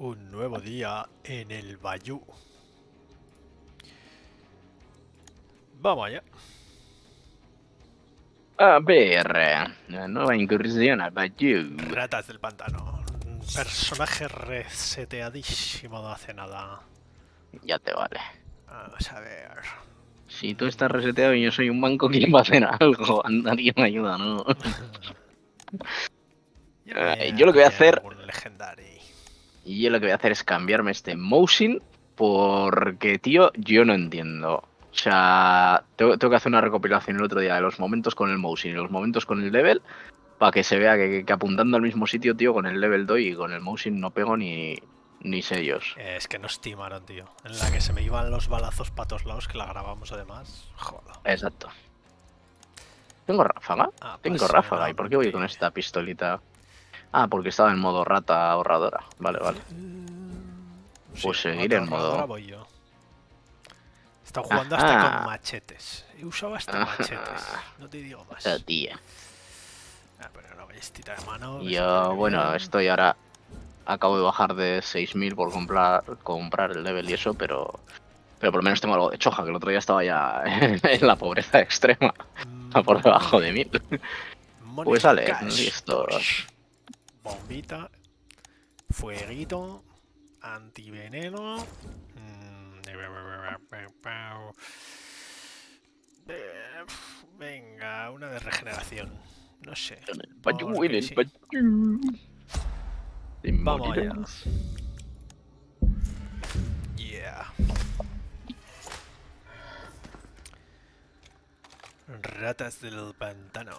Un nuevo día en el Bayou. Vamos allá. A ver, la nueva incursión al Bayou. Ratas del pantano. Un personaje reseteadísimo, no hace nada. Ya te vale. Vamos a ver. Si tú estás reseteado y yo soy un banco, ¿quién va a hacer algo? Nadie me ayuda, ¿no? Yo lo que voy a hacer... Yo lo que voy a hacer es cambiarme este Mousing porque, tío, yo no entiendo. O sea, tengo que hacer una recopilación el otro día de los momentos con el Mousing y los momentos con el level para que se vea que apuntando al mismo sitio, tío, con el level doy y con el Mousing no pego ni sellos. Es que nos timaron, tío. En la que se me iban los balazos para todos lados, que la grabamos además. Joder. Exacto. ¿Tengo ráfaga? Tengo ráfaga. ¿Y por qué voy con esta pistolita? Ah, porque estaba en modo rata ahorradora. Vale, vale. Pues sí, seguir en modo... voy yo. He estado jugando hasta con machetes. He usado hasta machetes. No te digo más. Tía. Pero una ballestita de mano. Yo, bueno, estoy ahora... Acabo de bajar de 6000 por comprar el level y eso, pero por lo menos tengo algo de choja, que el otro día estaba ya en la pobreza extrema. Por debajo de 1000. Pues sale, listo. Bombita. Fueguito. Antiveneno. Venga, una de regeneración. No sé. Vamos allá. Yeah. Ratas del pantano.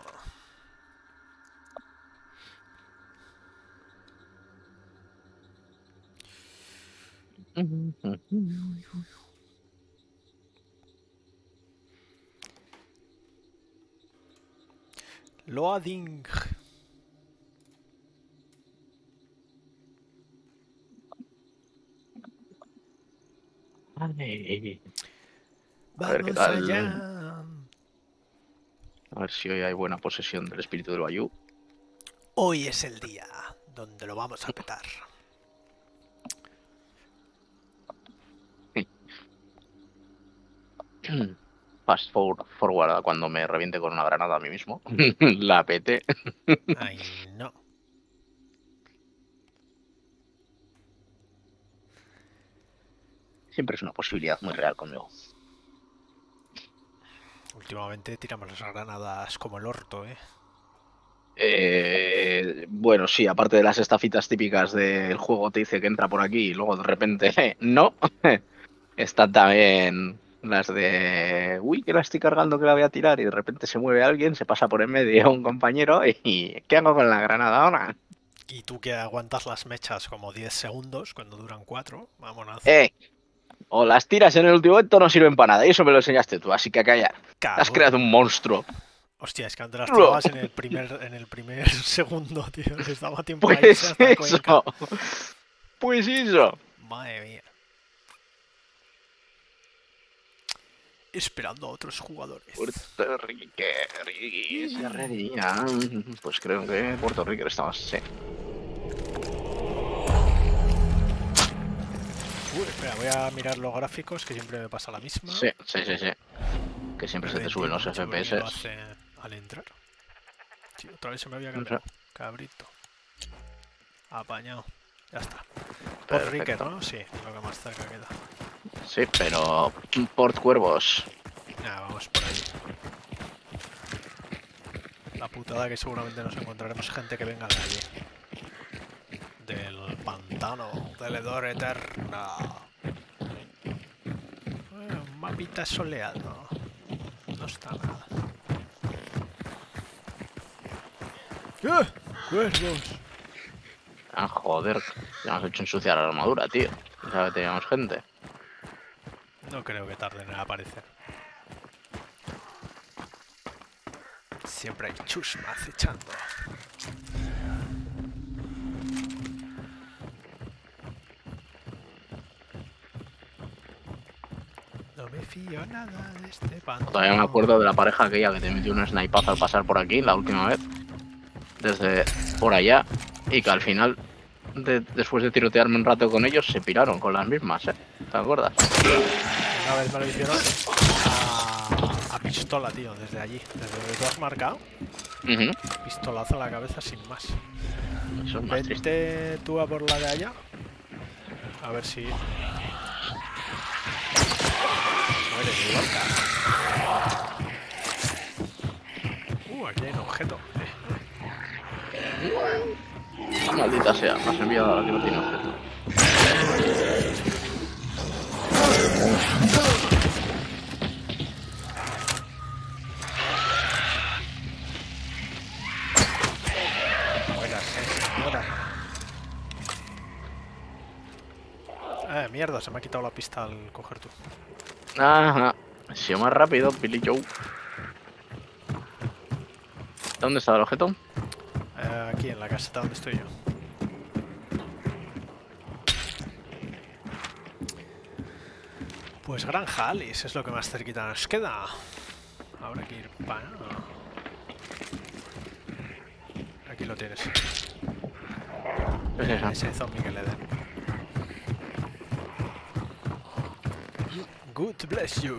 Loading. A ver qué tal. Allá. A ver si hoy hay buena posesión del espíritu del Bayou. Hoy es el día donde lo vamos a petar. Fast forward a cuando me reviente con una granada a mí mismo. La pete. Ay, no. Siempre es una posibilidad muy real conmigo. Últimamente tiramos las granadas como el orto, ¿eh? Bueno, sí, aparte de las estafitas típicas del juego, te dice que entra por aquí y luego de repente no. Están también las de... Uy, que la estoy cargando, que la voy a tirar y de repente se mueve alguien, se pasa por en medio un compañero y ¿qué hago con la granada ahora? Y tú que aguantas las mechas como 10 segundos cuando duran 4, vámonos. O las tiras en el último momento no sirven para nada y eso me lo enseñaste tú, así que a callar. Has creado un monstruo. Hostia, es que antes las tirabas en el primer segundo, tío. Les daba tiempo pues a irse hasta eso. Pues eso. Madre mía. Esperando a otros jugadores. Puerto Rico. Pues creo que Puerto Rico está más... Sí. Espera, voy a mirar los gráficos, que siempre me pasa la misma. Sí. Que siempre se te suben los FPS. Lo hace al entrar. Sí, otra vez se me había cambiado. Cabrito. Apañado. Ya está. Port Rique, ¿no? Sí, lo que más cerca queda. Sí, pero... Port Cuervos. Vamos por ahí. La putada que seguramente nos encontraremos gente que venga de allí. Del pantano, del hedor eterna. Un mapita soleado. No está nada. ¡Cuervos! Ah, joder. Ya hemos hecho ensuciar la armadura, tío. Pensaba que teníamos gente. No creo que tarden en aparecer. Siempre hay chusma acechando. No me fío nada de este pantano. Todavía me acuerdo de la pareja aquella que te metió un snipazo al pasar por aquí la última vez. Desde por allá. Y que al final después de tirotearme un rato con ellos, se piraron con las mismas, ¿eh? ¿Te acuerdas? Una vez me lo hicieron a pistola, tío, desde allí. Desde donde tú has marcado. Pistolazo en la cabeza sin más. Eso es más triste. Vete tú a por la de allá. A ver si... Muere, loca. Aquí hay un objeto. Maldita sea, me has enviado a la que no tiene objeto. Mierda, se me ha quitado la pista al coger tú. Ajá, ha sido más rápido, Billy Joe. ¿Dónde está el objeto? Aquí en la caseta donde estoy yo. Pues Granja Alice es lo que más cerquita nos queda. Habrá que ir para... Aquí lo tienes. ¿Qué es eso? Ese zombie que le den. God bless you.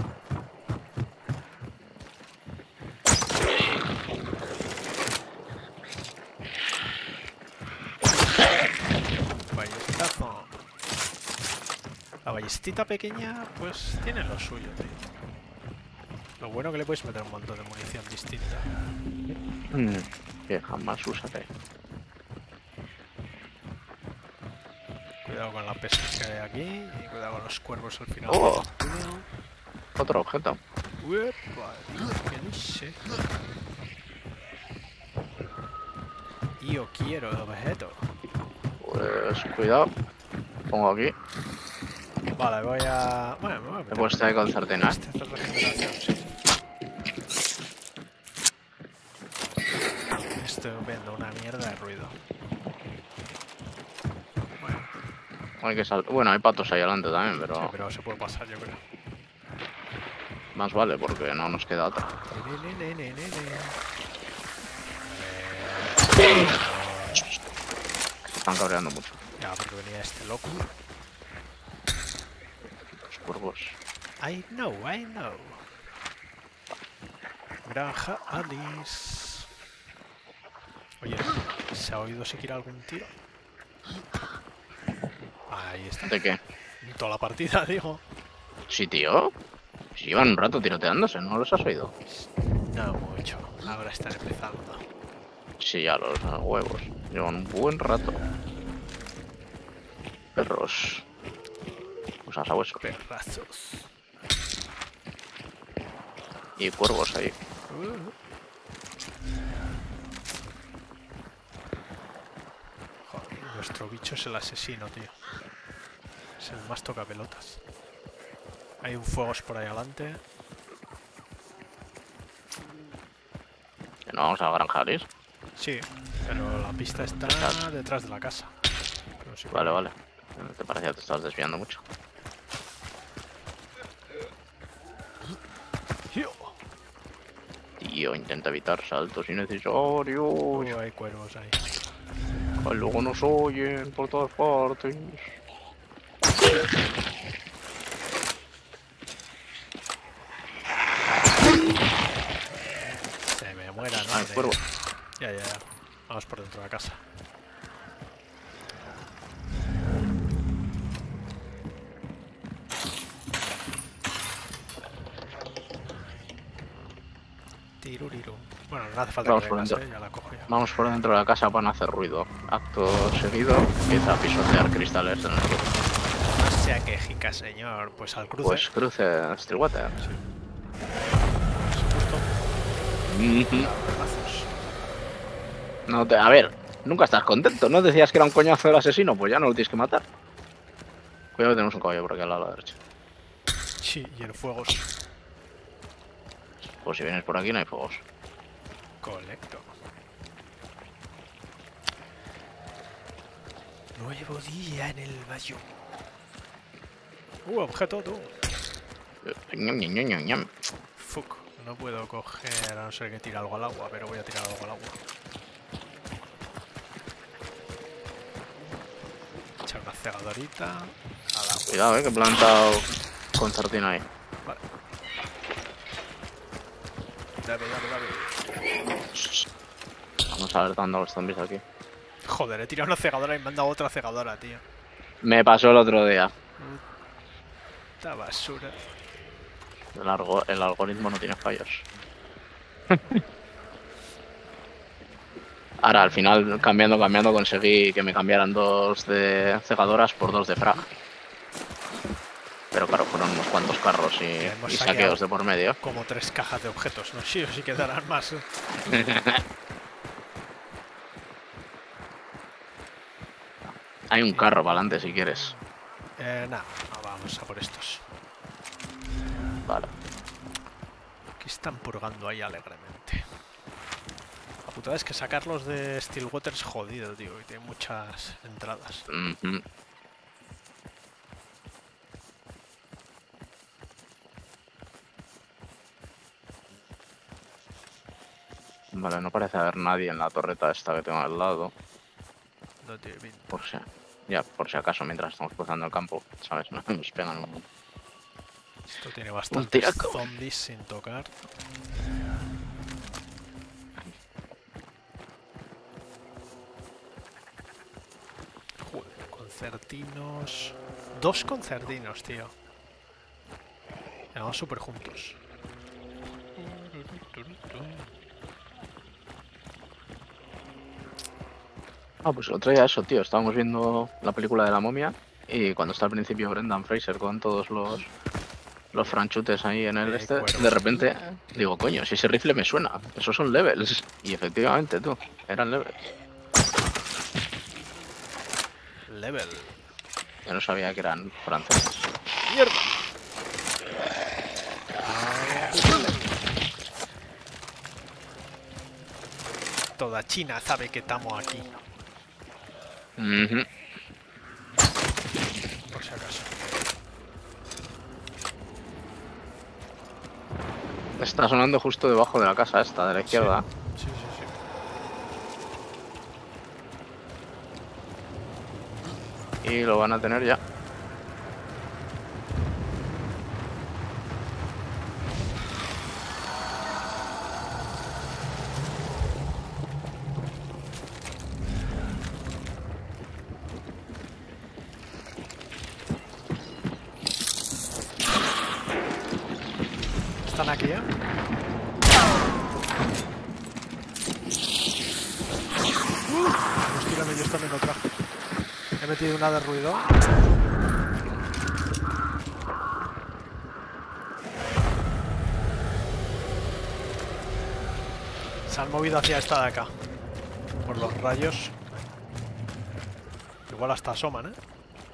Ballestazo. La ballestita pequeña, pues tiene lo suyo, tío. Lo bueno que le puedes meter un montón de munición distinta. Que jamás usaré. Cuidado con la pesca que hay aquí y cuidado con los cuervos al final. ¡Oh! Otro objeto. Uepa, ¿qué dice? Yo quiero el objeto. Pues cuidado. Pongo aquí. Vale, voy a... Bueno, me voy a meter. He puesto de concertina. Esta es regeneración, sí. Estoy viendo una mierda de ruido. Hay que bueno, hay patos ahí adelante también, pero... Sí, pero se puede pasar, yo creo. Más vale, porque no nos queda otra. Se están cabreando mucho. Ya, porque venía este loco. Los cuervos. I know. Granja Alice. Oye, ¿se ha oído siquiera algún tiro? Ahí está. ¿De qué? Toda la partida, digo. Sí, tío. Si llevan un rato tiroteándose, ¿no los has oído? No mucho. Ahora están empezando. Sí, ya los huevos. Llevan un buen rato. Perros. Pues a sabuesos. Perrazos. Y cuervos ahí. Joder, nuestro bicho es el asesino, tío. Es el más tocapelotas. Hay un fuegos por ahí adelante. ¿Que no vamos a granjaris? Sí, pero la pista está detrás de la casa. No sé Vale, vale. ¿Te parecía que te estabas desviando mucho? Tío, intenta evitar saltos innecesarios. Hay cuervos ahí. Que luego nos oyen por todas partes. Se me muera, ¿no? Ay, cuervo. Ya. Vamos por dentro de la casa. Tiruriru. Bueno, no hace falta Vamos que por vengas, dentro. ya la cojo ya. Vamos por dentro de la casa para no hacer ruido. Acto seguido, empieza a pisotear cristales en el suelo. No sea quejica, señor. Pues al cruce. Pues cruce Stillwater. Sí. No te... A ver, nunca estás contento. ¿No decías que era un coñazo el asesino? Pues ya no lo tienes que matar. Cuidado que tenemos un caballo por aquí al lado a la derecha. Sí, y en fuegos. Pues si vienes por aquí no hay fuegos. Correcto. Nuevo día en el valle. Objeto tú. Ñam. Fuck. No puedo coger a no ser que tire algo al agua, pero voy a tirar algo al agua. cegadorita. Cuidado, que he plantado concertina ahí. Vale. Dale. Vamos a ver dando los zombies aquí. Joder, he tirado una cegadora y me han dado otra cegadora, tío. Me pasó el otro día. Esta basura. El algoritmo no tiene fallos. Ahora, al final, cambiando, conseguí que me cambiaran 2 de cegadoras por 2 de frag. Pero claro, fueron unos cuantos carros y saqueos de por medio. Como 3 cajas de objetos, no sé si quedarán más. Hay un carro para adelante si quieres. Nada, vamos a por estos. Vale. Aquí están purgando ahí alegremente. La putada es que sacarlos de Stillwater es jodido, tío, y tiene muchas entradas. Vale, no parece haber nadie en la torreta esta que tengo al lado. No tiene pinta. Por si acaso, mientras estamos cruzando el campo, ¿sabes? Nos pegan un... Esto tiene bastantes zombies sin tocar. Joder, concertinos. 2 concertinos, tío. Y vamos súper juntos. Pues el otro día eso, tío. Estábamos viendo la película de la momia y cuando está al principio Brendan Fraser con todos los franchutes ahí en el de repente digo, coño, si ese rifle me suena, esos son levels. Y efectivamente, tú, eran levels. Level. Yo no sabía que eran franceses. ¡Mierda! Toda China sabe que estamos aquí. Por si acaso. Está sonando justo debajo de la casa esta, de la izquierda. Sí. Y lo van a tener ya. ¿Están aquí ya? Pues tírame, yo también otra. He metido una de ruido. Se han movido hacia esta de acá. Por los rayos. Igual hasta asoman, ¿eh?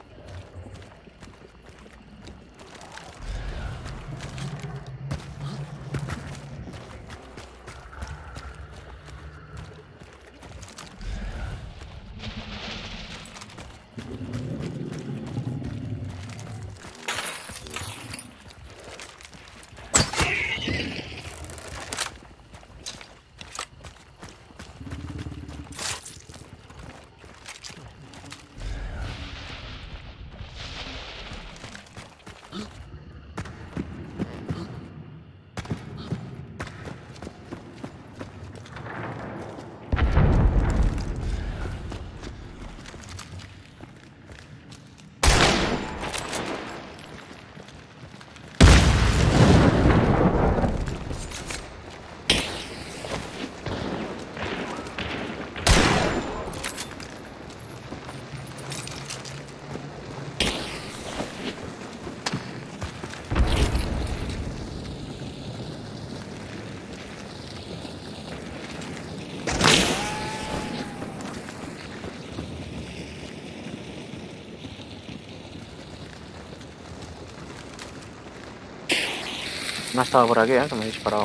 No ha estado por aquí, que me he disparado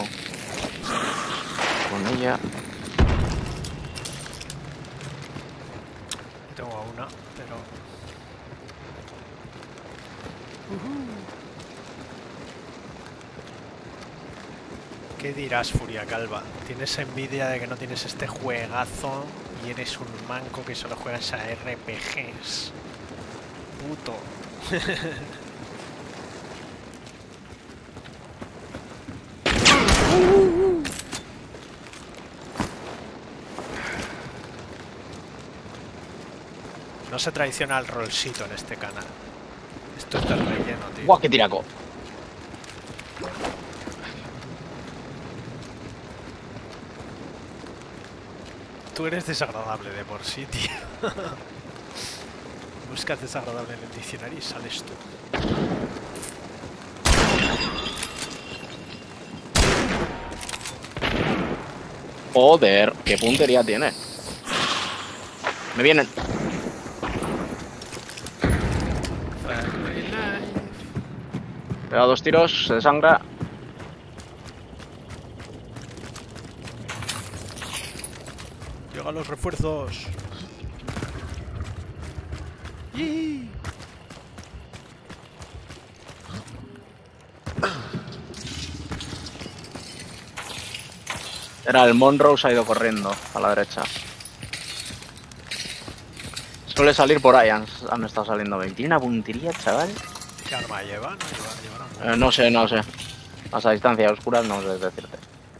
con ella. Tengo a una, pero... ¿Qué dirás, Furia Calva? ¿Tienes envidia de que no tienes este juegazo y eres un manco que solo juegas a RPGs? puto. No se traiciona el rolsito en este canal. Esto está relleno, tío. ¡Guau, qué tiraco! Tú eres desagradable de por sí, tío. Buscas desagradable en el diccionario y sales tú. Joder, qué puntería tiene. Me vienen. Le he dado 2 tiros, se desangra. Llegan los refuerzos. ¡Yee! Era el Monroe, se ha ido corriendo a la derecha. Suele salir por ahí, han estado saliendo. Tiene una puntería, chaval. ¿Qué arma lleva? ¿No No sé, no sé. Más a distancia oscuras no sé decirte.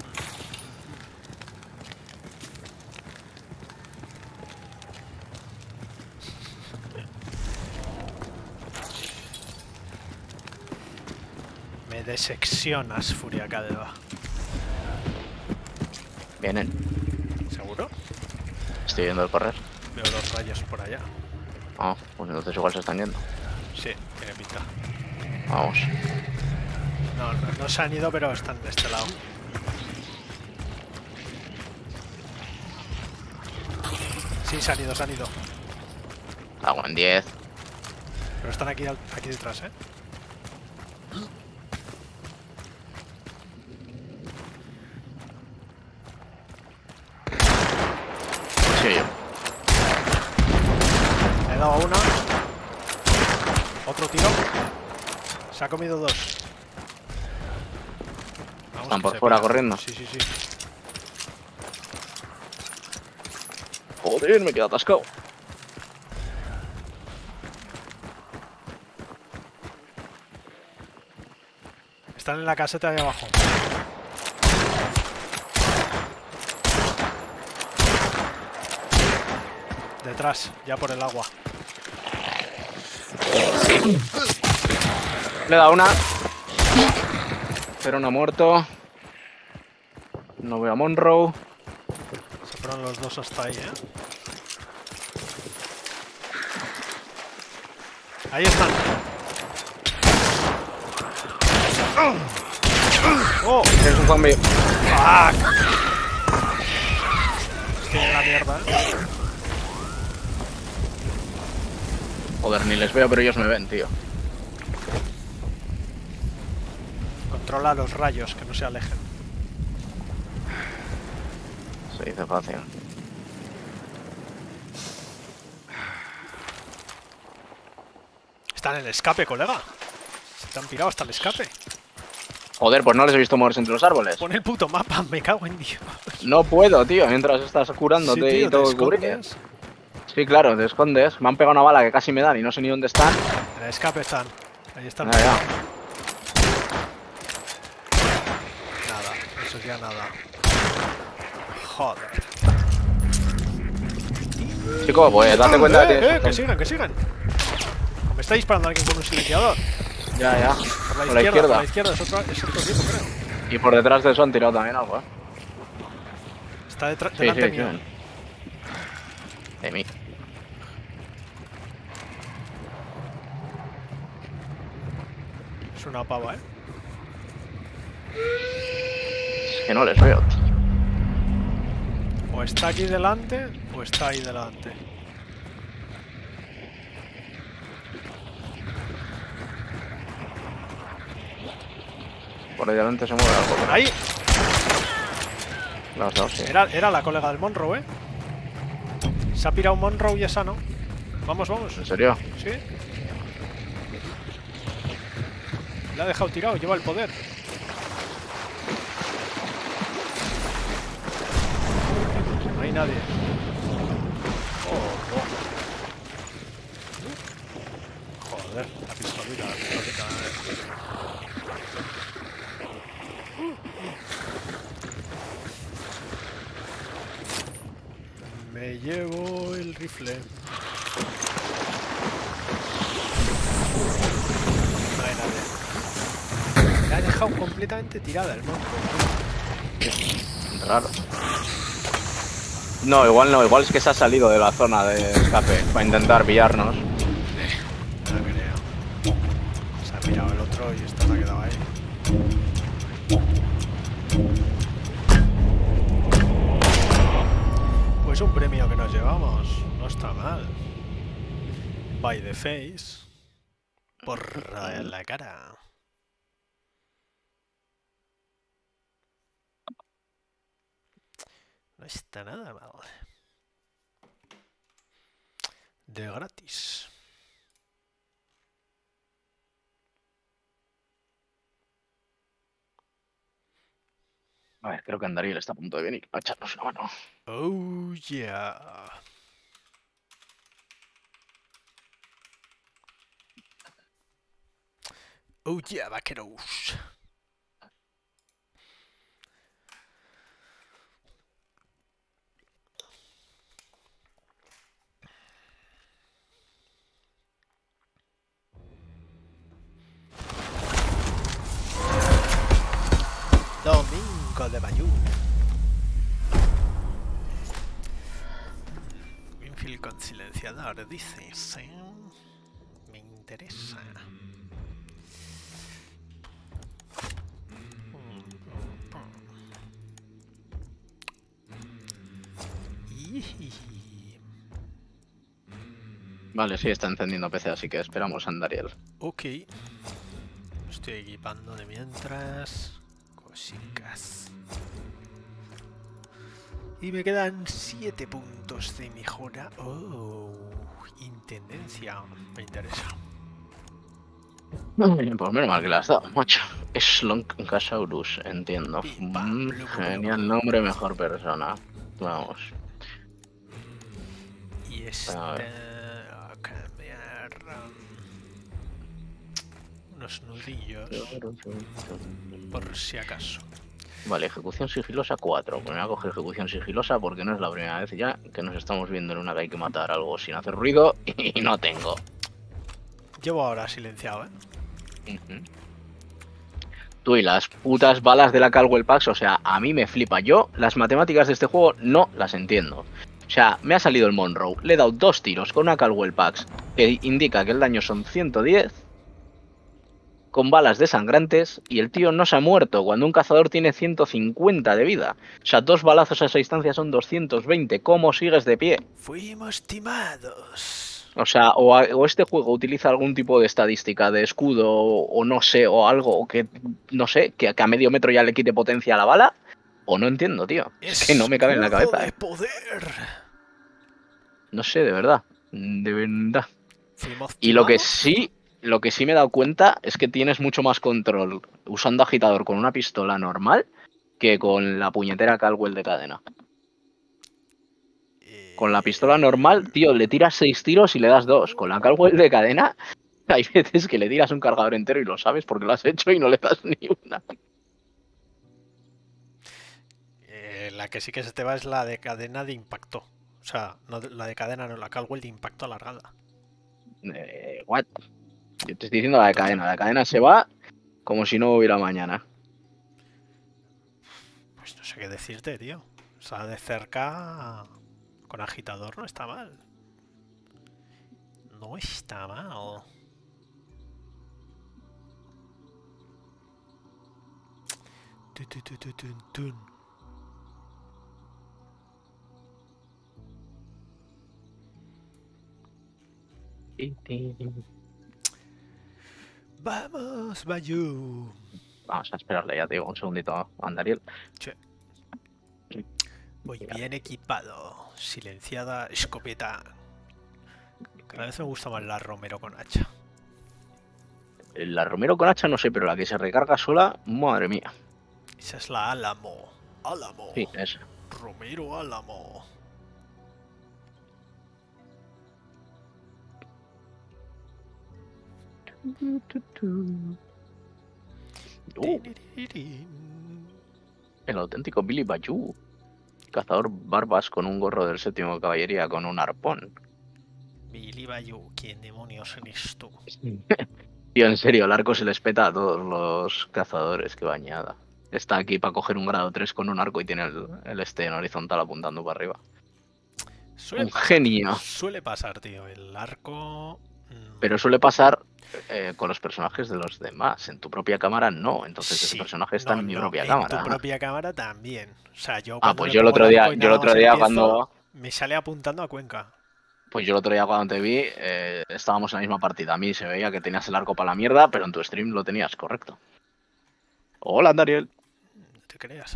Me deseccionas, Furia Calva. Vienen. ¿Seguro? Estoy viendo el correr. Veo los rayos por allá. Ah, pues entonces igual se están yendo. Sí, tiene pinta. Vamos. No se han ido, pero están de este lado. Sí, se han ido. Hago en 10. Pero están aquí detrás, ¿eh? Sí, yo. Le he dado a una. Otro tiro. Se ha comido 2. Vamos, Están que por se fuera pega. corriendo. Sí. Joder, me queda atascado. Están en la caseta de abajo. Detrás, ya por el agua. Le he dado una. Pero no ha muerto. No veo a Monroe. Se fueron los dos hasta ahí, ¿eh? Ahí están. ¡Oh! Es un zombie. ¡Fuck! Estoy en la mierda, ¿eh? Joder, ni les veo, pero ellos me ven, tío. Controla los rayos, que no se alejen. Se dice fácil. Están en el escape, colega. Se te han pirado hasta el escape. Joder, pues no les he visto moverse entre los árboles. Pon el puto mapa, me cago en Dios. No puedo, tío, mientras estás curándote Sí, tío, y todo te cubrir. escondes. Sí, claro, te escondes. Me han pegado una bala que casi me dan y no sé ni dónde están. En el escape están. Ahí están. Ya, ya. Nada, eso ya nada. Joder. Chico, pues date cuenta de Que sigan. Me está disparando alguien con un silenciador. Ya, ya. Por la izquierda. Por la izquierda es otro tipo, creo. Y por detrás de eso han tirado también algo, Está Sí, delante sí, mío. sí. De mí. Es una pava, ¿eh? Es que no les veo, tío. O está aquí delante, o está ahí delante. Por ahí delante se mueve algo. pero- ¡Ahí! Los dos, sí. Era la colega del Monroe, ¿eh? Se ha pirado un Monroe y esa no. Vamos. ¿En serio? ¿Sí? Le ha dejado tirado, lleva el poder. No hay nadie. Joder, la pistolita, la pistolita. Me llevo el rifle. No hay nadie. Me ha dejado completamente tirada el monstruo. Raro. No, igual es que se ha salido de la zona de escape para intentar pillarnos. No creo. Se ha pirado el otro y esto se ha quedado ahí. Pues un premio que nos llevamos. No está mal. By the face. Por la cara. No está nada mal. De gratis. A ver, creo que Andariel está a punto de venir a echarnos una mano. Oh yeah. Oh yeah, vaqueros. Domingo de Bayou. Winfield con silenciador, dices, ¿eh? Me interesa. Vale, sí, está encendiendo PC, así que esperamos a Andariel. Ok. Estoy equipando de mientras. Cositas. Y me quedan 7 puntos de mejora. Oh, intendencia. Me interesa. Pues menos mal que le has dado, macho. Slonkasaurus, entiendo. Genial nombre, mejor persona. Vamos. Y esta... a cambiar... unos nudillos. Por si acaso. Vale, ejecución sigilosa 4. Pues me voy a coger ejecución sigilosa porque no es la primera vez ya que nos estamos viendo en una que hay que matar algo sin hacer ruido y no tengo. Llevo ahora silenciado, Tú y las putas balas de la Caldwell Pax, o sea, a mí me flipa. Yo las matemáticas de este juego no las entiendo. O sea, me ha salido el Monroe, le he dado 2 tiros con una Caldwell Pax que indica que el daño son 110 con balas desangrantes y el tío no se ha muerto cuando un cazador tiene 150 de vida. O sea, 2 balazos a esa distancia son 220. ¿Cómo sigues de pie? Fuimos timados. O sea, o este juego utiliza algún tipo de estadística de escudo o no sé, o algo que, no sé, que a medio metro ya le quite potencia a la bala, o no entiendo, tío. Es que no me cabe en la cabeza, de poder. No sé, de verdad. De verdad. Fuimos Y lo que sí me he dado cuenta es que tienes mucho más control usando agitador con una pistola normal que con la puñetera Caldwell de cadena. Con la pistola normal, tío, le tiras 6 tiros y le das 2. Con la Caldwell de cadena, hay veces que le tiras un cargador entero y lo sabes porque lo has hecho y no le das ni una. La que sí que se te va es la de cadena de impacto. O sea, no, la de cadena no, la Caldwell de impacto alargada. What? Yo te estoy diciendo la de cadena. La cadena se va como si no hubiera mañana. Pues no sé qué decirte, tío. O sea, de cerca con agitador no está mal. No está mal. Vamos, Bayou. Vamos a esperarle, ya te digo, un segundito a Andariel. Sí. Voy bien equipado. Silenciada, escopeta. Cada vez me gusta más la Romero con hacha. La Romero con hacha no sé, pero la que se recarga sola, madre mía. Esa es la Álamo. Álamo. Sí, esa. Romero Álamo. El auténtico Billy Bayou. Cazador barbas con un gorro del 7º caballería con un arpón. Billy Bayou, ¿quién demonios eres tú? Tío, en serio, el arco se les peta a todos los cazadores, que bañada. Está aquí para coger un grado 3 con un arco y tiene el en horizontal apuntando para arriba. Un genio. Suele pasar, tío. El arco... Pero suele pasar con los personajes de los demás. En tu propia cámara no. Entonces ese personaje está en mi propia cámara. En tu propia cámara también. O sea, yo pues yo el otro día cuando... Me sale apuntando a Cuenca. Pues yo el otro día cuando te vi, estábamos en la misma partida. A mí se veía que tenías el arco para la mierda, pero en tu stream lo tenías correcto. Hola, Dariel. No te creas,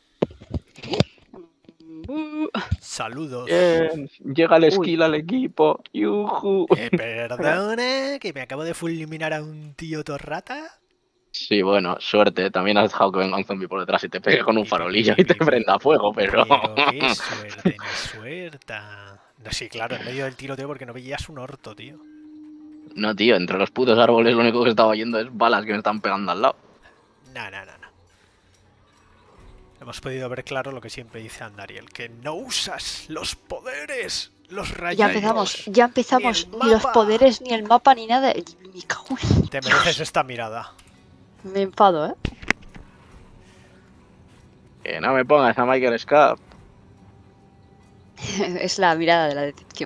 Saludos. Llega el skill al equipo. ¡Yujú! Perdona, que me acabo de fulminar a un tío torrata. Sí, bueno, suerte. También has dejado que venga un zombie por detrás y te pegue con un farolillo y te prenda fuego, pero... qué suerte, ni suerte. No, sí, claro, en medio del tiroteo porque no veías un orto, tío. No, tío, entre los putos árboles lo único que estaba oyendo es balas que me están pegando al lado. No. Hemos podido ver claro lo que siempre dice Andariel, que no usas los poderes, los rayos. Ya empezamos, ni los poderes, ni el mapa, ni nada. Me cago en... Te mereces esta mirada. Me enfado, ¿eh? Que no me pongas a Michael Scott. Es la mirada de la decepción.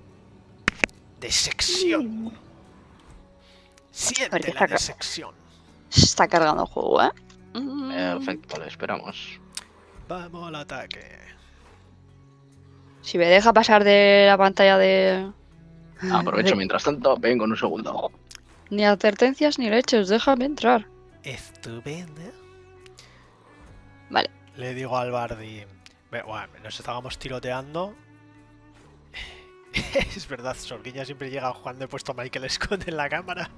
Desección. Siente la desección. Se está cargando el juego, ¿eh? Perfecto, le esperamos. Vamos al ataque. Si me deja pasar de la pantalla de... Aprovecho mientras tanto, vengo en un segundo. Ni advertencias ni leches, déjame entrar. Estupendo. Vale. Le digo al Bardi... Bueno, nos estábamos tiroteando. Es verdad, Sorguiña siempre llega cuando he puesto a Michael Scott en la cámara.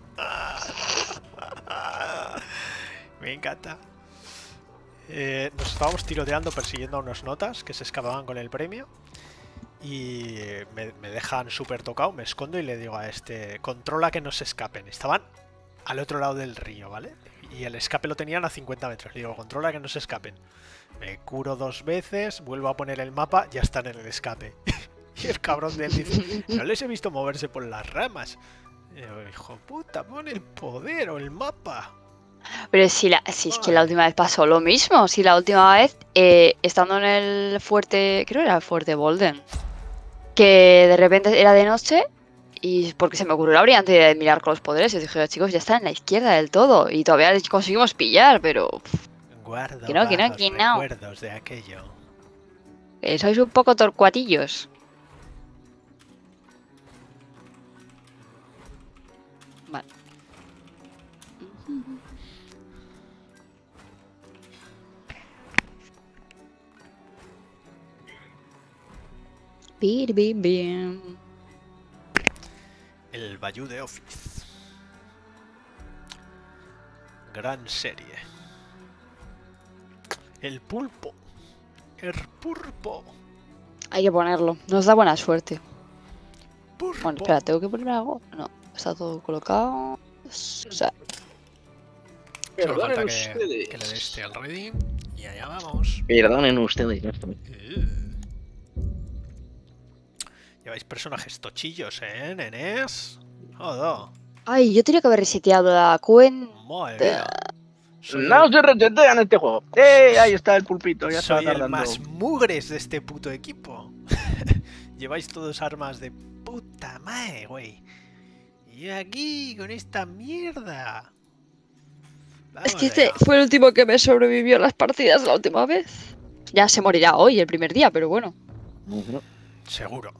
Me encanta. Nos estábamos tiroteando persiguiendo a unos notas que se escapaban con el premio. Y me dejan súper tocado, me escondo y le digo a este, controla que no se escapen. Estaban al otro lado del río, ¿vale? Y el escape lo tenían a 50 metros. Le digo, controla que no se escapen. Me curo 2 veces, vuelvo a poner el mapa, ya están en el escape. Y el cabrón de él dice, no les he visto moverse por las ramas. Y yo, hijo puta, pon el poder o el mapa. Pero si es que la última vez pasó lo mismo. Si la última vez, estando en el fuerte, creo que era el fuerte Bolden, que de repente era de noche y porque se me ocurrió la brillante idea de mirar con los poderes. Y dije, chicos, ya está en la izquierda del todo y todavía les conseguimos pillar, pero... Guardo que no. recuerdos de aquello. Sois un poco torcuatillos. Vale. El Bayou de Office. Gran serie. El pulpo. El pulpo. Hay que ponerlo. Nos da buena suerte. Pulpo. Bueno, espera, ¿tengo que poner algo? No, está todo colocado. O sea... Solo falta que le dé este al ready. Y allá vamos. Perdonen ustedes. Lleváis personajes tochillos, ¿eh, nenes? Joder. Ay, yo tenía que haber reseteado la cuenta. Madre mía. No se resetean este juego. Ahí está el pulpito, ya está tardando. Soy el más mugres de este puto equipo. Lleváis todos armas de puta madre, güey. Y aquí, con esta mierda. Vamos es que este fue el último que me sobrevivió a las partidas la última vez. Ya se morirá hoy, el primer día, pero bueno. Seguro.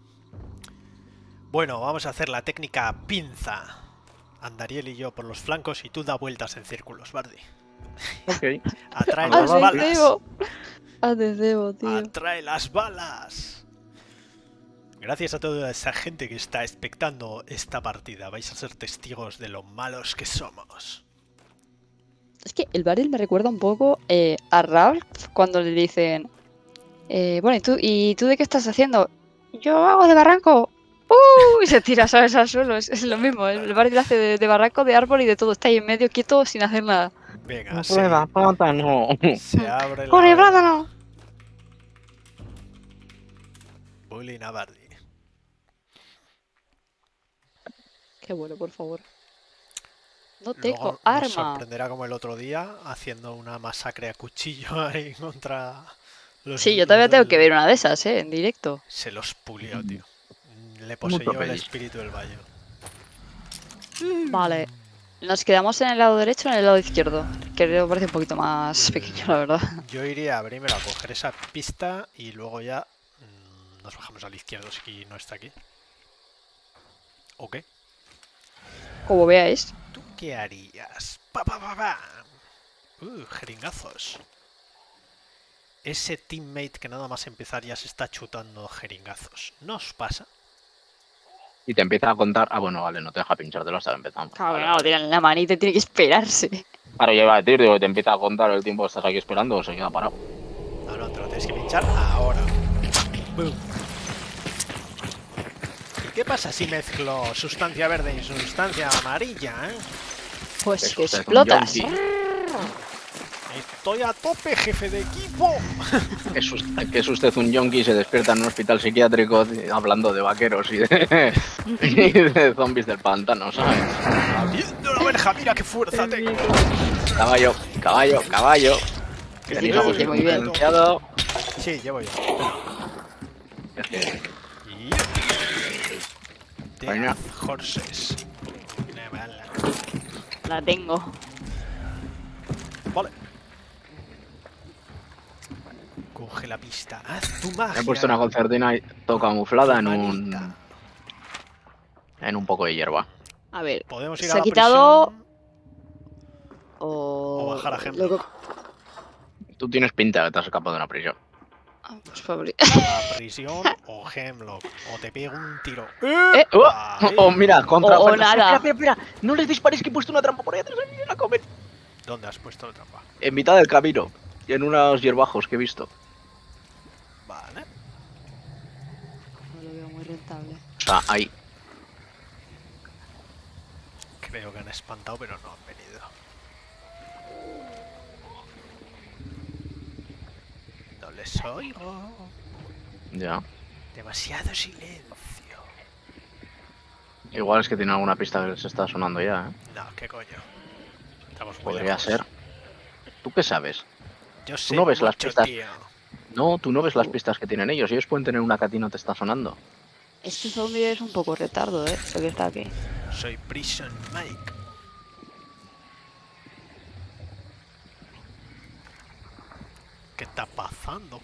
Bueno, vamos a hacer la técnica pinza. Andariel y yo por los flancos y tú da vueltas en círculos, Bardi. Ok. Atrae las balas. Adesebo, tío. Atrae las balas. Gracias a toda esa gente que está expectando esta partida. Vais a ser testigos de lo malos que somos. Es que el barril me recuerda un poco a Ralph cuando le dicen bueno, ¿y tú de qué estás haciendo? Yo hago de barranco. Y se tira, ¿sabes? Al suelo. Es lo mismo. El barril hace de barranco, de árbol y de todo. Está ahí en medio quieto sin hacer nada. Venga, Prueba, plátano. se abre la... ¡Corre, plátano! Bully Navardi. Qué bueno, por favor. No Luego tengo nos arma. sorprenderá como el otro día haciendo una masacre a cuchillo ahí contra los... Sí, yo todavía los tengo del- que ver una de esas, en directo. Se los pulió, tío. Le Muy poseyó el propedis. espíritu del valle. Vale. ¿Nos quedamos en el lado derecho o en el lado izquierdo? Que me parece un poquito más pequeño, la verdad. Yo iría primero a coger esa pista y luego ya nos bajamos al izquierdo si no está aquí. ¿O qué? Como veáis. ¿Tú qué harías? ¡Pa, pa, pa, pa! Jeringazos. Ese teammate que nada más empezar ya se está chutando jeringazos. ¿No os pasa? Y te empieza a contar. Ah, bueno, vale, no te deja pinchártelo hasta que empezamos. Claro, Vale, no, lo vale. tienen en la manita y tiene que esperarse. Claro, ya iba a decir, digo, que te empieza a contar el tiempo que estás aquí esperando o se queda parado. No, no, te lo tienes que pinchar ahora. Boom. ¿Y qué pasa si mezclo sustancia verde y sustancia amarilla, Pues Eso que es un explotas. yonki. Estoy a tope, jefe de equipo. Que es usted un yonki y se despierta en un hospital psiquiátrico hablando de vaqueros y de, y de zombies del pantano, ¿sabes? Viendo la verja, mira qué fuerza tengo. Caballo, caballo, caballo. Sí, Tenéis sí, algún sí, muy bien. silenciado. Sí, llevo yo. Es que Y... Venga. Death Horses. Una bala. La tengo. Vale. Coge la pista. Haz tu magia. he puesto una concertina y todo camuflada en Manita. un poco de hierba. A ver. Podemos ir Se a ha la quitado- prisión O o bajar a Hemlock. luego- Tú tienes pinta de que te has escapado de una prisión. Ah, pues pobre. A prisión o Hemlock. O te pego un tiro. Ahí. Oh, mira, contra O nada. Espera, espera, espera. No les disparéis que he puesto una trampa por ahí atrás. A mí me la comen. ¿Dónde has puesto la trampa? En mitad del camino. Y en unos hierbajos que he visto. Vale. No lo veo muy rentable. O sea, ahí. Creo que han espantado, pero no han venido. No les oigo. Ya. Demasiado silencio. Igual es que tiene alguna pista que se está sonando ya, ¿eh? No, qué coño. Estamos muy Podría lejos. ser. ¿Tú qué sabes? Yo sé no ves las mucho, pistas? tío. No, tú no ves las pistas que tienen ellos. Ellos pueden tener una que a ti no te está sonando. Este zombie es un poco retardo, eso que está aquí. Soy Prison Mike. ¿Qué está pasando?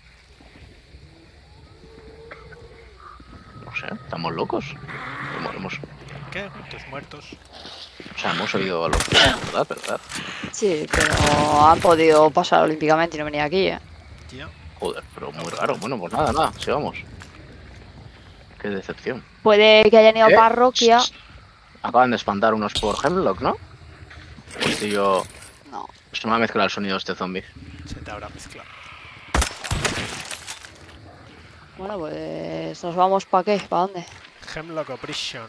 No sé, estamos locos. ¿Qué? Tus muertos. O sea, hemos oído a los ¿verdad? ¿Verdad? Sí, pero han podido pasar olímpicamente y no venir aquí, Tío. Joder, pero muy raro. Bueno, pues nada, nada, sigamos. Qué decepción. Puede que hayan ido a ¿Eh? parroquia. Acaban de espantar unos por Hemlock, ¿no? Pues yo... No. Se me ha mezclado el sonido de este zombie. Se te habrá mezclado. Bueno, pues nos vamos para qué, ¿para dónde? Hemlock o Prison.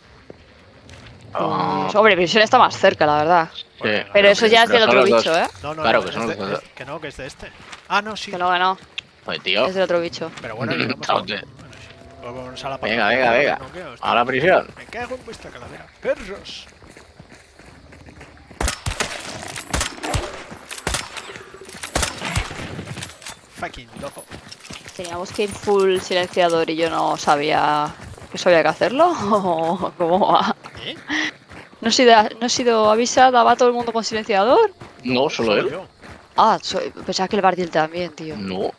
Ah, Pues, hombre, prisión está más cerca, la verdad. sí. Pero eso ya es del Pero otro son los bicho, ¿eh? No, no, Claro, no, que es son de- los dos. que no, que es de este. Ah, no, sí. Que no, que no. Oye, tío. Es del otro bicho. Pero bueno, que no hemos- Claro que- bueno, sí. Volvemos a la Venga, parte venga, de venga. los noqueos, tío. A la prisión. Me cago en vuestra calavera. ¡Perros! Fucking loco. Teníamos que ir full silenciador y yo no sabía que eso había que hacerlo. ¿O cómo va? ¿Eh? ¿No he sido avisada? ¿Va todo el mundo con silenciador? No, solo él. Yo. Ah, pensaba que el Bartil también, tío. No. Yo no.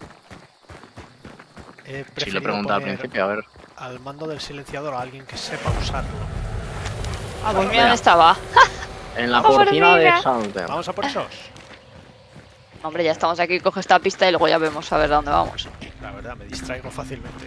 He Si le preferido preguntaba al poner principio, a ver. al mando del silenciador a alguien que sepa usarlo. Ah, pues mira Venga. dónde estaba. En la Vamos, cortina de venga. Saltem. Vamos a por esos. Hombre, ya estamos aquí, coge esta pista y luego ya vemos a ver a dónde vamos. La verdad, me distraigo fácilmente.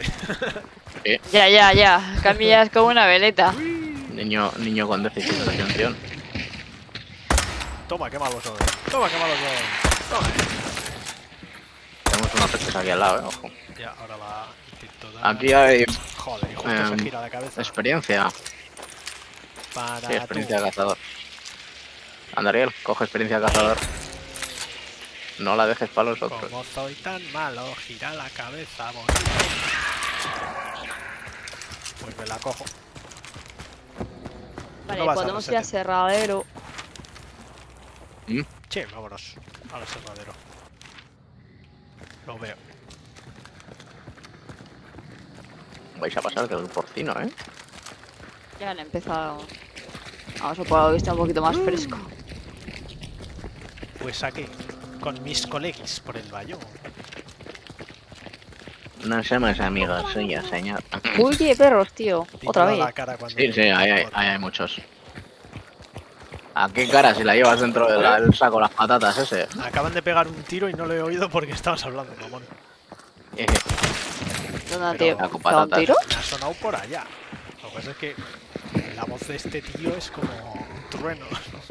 Ya. Camillas como una veleta. Niño con déficit de atención. Toma, qué malos son. Toma, qué malos son. Toma. Tenemos unos peces aquí al lado, ojo. Ya, ahora la intento dar. Aquí hay Joder, y justo se gira la cabeza. Experiencia. Para Sí, experiencia de cazador. Anda, Ariel, coge experiencia de cazador. No la dejes para los otros. Como soy tan malo, gira la cabeza, bonito. Pues me la cojo. Vale, No vas a podemos ir al resetear. Serradero. Sí, vámonos al aserradero. Lo veo. Vais a pasar del porcino, ¿eh? Ya han empezado. Vamos a por algo que esté un poquito más fresco. Pues aquí, con mis colegis por el valle. No somos amigos suyos, señor. Uy, qué perros, tío. Otra vez. La cara cuando Sí, hay muchos. ¿A qué cara si la llevas dentro del saco las patatas ese? Acaban de pegar un tiro y no lo he oído porque estabas hablando, mamón. ¿Dónde, Pero- tío? Con ¿Te da un patatas. tiro? Me ha sonado por allá. Lo que pasa es que la voz de este tío es como un trueno.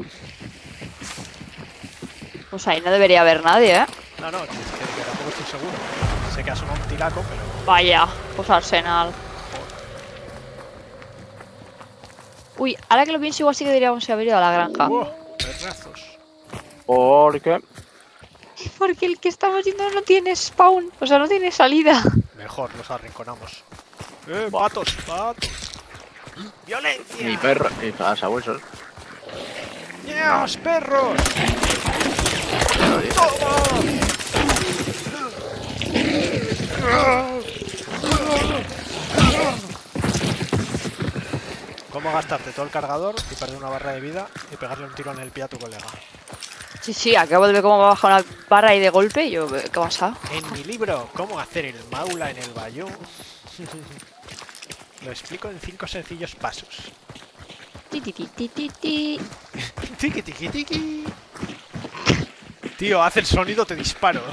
Pues ahí no debería haber nadie, ¿eh? No, es que tampoco estoy seguro. Sé que ha sonado un tiraco, pero... Vaya, pues Arsenal. Uy, ahora que lo pienso, igual sí que deberíamos haber ido a la granja. Perrazos. ¿Por qué? Porque el que estamos yendo no tiene spawn, o sea, no tiene salida. Mejor, los arrinconamos. Buah. Patos! ¡Violencia! Mi perro y las abuelos. ¡Dios, perros! ¿Cómo gastarte todo el cargador y perder una barra de vida y pegarle un tiro en el pie a tu colega? Sí, acabo de ver cómo me ha bajado una barra ahí de golpe y yo, ¿qué pasa? En mi libro, ¿Cómo hacer el maula en el bayou? Lo explico en 5 sencillos pasos. Ti, ti, ti, ti, ti, ti. Tiki tiki tiki. Tío, haz el sonido, te disparo.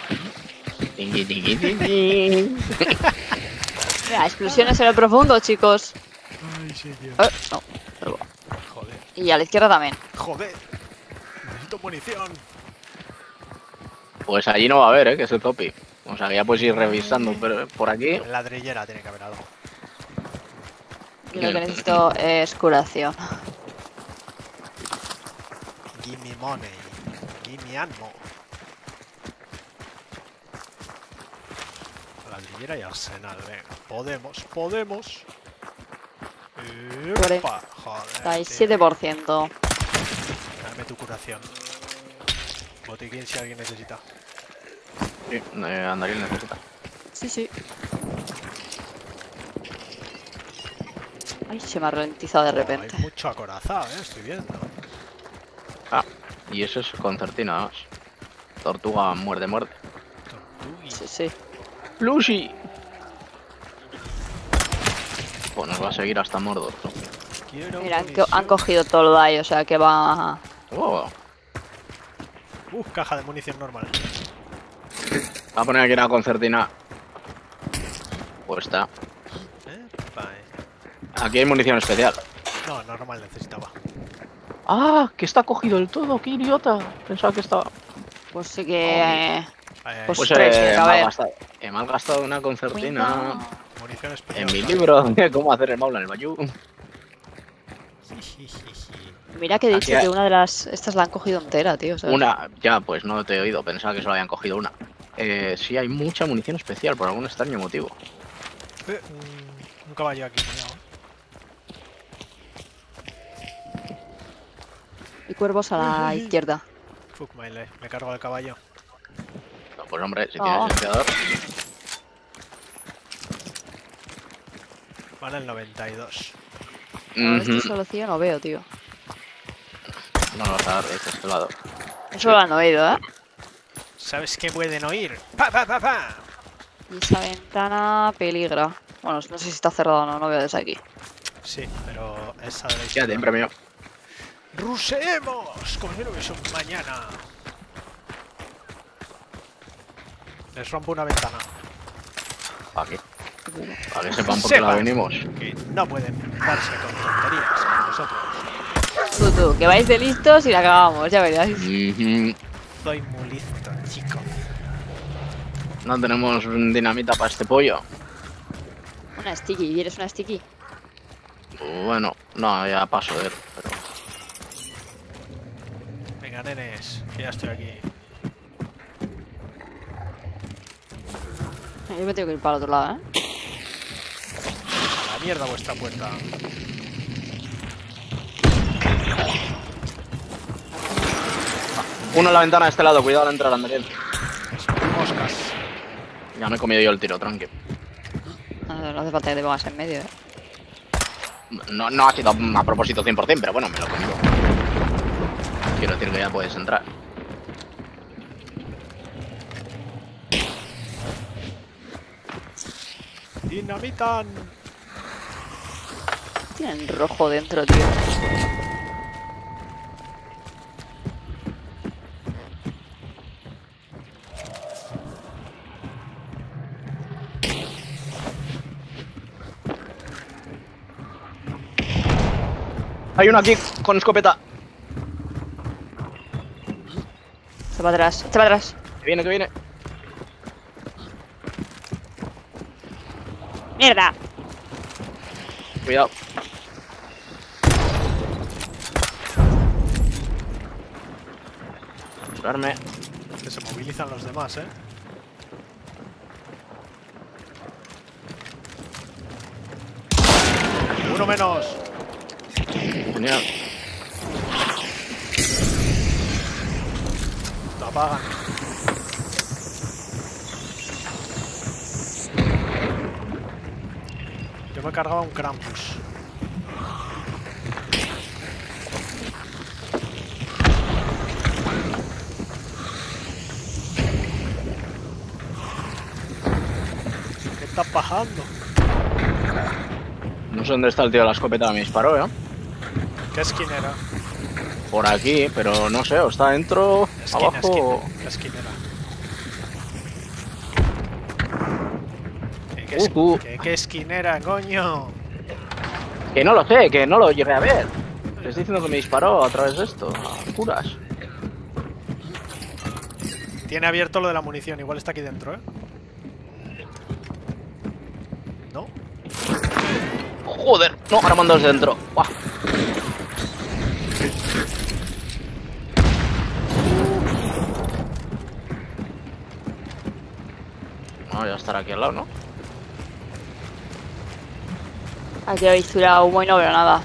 Mira, explosiones en el profundo, chicos. Ay, señor. No, pero- Joder, y a la izquierda también. joder. Necesito munición. Pues allí no va a haber, ¿eh? Que es el topi. O sea, que ya puedes ir revisando pero por aquí. En ladrillera tiene que haber algo. Yo lo que necesito es curación. Gimme money. Gimme ammo. Ladrillera y arsenal, venga. Podemos. Epa, joder. 47%. Dame tu curación. Botiquín si alguien necesita. Sí, Andariel necesita. Sí. Ay, se me ha ralentizado de repente. Hay mucho acorazado, estoy viendo. Ah, y eso es concertina, además. Tortuga muerde. Tortugui. Sí. ¡Lucy! Pues nos va a seguir hasta Mordor, ¿no? Quiero Mira, munición. han cogido todo lo de ahí, o sea que va... Oh, Caja de munición normal. va a poner aquí una concertina. Puesta. Epa, Aquí hay munición especial. No, normal necesitaba. ¡Ah! Que está cogido del todo, qué idiota. Pensaba que estaba. Pues sí que... Pues Pues tres, tiene que haber. he malgastado una concertina Munición especial. en mi libro de cómo hacer el maula en el bayou. Mira que he dicho Aquí que una de las... Estas la han cogido entera, tío. ¿sabes? Una, ya, pues no te he oído, pensaba que solo habían cogido una. Sí, hay mucha munición especial por algún extraño motivo. Un caballo aquí, cuidado. Y cuervos a la izquierda. Fuck my life, me cargo al caballo. No, pues hombre, si Oh. tienes silenciador. Vale, el 92. Ahora Ujú. este solución no veo, tío. No lo vas a dar de este lado. Eso lo han oído, ¿eh? ¿Sabes qué pueden oír? ¡Pa, pa, pa, pa! Y esa ventana peligra. Bueno, no sé si está cerrada o no, no veo desde aquí. Sí, pero esa de la Ya izquierda. te premio. ¡Ruseemos! Como si no hubiese un mañana. Les rompo una ventana. ¿Para qué? Para que sepan por qué la Sepan venimos. que no pueden darse con tonterías como nosotros. Tú, que vais de listos y la acabamos, ya veréis. Ujú. Soy muy listo, chicos. No tenemos dinamita para este pollo. Una sticky, ¿quieres una sticky? Bueno, no, ya paso de él, pero... Venga, nenes, que ya estoy aquí. Yo me tengo que ir para el otro lado, A la mierda vuestra puerta. Uno en la ventana de este lado, cuidado al entrar, Andrés. Moscas. Ya me he comido yo el tiro, tranqui. No hace falta que te pongas en medio, No ha sido a propósito 100%, pero bueno, me lo he comido. Quiero decir que ya puedes entrar. Dinamitan. Tienen rojo dentro, tío. Hay uno aquí con escopeta. Está para atrás, está para atrás. Que viene, que viene. ¡Mierda! Cuidado. Curarme. Que se movilizan los demás, ¿eh? Uno menos. Genial. Lo apagan. Yo me cargaba un Krampus. ¿Qué está pasando? No sé dónde está el tío de la escopeta que me disparó, ¿eh? ¿Qué esquinera? Por aquí, pero no sé, o está dentro, abajo... ¿Qué esquinera? ¿Qué esquinera, coño? Que no lo sé, que no lo llegué a ver. Te estoy diciendo que me disparó a través de esto, a puras. Tiene abierto lo de la munición, igual está aquí dentro, ¿eh? ¿No? Joder, no, ahora mando desde dentro. ¡Buah! No, ya estará aquí al lado, ¿no? Aquí habéis tirado humo y no veo nada.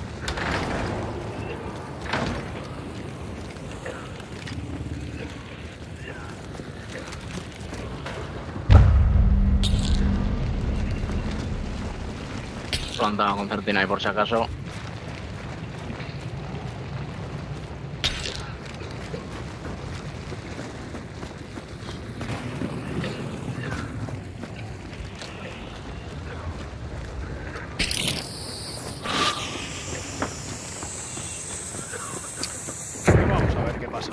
Planta una concertina ahí por si acaso. Vamos a ver qué pasa.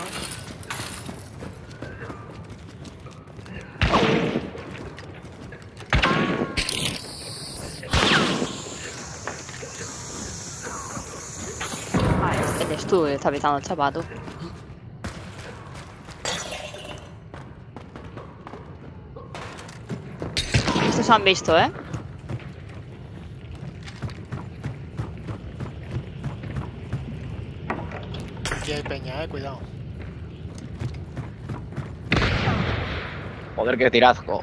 Eres tú, está pisando el zapato. Estos han visto, ¿eh? Aquí hay peña, cuidado. Joder, qué tirazgo.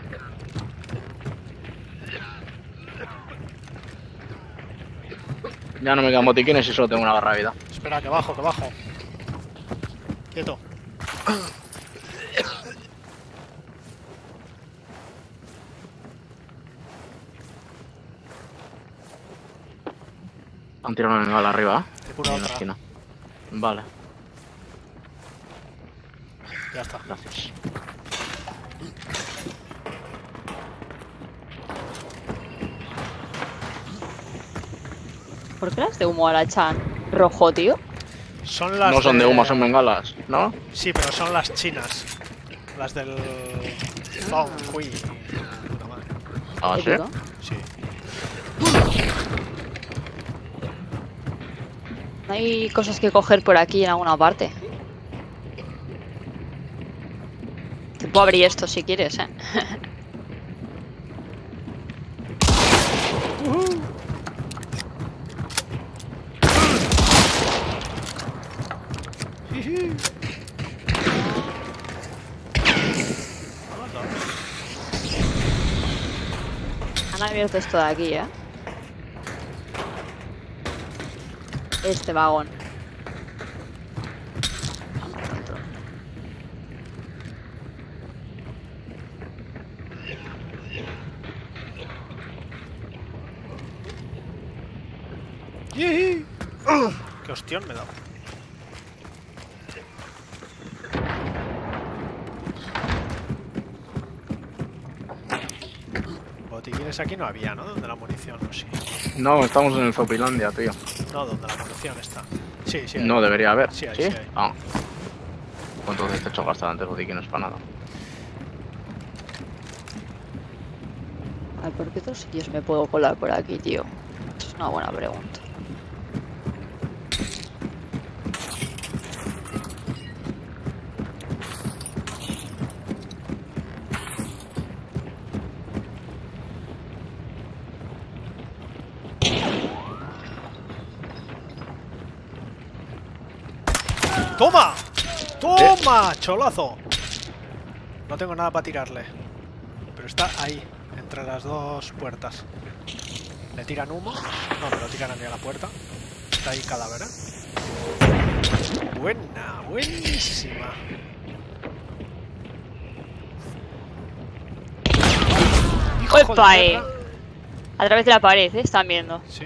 Ya no me quedan botiquines y solo tengo una barra de vida. Espera, que bajo, que bajo. Quieto. Han tirado una bengala arriba, Te curo en la otra. esquina. Vale, Ya está. gracias. ¿Por qué las de humo ahora echan rojo, tío? Son las No son de humo, son bengalas, ¿no? Sí, pero son las chinas. Las del... Zhong Hui. Puta madre. Ah, sí. Épico. Sí. No hay cosas que coger por aquí en alguna parte. Te puedo abrir esto si quieres, ¿eh? Han abierto esto de aquí, ¿eh? Este vagón. ¡Qué hostión me he dado! Botiquines aquí no había, ¿no? Donde la munición, no, sí. No, estamos en el Zopilandia, tío. No, donde la munición está. Sí, sí. No debería haber. Sí, ¿Sí? sí hay. Ah. Pues entonces te he hecho gastar antes botiquines para nada. Ay, ¿por qué otros sitios me puedo colar por aquí, tío? Es una buena pregunta. ¡Toma! ¡Toma! ¡Cholazo! No tengo nada para tirarle. Pero está ahí, entre las dos puertas. ¿Le tiran humo? No, me lo tiran a mí a la puerta. Está ahí cadáver, ¿eh? Buena, buenísima. ¡Hijo de ¡Opa! perra! A través de la pared, ¿eh? Están viendo. Sí.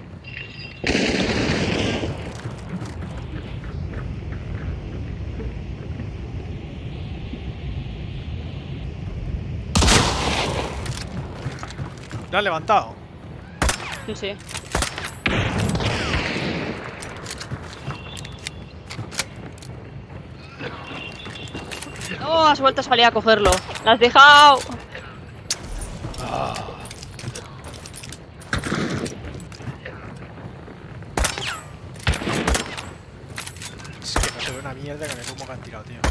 ¿Lo has levantado? Sí, sí. No, has vuelto a salir a cogerlo. ¡Lo has dejado! Es que no se ve una mierda con el humo que han tirado, tío.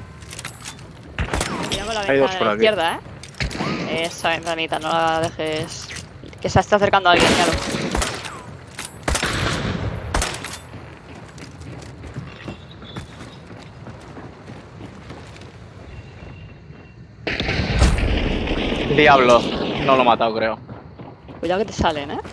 Mira con la Hay dos ventana de por la aquí. izquierda, ¿eh? Esa ventanita, no la dejes. Que se está acercando a alguien, claro. Diablo. No lo he matado, creo. Cuidado que te salen, ¿eh?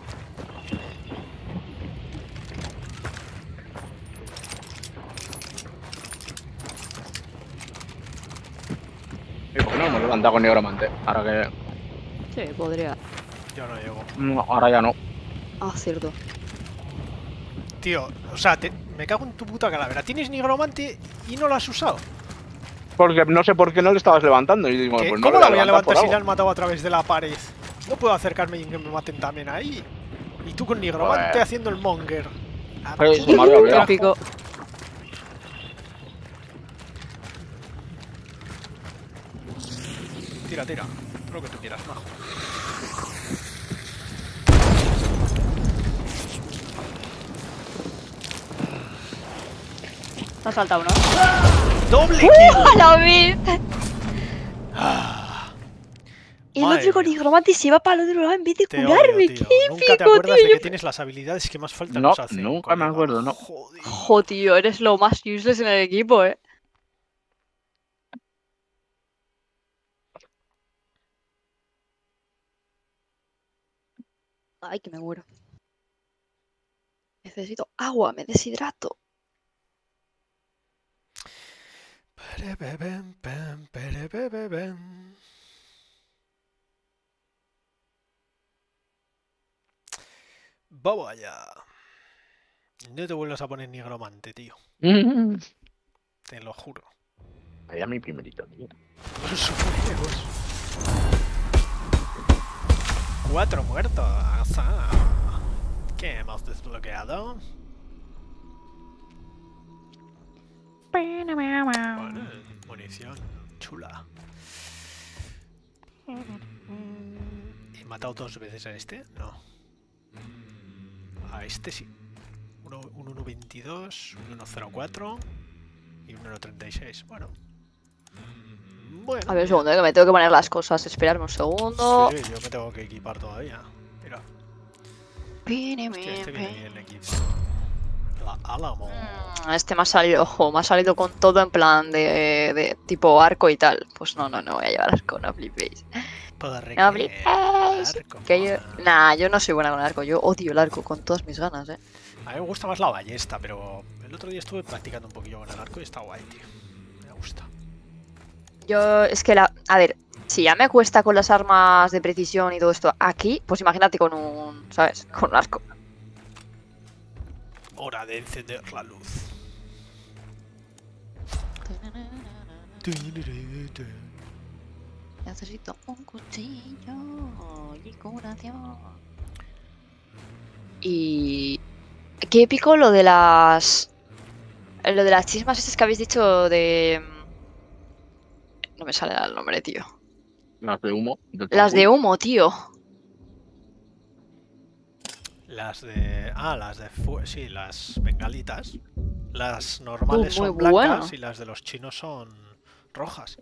¿Y por qué no hemos levantado con Nigromante? Ahora que... Sí, podría. Yo no llego. No, ahora ya no. Ah, cierto. Tío, o sea, me cago en tu puta calavera. Tienes nigromante y no lo has usado. Porque no sé por qué no le estabas levantando. Y digo, ¿Qué? pues no ¿Cómo le la voy a levantar si por le han algo. matado a través de la pared? No puedo acercarme y que me maten también ahí. Y tú con nigromante Pues- haciendo el monger. Ah, Pues se me había olvidado. Típico. Tira, tira. Lo que tú quieras, majo. Me ha saltado uno. ¡Doble ¡A kill! la vez! El Madre otro con mía. nigromante se va para el otro lado en vez de Te curarme. odio, ¡Qué tío. Nunca te épico, acuerdas tío! de que tienes las habilidades que más falta No, nos hacen. nunca me colega. acuerdo, no. Joder. Jo, tío, eres lo más useless en el equipo, ¿eh? Ay, que me muero. Necesito agua, me deshidrato. Perebebem, pem, perebebem. Vamos allá. No te vuelvas a poner nigromante, tío. Te lo juro. Allá mi primerito, tío. Los huevos. 4 muertos. Asa. ¿Qué hemos desbloqueado? Bueno, munición chula. ¿He matado 2 veces a este? No. A este sí. Un 1.22, un 1.04 y un 1.36. Bueno. Bueno. A ver, un segundo, que me tengo que poner las cosas. Esperarme un segundo. Sí, yo me tengo que equipar todavía. Mira. Hostia, este viene bien equipado. La Álamo. Este me ha salido, ojo, me ha salido con todo en plan de tipo arco y tal. Pues no voy a llevar arco, no flipéis. No flipéis. Nah, yo no soy buena con el arco, yo odio el arco con todas mis ganas, A mí me gusta más la ballesta, pero el otro día estuve practicando un poquillo con el arco y está guay, tío. Me gusta. Yo, es que a ver, si ya me cuesta con las armas de precisión y todo esto aquí, pues imagínate con un, ¿sabes? Con un arco. Hora de encender la luz. Necesito un cuchillo y curación. Y... qué épico lo de las... Lo de las chismas estas que habéis dicho de... No me sale el nombre, tío. Las de humo. Las de humo, tío. Las de... Ah, las de... Sí, las bengalitas. Las normales muy son blancas bueno. y las de los chinos son rojas.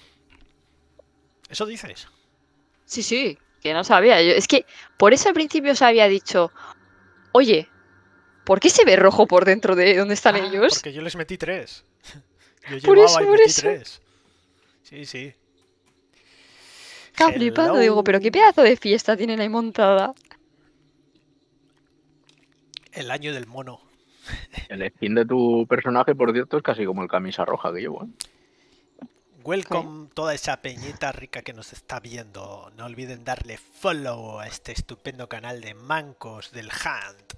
¿Eso dices? Sí, que no sabía. Es que por eso al principio se había dicho, oye, ¿por qué se ve rojo por dentro de donde están ellos? Porque yo les metí 3. Yo Por llevaba eso, y por metí eso. 3. Sí. Estaba flipando, digo, pero qué pedazo de fiesta tienen ahí montada. El año del mono. El skin de tu personaje, por cierto, es casi como el camisa roja que llevo. Welcome toda esa peñita rica que nos está viendo. No olviden darle follow a este estupendo canal de mancos del Hunt.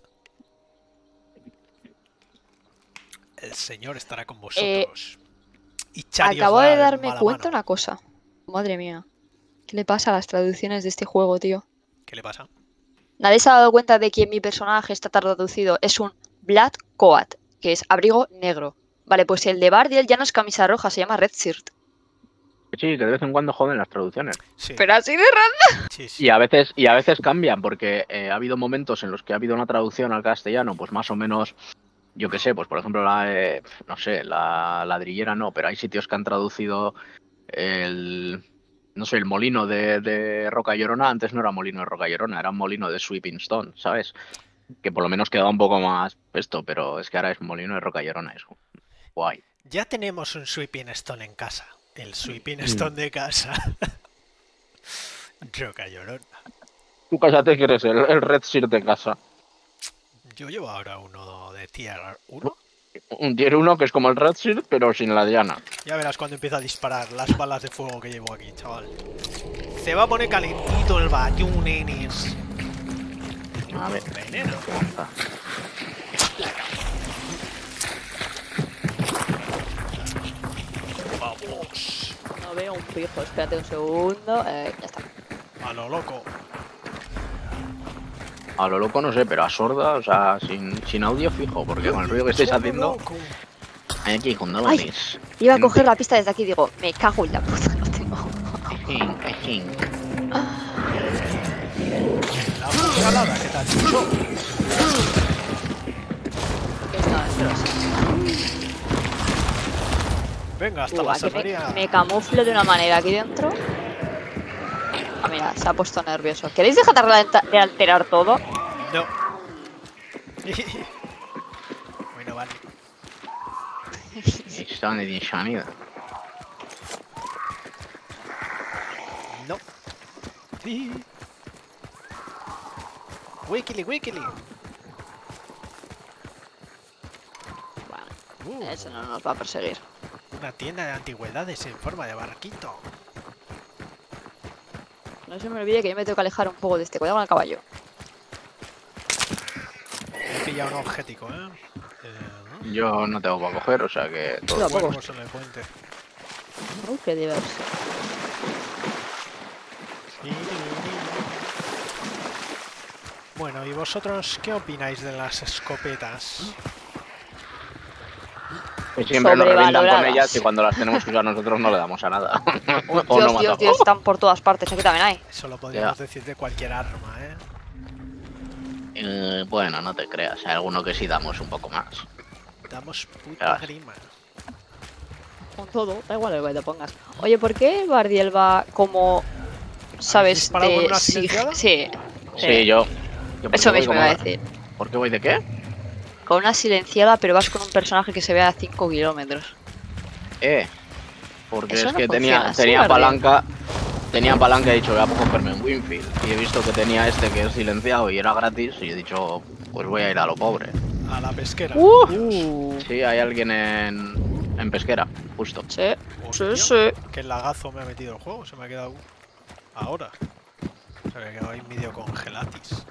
El señor estará con vosotros. Y Chari os Acabo dará de darme mala cuenta mano. una cosa. Madre mía. ¿Qué le pasa a las traducciones de este juego, tío? ¿Qué le pasa? Nadie se ha dado cuenta de que mi personaje está traducido. Es un Black Coat, que es abrigo negro. Vale, pues el de Bardiel ya no es camisa roja, se llama Red Shirt. Sí, que de vez en cuando joden las traducciones. Sí. Pero así de raro. Sí. Y a veces cambian, porque ha habido momentos en los que ha habido una traducción al castellano, pues más o menos, yo qué sé, pues por ejemplo no sé, la ladrillera no, pero hay sitios que han traducido el molino de Roca Llorona. Antes no era molino de Roca Llorona, era un molino de Sweeping Stone, ¿sabes? Que por lo menos quedaba un poco más esto, pero es que ahora es molino de Roca Llorona, eso. Guay. Ya tenemos un Sweeping Stone en casa. El Sweeping Stone de casa. Roca Llorona. Tú cállate que eres el Red Shirt de casa. Yo llevo ahora uno de Tier 1. Un Tier 1 que es como el Red Shirt, pero sin la diana. Ya verás cuando empieza a disparar las balas de fuego que llevo aquí, chaval. Se va a poner calentito el batún, nenes. A ver. Veneno. Vamos. No veo un pijo, espérate un segundo. Ya está. A lo loco. A lo loco no sé, pero a sorda, o sea, sin audio fijo, porque con el ruido que estáis haciendo... Hay aquí con dólares. Iba a coger la pista desde aquí, digo, me cago en la puta, no tengo. La putalada, ¿qué tal? Venga, hasta la Aquí serrería. me camuflo de una manera aquí dentro. Ah, mira, se ha puesto nervioso. ¿Queréis dejar de alterar todo? No. Bueno, vale. Está de insanidad. No. Wikili. Bueno, eso no nos va a perseguir. Una tienda de antigüedades en forma de barquito. No se me olvide que yo me tengo que alejar un poco de este. Cuidado con el caballo. He pillado un objetivo, ¿eh? Yo no tengo para coger, o sea que... Yo Todo tampoco. Cuervos en el puente. Qué diverso. Bueno, ¿y vosotros qué opináis de las escopetas? Que siempre nos revientan con Sobrevaloradas. ellas y cuando las tenemos que usar nosotros no le damos a nada. O no matamos. Dios, están por todas partes. Aquí también hay. Eso lo podríamos decir de cualquier arma, ¿eh? Bueno, no te creas, hay alguno que sí damos un poco más. Damos puta grima. Con todo, da igual el que te pongas. Oye, ¿por qué Bardiel va como... ¿Sabes? disparado con una silenciada? Sí. Sí, yo. Eso mismo iba a decir. ¿Por qué voy de qué? con una silenciada, pero vas con un personaje que se ve a 5 kilómetros. Porque Eso es no que funciona así, tenía Guardian. palanca. Tenía palanca y he dicho, voy a cogerme un Winfield. Y he visto que tenía este que es silenciado y era gratis. Y he dicho, pues voy a ir a lo pobre. A la pesquera. Sí, hay alguien en pesquera, justo. Sí, Hostia, sí, sí. Qué lagazo me ha metido el juego. Se me ha quedado ahora. Se me ha quedado ahí medio congelatis.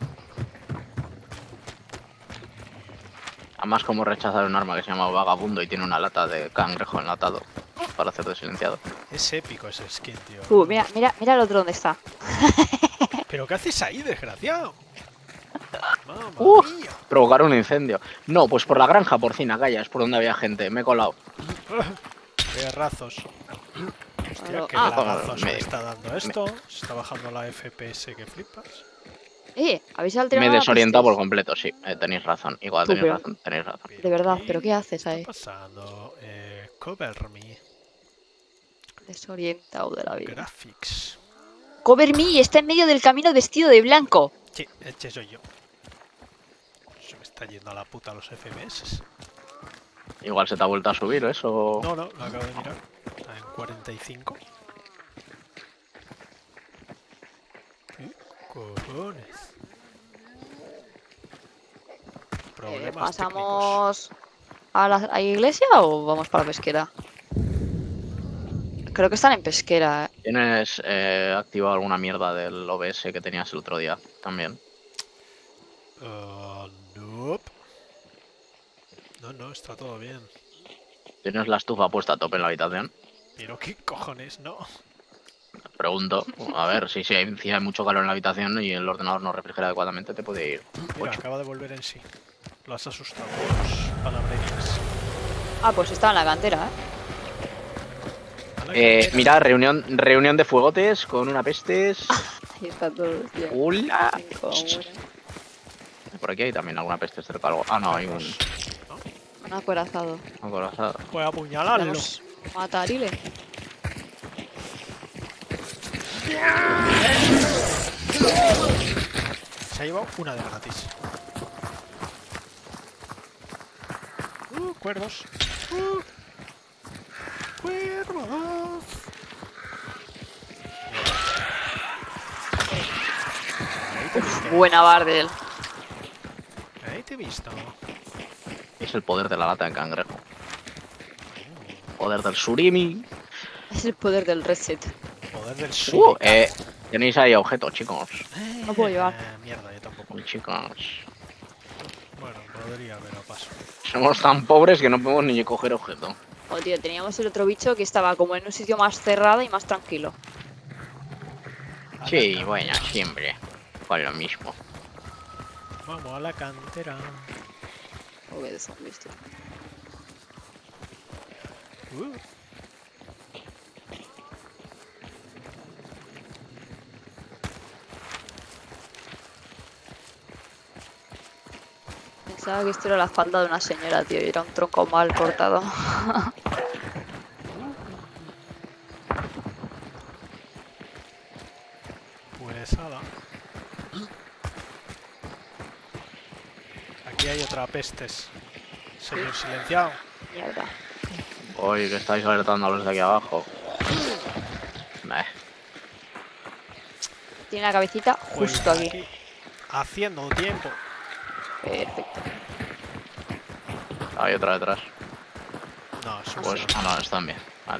Además, como rechazar un arma que se llama Vagabundo y tiene una lata de cangrejo enlatado para hacer de silenciado. Es épico ese skin, tío. Mira el otro donde está. ¿Pero qué haces ahí, desgraciado? Mamma mía. Provocar un incendio. No, pues por la granja porcina, calla, es por donde había gente. Me he colado. Perrazos. Hostia, Claro. qué Ah, lagazos me me- está dando esto. Se está bajando la FPS que flipas. ¿Habéis alterado Me he la desorientado por pistis? completo, sí. Tenéis razón. Igual Tú, tenéis pero- razón, tenéis razón. De verdad, ¿pero qué haces ahí? está pasando? Cover me. Desorientado de la vida. Graphics. Cover me está en medio del camino vestido de blanco. Sí, este soy yo. Se me está yendo a la puta los FPS. Igual se te ha vuelto a subir eso. No, lo acabo de mirar. Está en 45. ¿Qué cojones? Problemas técnicos. ¿Pasamos a la iglesia o vamos para la pesquera? Creo que están en pesquera. ¿Tienes activado alguna mierda del OBS que tenías el otro día también? Nope. No, está todo bien. ¿Tienes la estufa puesta a tope en la habitación? Pero qué cojones, no. Pregunto, a ver, si hay mucho calor en la habitación y el ordenador no refrigera adecuadamente, te puede ir. Mira, 8. acaba de volver en sí. Lo has asustado con los palabrerías. Ah, pues está en la cantera, ¿eh? A la cantera. Mira, reunión de fuegotes con una pestes. Ahí está todo, tío. ¡Hola! Cinco, uno. Por aquí hay también alguna peste cerca algo. Ah, no, hay un Un acorazado. acorazado. Voy a apuñalarlo. Podemos matarile. Se ha llevado una de gratis. Cuervos. Cuervos. Ahí te he visto. Buena Bardel. Ahí te he visto. Es el poder de la lata de cangrejo. Poder del surimi. Es el poder del reset. Poder del sur. Tenéis ahí objetos, chicos. No puedo llevar. Mierda, yo tampoco. Chicos. Bueno, podría, pero paso. Somos tan pobres que no podemos ni coger objeto. Oh, tío, teníamos el otro bicho que estaba como en un sitio más cerrado y más tranquilo. Sí, bueno, siempre. Con lo mismo. Vamos a la cantera. Oh, qué de zombies, tío. Pensaba que esto era la espalda de una señora, tío, y era un tronco mal cortado. Pues nada. Aquí hay otra pestes. Señor silenciado. Mierda. Hoy que estáis alertando a los de aquí abajo. Tiene la cabecita justo Pues aquí. Haciendo tiempo. Perfecto. Hay otra detrás. No, es un Pues, no, están bien. Vale.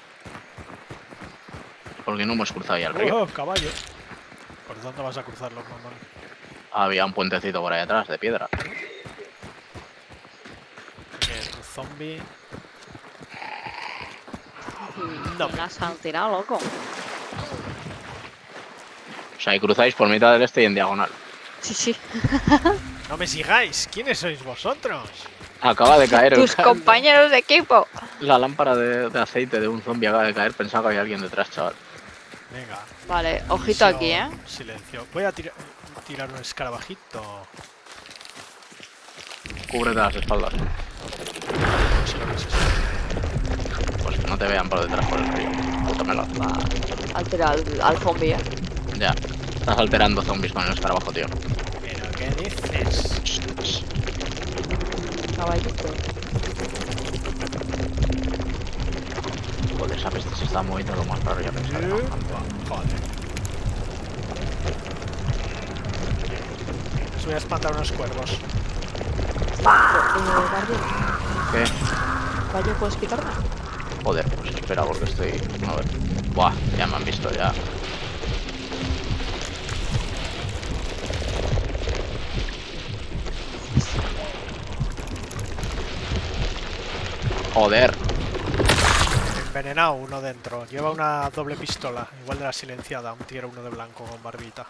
Porque no hemos cruzado ya el río. ¡Oh, caballo! ¿Por dónde vas a cruzarlo, mamón? Había un puentecito por ahí atrás, de piedra. Un zombie. No. Me has alterado, loco. O sea, y cruzáis por mitad del este y en diagonal. Sí, sí. ¡No me sigáis! ¿Quiénes sois vosotros? Acaba de caer Tus compañeros de equipo. la lámpara de aceite de un zombie acaba de caer. Pensaba que había alguien detrás, chaval. Venga. Vale, ojito aquí, ¿eh? Silencio. Voy a tirar un escarabajito. Cúbrete las espaldas. No sé lo que es eso. Pues que no te vean por detrás por el río. Puta melón. Altera al zombie, ¿eh? Ya. Estás alterando zombies con el escarabajo, tío. ¿Pero qué dices? Caballito. Joder, esa peste se está moviendo lo más raro, ya pensaba. Joder. Les voy a espantar unos cuervos. Guardia, ¿Qué? ¿Vaya puedes quitarme? Joder, pues espera porque estoy... A ver. Buah, ya me han visto ya. Joder. Envenenado uno dentro. Lleva una doble pistola. Igual de la silenciada. Un tiro uno de blanco con barbita.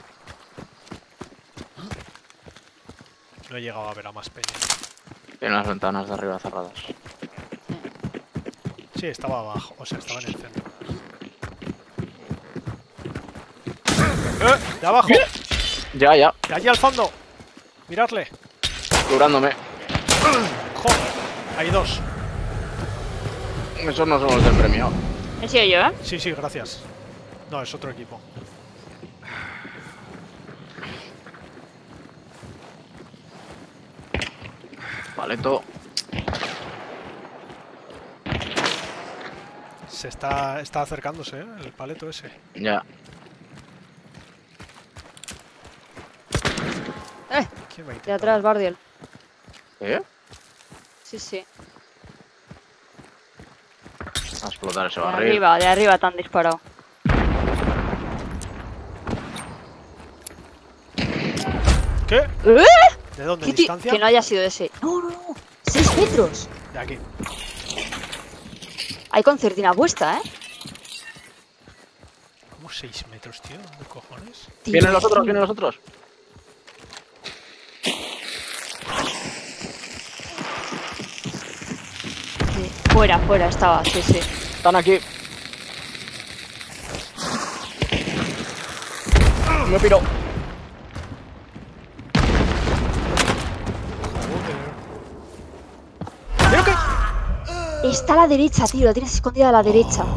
No he llegado a ver a más peña. Tiene las ventanas de arriba cerradas. Sí, estaba abajo. O sea, estaba en el centro. ¡De abajo! Ya, ya. ¡De allí al fondo! ¡Miradle! Curándome. ¡Joder! Hay dos. Esos no son los del premio. ¿He sido yo, Sí, sí, gracias. No, es otro equipo. Paleto. Se está acercándose, ¿eh? El paleto ese. Ya. ¿Quién va a De intentar? atrás, Bardiel. ¿Eh? Sí, sí. A explotar ese De barril. arriba te han disparado. ¿Qué? ¿Eh? ¿De dónde? ¿Qué ¿Distancia? que no haya sido ese. No, no, no. 6 metros. De aquí. Hay concertina puesta, ¿eh? ¿Cómo 6 metros, tío? ¿Dónde cojones? Tío, Vienen los otros, vienen los otros. Sí. Fuera estaba, sí, sí. Están aquí. Me piro. ¿Pero qué? Está a la derecha, tío. La tienes escondida a la derecha.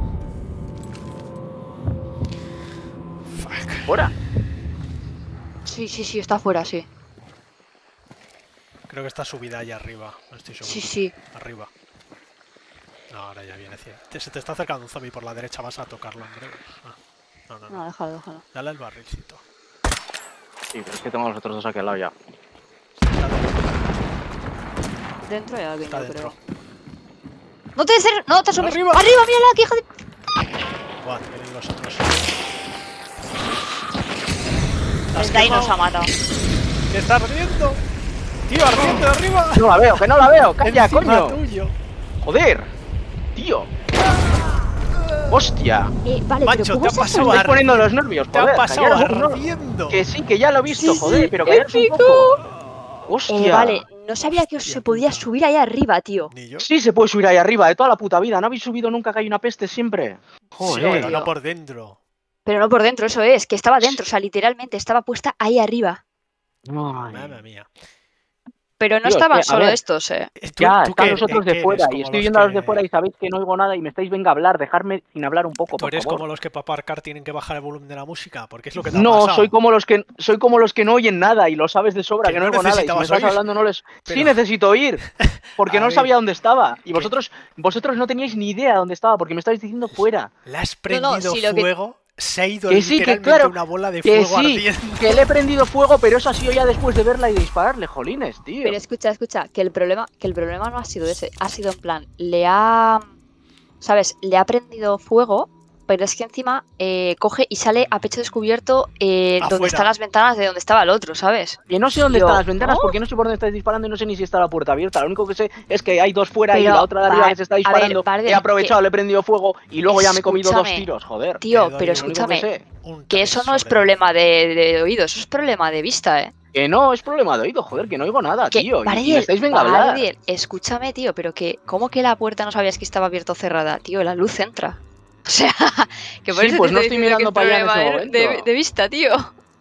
Fuck. Fuera. Sí, sí, sí, está fuera, sí. Creo que está subida allá arriba. No estoy seguro. Sí, sí. Arriba. No, ahora ya viene. Se te está acercando un zombie por la derecha. Vas a tocarlo en breve. Ah, no. No, déjalo. Dale al barrilcito. Sí, pero es que tengo a los otros dos aquí al lado ya. Está dentro. Dentro hay alguien, Está yo dentro. creo. No te des... No, te asomes. ¡Arriba! ¡Arriba, mírala, que hija de... Buah, vienen los otros. Desde ahí nos ha matado. ¡Que está ardiendo! ¡Tío, ardiendo de arriba! No la veo, que no la veo. Calla, Encima coño. tuyo. Joder. Tío. Hostia. Vale, Macho, pero ¿cómo te ha es eso? pasado Me estáis poniendo los nervios, Te joder. ha pasado callaros, no. ardiendo. Que sí, que ya lo he visto, Sí, joder, sí, pero callaros un épico. poco. Hostia. Vale, no sabía que se podía subir ahí arriba, tío. Ni yo. Sí se puede subir ahí arriba, de toda la puta vida. ¿No habéis subido nunca que hay una peste siempre? Sí, Joder. pero no tío. por dentro. Pero no por dentro, eso es, que estaba dentro, o sea, literalmente estaba puesta ahí arriba. Ay. Mamma mía. Pero no Tío, es estaban que, a solo ver. estos, Ya, ¿Tú están qué- los otros qué de eres? fuera y ¿Como estoy los viendo a los de que- fuera y sabéis que no oigo nada y me estáis venga a hablar, dejarme sin hablar un poco, ¿Tú por eres favor. como los que para aparcar tienen que bajar el volumen de la música? Porque es lo que te ha No, pasado. soy como los que no oyen nada y lo sabes de sobra, Que que no no oigo nada y si me necesitabas estás oír. hablando no les... Pero- Sí necesito oír, porque A no ver. sabía dónde estaba y Que- vosotros no teníais ni idea dónde estaba porque me estáis diciendo fuera. Le has No, prendido sí, lo que- fuego, se ha ido Que sí, que literalmente claro, una bola de Que fuego sí, ardiendo. que le he prendido fuego, pero eso ha sido ya después de verla y de dispararle, jolines, tío. Pero escucha, que el problema no ha sido ese, ha sido en plan, ¿sabes? Le ha prendido fuego, pero es que encima coge y sale a pecho descubierto donde Afuera. están las ventanas de donde estaba el otro, ¿sabes? Que no sé dónde Tío, están las ventanas, ¿no? porque no sé por dónde estáis disparando y no sé ni si está la puerta abierta. Lo único que sé es que hay dos fuera y Pero, la otra de arriba que se está a ver, disparando. Bardel, He aprovechado, le he prendido fuego y luego ya me he comido dos Escúchame, tiros, joder. Tío, Te doy pero lo único Lo único escúchame, que sé. Un que eso no es sobre- problema de oído, eso es problema de vista, ¿eh? Que no, es problema de oído, joder, que no oigo nada, Que, tío. Y me Bardiel, estáis venga a hablar. Bardiel, escúchame, tío, pero que, ¿cómo que la puerta no sabías que estaba abierta o cerrada? Tío, la luz entra. O sea, que por Sí, eso pues te no estoy estoy diciendo que mirando es para allá en problema ese momento. de vista, tío.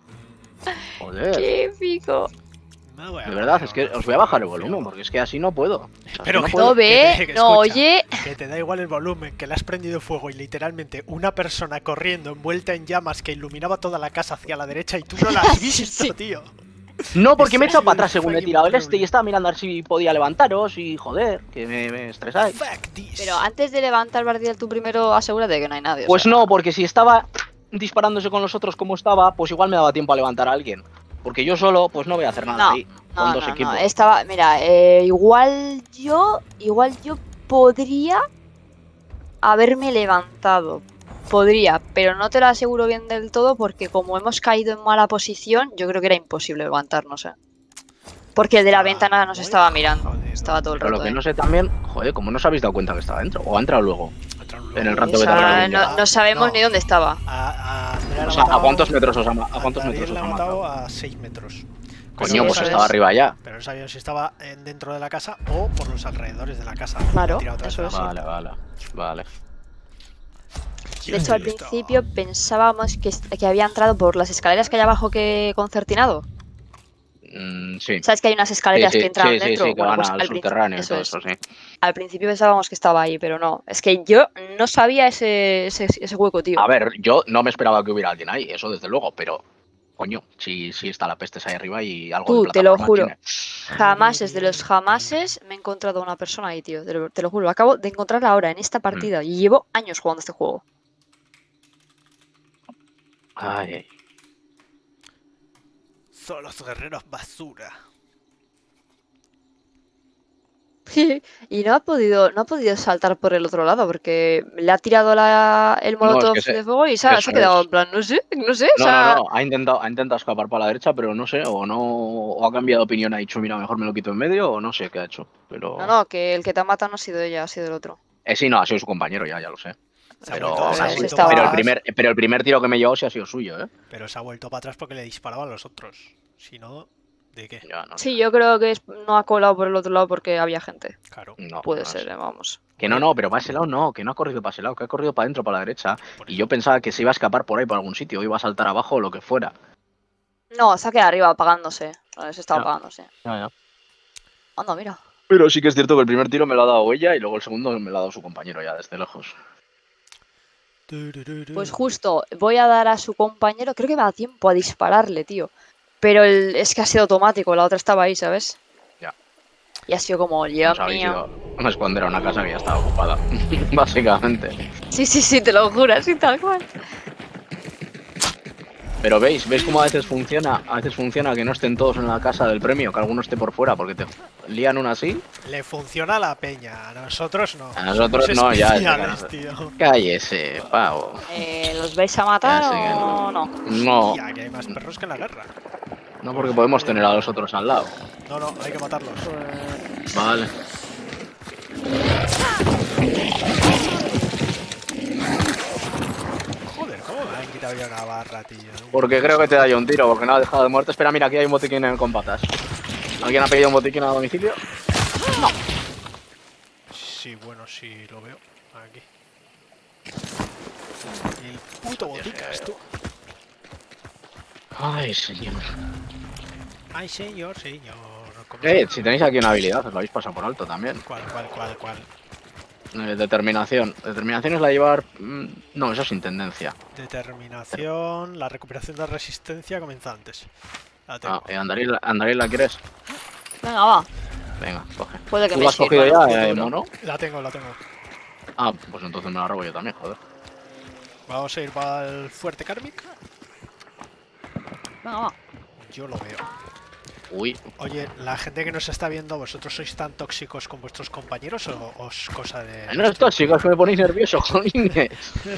Joder. Qué pico. Me voy a De verdad, poner es que unos os voy a bajar el fuego. volumen, porque es que así no puedo. O sea, Pero así que- no puedo. No ve, que no escucha. oye. Que te da igual el volumen, que le has prendido fuego y literalmente una persona corriendo envuelta en llamas que iluminaba toda la casa hacia la derecha y tú no la has Sí, visto, sí. tío. No, porque me he echado para atrás según he tirado el este y estaba mirando a ver si podía levantaros y joder, que me estresáis. Pero antes de levantar partida tú primero asegúrate de que no hay nadie. Pues no, porque si estaba disparándose con los otros como estaba, pues igual me daba tiempo a levantar a alguien. Porque yo solo, pues no voy a hacer nada ahí. Con dos equipos. No. Estaba, mira, igual yo podría haberme levantado. Podría, pero no te lo aseguro bien del todo porque como hemos caído en mala posición, yo creo que era imposible levantarnos, Porque el de la ventana nos estaba mirando. Estaba todo el rato. Pero lo que no sé también, joder, ¿cómo no os habéis dado cuenta que estaba dentro? ¿O ha entrado luego? En el rato no sabemos ni dónde estaba. O sea, ¿a cuántos metros os ha matado? A 6 metros. Coño, pues estaba arriba ya. Pero no sabía si estaba dentro de la casa o por los alrededores de la casa. Claro, eso es. Vale. De hecho, al principio pensábamos que había entrado por las escaleras que hay abajo que concertinado. Sí. ¿Sabes que hay unas escaleras que entran dentro? Sí, que van al subterráneo y todo eso, sí. Al principio pensábamos que estaba ahí, pero no. Es que yo no sabía ese hueco, tío. A ver, yo no me esperaba que hubiera alguien ahí, eso desde luego, pero... Coño, si está la peste ahí arriba y algo de plataforma te lo juro. tiene. Jamás, desde los jamases, me he encontrado a una persona ahí, tío. Te lo juro. Acabo de encontrarla ahora, en esta partida. Y llevo años jugando este juego. Ay. Son los guerreros basura. Y no ha podido saltar por el otro lado porque le ha tirado el molotov de fuego y se ha quedado en plan, no sé. No, ha intentado escapar para la derecha, pero no sé, o ha cambiado de opinión, ha dicho, mira, mejor me lo quito en medio, o no sé qué ha hecho. Pero... No, que el que te ha matado no ha sido ella, ha sido el otro. Sí, no, ha sido su compañero, ya lo sé. Pero el primer tiro que me llevó sí ha sido suyo, ¿eh? Pero se ha vuelto para atrás porque le disparaban a los otros. Si no... ¿De qué? Sí, yo creo que no ha colado por el otro lado porque había gente. Claro. Puede ser, vamos. Que no, pero para ese lado no, que no ha corrido para ese lado, que ha corrido para adentro, para la derecha. Y yo pensaba que se iba a escapar por ahí, por algún sitio, o iba a saltar abajo o lo que fuera. No, se ha quedado arriba apagándose. Se está apagándose. Ya. Anda, mira. Pero sí que es cierto que el primer tiro me lo ha dado ella y luego el segundo me lo ha dado su compañero ya desde lejos. Pues justo, voy a dar a su compañero, creo que me da tiempo a dispararle, tío. Pero es que ha sido automático, la otra estaba ahí, ¿sabes? Ya. Y ha sido como, Dios mío. No esconder a una casa que ya estaba ocupada, básicamente. Sí, te lo juro, así tal cual. Pero ¿veis cómo a veces funciona que no estén todos en la casa del premio, que alguno esté por fuera, porque te lían una así? Le funciona a la peña, a nosotros no. A nosotros no, ya. Tío. Cállese, pavo. ¿Los vais a matar o no? No. Ya, que hay más perros que en la guerra. No, porque podemos tener a los otros al lado. No, hay que matarlos. Vale. Joder, ¿cómo me han quitado ya una barra, tío? Porque creo que te da yo un tiro, porque no ha dejado de muerte. Espera, mira, aquí hay un botiquín con patas. ¿Alguien ha pedido un botiquín a domicilio? No. Sí, bueno, sí, lo veo. Aquí. El puto botiquín, tú. Ay, señor. Ay, señor. Si tenéis aquí una habilidad, os lo habéis pasado por alto también. ¿Cuál? Determinación. Determinación es la de llevar... No, eso es intendencia. Determinación, la recuperación de resistencia comienza antes. La tengo. Andaril, ¿la quieres? Venga, va. Venga, coge. Puede que ¿Tú me la has cogido ya, mono? La tengo. Ah, pues entonces me la robo yo también, joder. Vamos a ir para el fuerte Kármik. Venga, va. Yo lo veo. Uy. Oye, la gente que nos está viendo, ¿vosotros sois tan tóxicos con vuestros compañeros o es cosa de...? No es tóxico, es que me ponéis nervioso, jolines.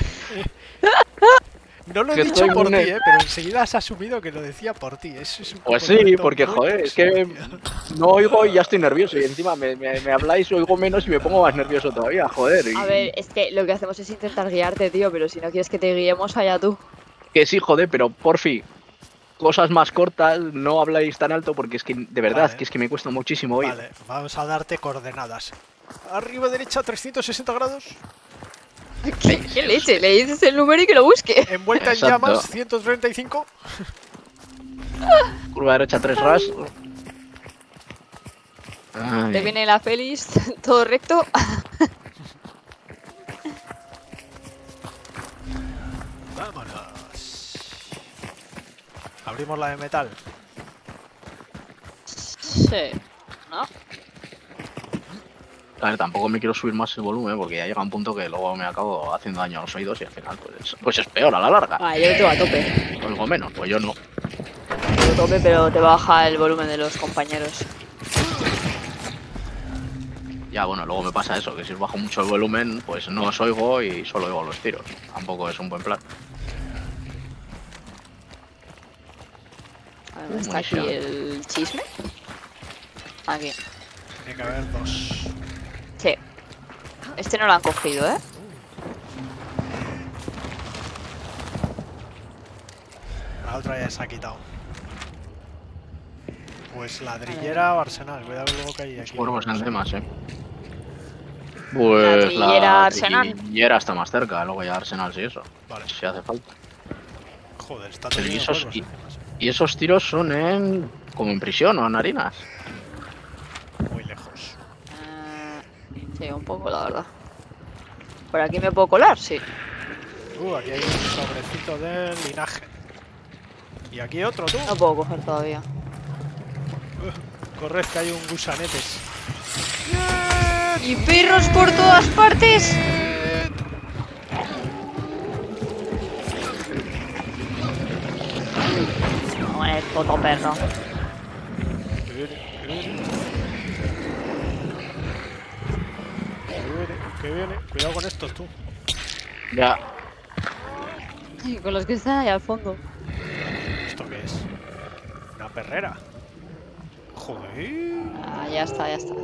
No lo he dicho por ti, pero enseguida has asumido que lo decía por ti. Es un pues sí, porque joder, es que no oigo y ya estoy nervioso. Y encima me habláis, oigo menos y me pongo más nervioso todavía, joder. A ver, es que lo que hacemos es intentar guiarte, tío, pero si no quieres que te guiemos, allá tú. Que sí, joder, pero porfi, cosas más cortas, no habláis tan alto porque es que, de verdad, vale. que es que me cuesta muchísimo oír. Vale, vamos a darte coordenadas. Arriba derecha, 360 grados. ¿Qué leche? Le dices el número y que lo busque. Envuelta en llamas, 135. Curva derecha, 3 ras. Te viene la Félix, todo recto. Vámonos. Abrimos la de metal. Sí. ¿No? A ver, tampoco me quiero subir más el volumen porque ya llega un punto que luego me acabo haciendo daño a los oídos y al final pues es peor a la larga. Ah, yo tengo a tope. O algo menos, pues yo no. Yo tope, pero te baja el volumen de los compañeros. Ya, bueno, luego me pasa eso, que si os bajo mucho el volumen, pues no os oigo y solo oigo los tiros. Tampoco es un buen plan. A ver, ¿está aquí el chisme? Aquí. Tiene que haber 2. Sí. Este no lo han cogido, ¿eh? La otra ya se ha quitado. Pues ladrillera o arsenal. Cuidado luego que hay aquí. Cuervos en temas, Pues ladrillera, arsenal. Ladrillera está más cerca, luego ya arsenal sí eso. Vale. Si hace falta. Joder, está Pero todo y lleno de esos, cuervos, además. y esos tiros son como en prisión o en harinas. Muy lejos. Sí, un poco, la verdad. ¿Por aquí me puedo colar? Sí. Aquí hay un sobrecito del linaje. Y aquí otro, tú. No puedo coger todavía. Corred, que hay un gusanetes. ¡Y perros por todas partes! No, el puto perro. Que viene. Cuidado con estos, tú. Ya. Y con los que están ahí al fondo. ¿Esto qué es? Una perrera. Joder. Ah, ya está, ya está.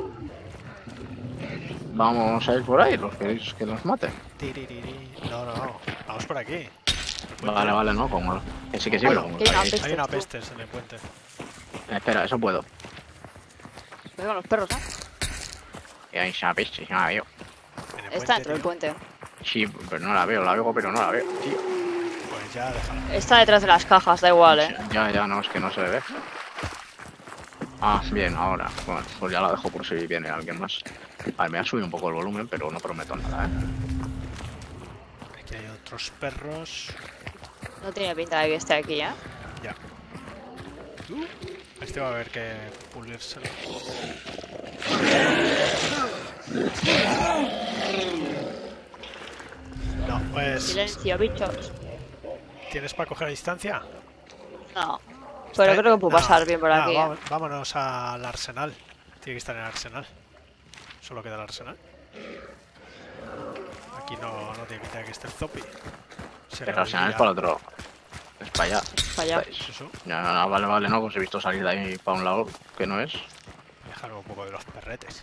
Vamos a ir por ahí, los queréis que los maten. Tiririri. No. Vamos por aquí. Vale, no, como. Que sí, pero como. ¿Qué? Hay una pestes en el puente. Espera, eso puedo. Voy con los perros, ¿no? Y ahí se peste, no la veo. En el Está puente, dentro del tío. puente. Sí, pero no la veo, pero no la veo, tío. Pues ya, déjala. Está detrás de las cajas, da igual, Ya, no, es que no se ve. Ah, bien, ahora. Bueno, pues ya la dejo por si viene alguien más. Vale, me ha subido un poco el volumen, pero no prometo nada, Aquí hay otros perros. No tiene pinta de que esté aquí, ¿eh? Ya. Este va a haber que pulírselo. No, pues... Silencio, bichos. ¿Tienes para coger a distancia? No. Pero creo que puedo pasar bien por aquí. Vámonos al arsenal. Tiene que estar en el arsenal. Solo queda el arsenal. Aquí no tiene pinta de que esté el zombie. El arsenal es para el otro. Es para allá. Para allá. Eso. No, vale, no, pues he visto salir de ahí para un lado que no es. Dejar un poco de los perretes.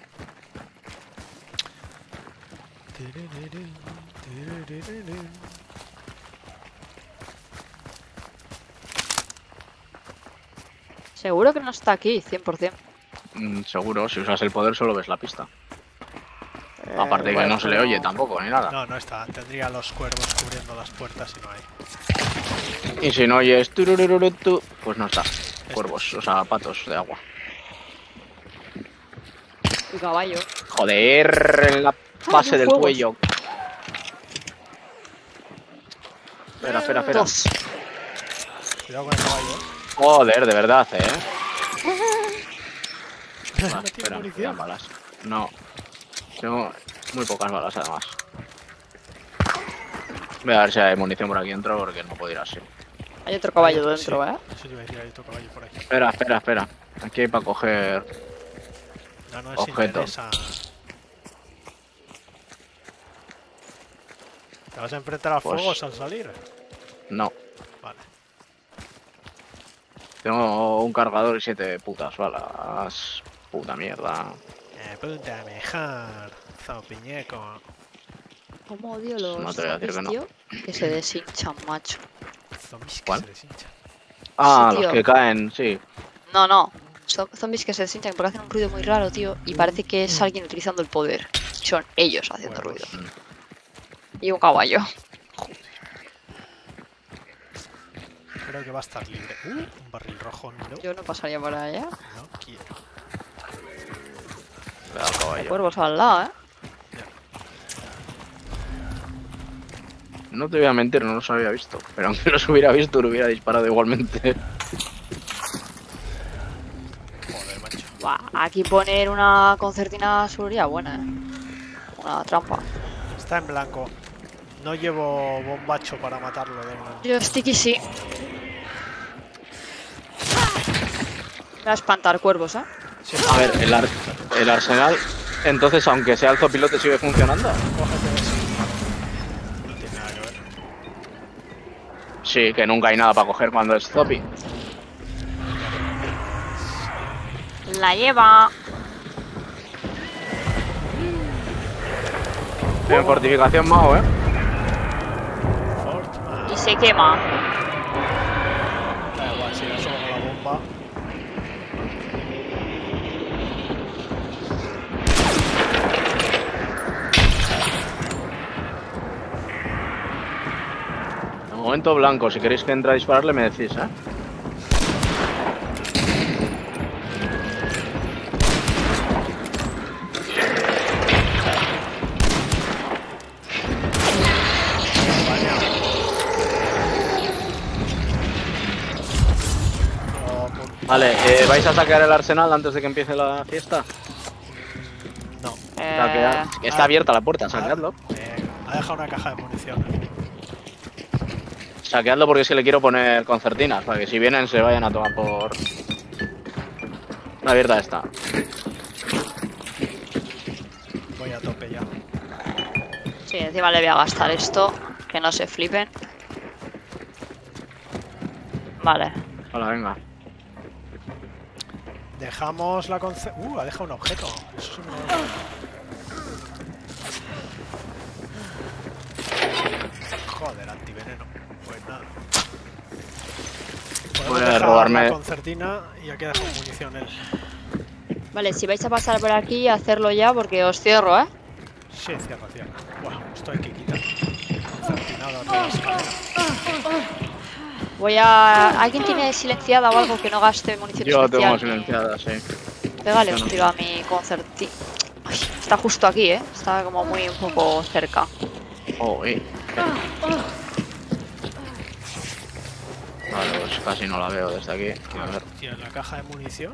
Seguro que no está aquí, 100%. Seguro, si usas el poder solo ves la pista. Aparte que no se le oye tampoco, ni nada. No está. Tendría los cuervos cubriendo las puertas y no hay. Y si no oyes tururururutu, pues no está. Cuervos, o sea, patos de agua. Y caballo. Joder, en la base del juegos. cuello. Espera. Dos. Cuidado con el caballo. Joder, de verdad, No tiene Espera, munición. balas. No. Tengo muy pocas balas además. Voy a ver si hay munición por aquí dentro porque no puedo ir así. Hay otro caballo Sí, dentro, ¿eh? Eso te iba a decir, hay otro caballo por ahí. Espera. Aquí hay para coger No es objeto. interesa. ¿Te vas a enfrentar a Pues- fuegos al salir? No. Vale. Tengo un cargador y 7 putas balas. Puta mierda. Punta mejor. Zopiñeco. ¿Cómo odio los No te voy a decir zombies, que no. tío? Que se deshinchan, macho. Zombies que ¿Cuál? se deshinchan. Ah, Sí, los tío. que caen, sí. No. Son zombies que se deshinchan porque hacen un ruido muy raro, tío. Y parece que es alguien utilizando el poder. Son ellos haciendo ruido. Huevos. Y un caballo. Creo que va a estar libre. Un barril rojo, no. Yo no pasaría por allá. No quiero. Le da al caballo. Cuervos al lado, ¿eh? No te voy a mentir, no los había visto. Pero aunque los hubiera visto, lo hubiera disparado igualmente. Aquí poner una concertina sería buena, Una trampa. Está en blanco. No llevo bombacho para matarlo de una. Yo sticky sí. Voy a espantar cuervos, Sí, A ver, el arsenal, entonces, aunque sea el zopilote, sigue funcionando. cógete eso. No tiene nada que ver. Sí, que nunca hay nada para coger cuando es zopi. La lleva. En fortificación Mao, Fortman. Y se quema. Da igual, si no solo con la bomba. De momento blanco, si queréis que entre a dispararle me decís, Vale, ¿vais a saquear el arsenal antes de que empiece la fiesta? No. Está abierta la puerta, saqueadlo. Ha dejado una caja de munición. Saqueadlo porque es que le quiero poner concertinas, para que si vienen se vayan a tomar por... La abierta está. Voy a tope ya. Sí, encima le voy a gastar esto. Que no se flipen. Vale. Hola, venga. Dejamos la ha dejado un objeto. Eso es un... Joder, antiveneno. Pues nada. Podemos Voy a dejar robarme- la concertina y aquí ha dejado munición él. Vale, si vais a pasar por aquí, hacerlo ya porque os cierro, Sí, cierra. Buah, esto hay que quitar. Concertinado arriba la escalera. Voy a... ¿Alguien tiene silenciada o algo que no gaste munición Yo especial? tengo silenciada, sí. Pégale un Yo no. tiro a mi concerti. Ay, está justo aquí, Está como muy un poco cerca. Oh, Vale, pues casi no la veo desde aquí. A ver. Tío, en la caja de munición.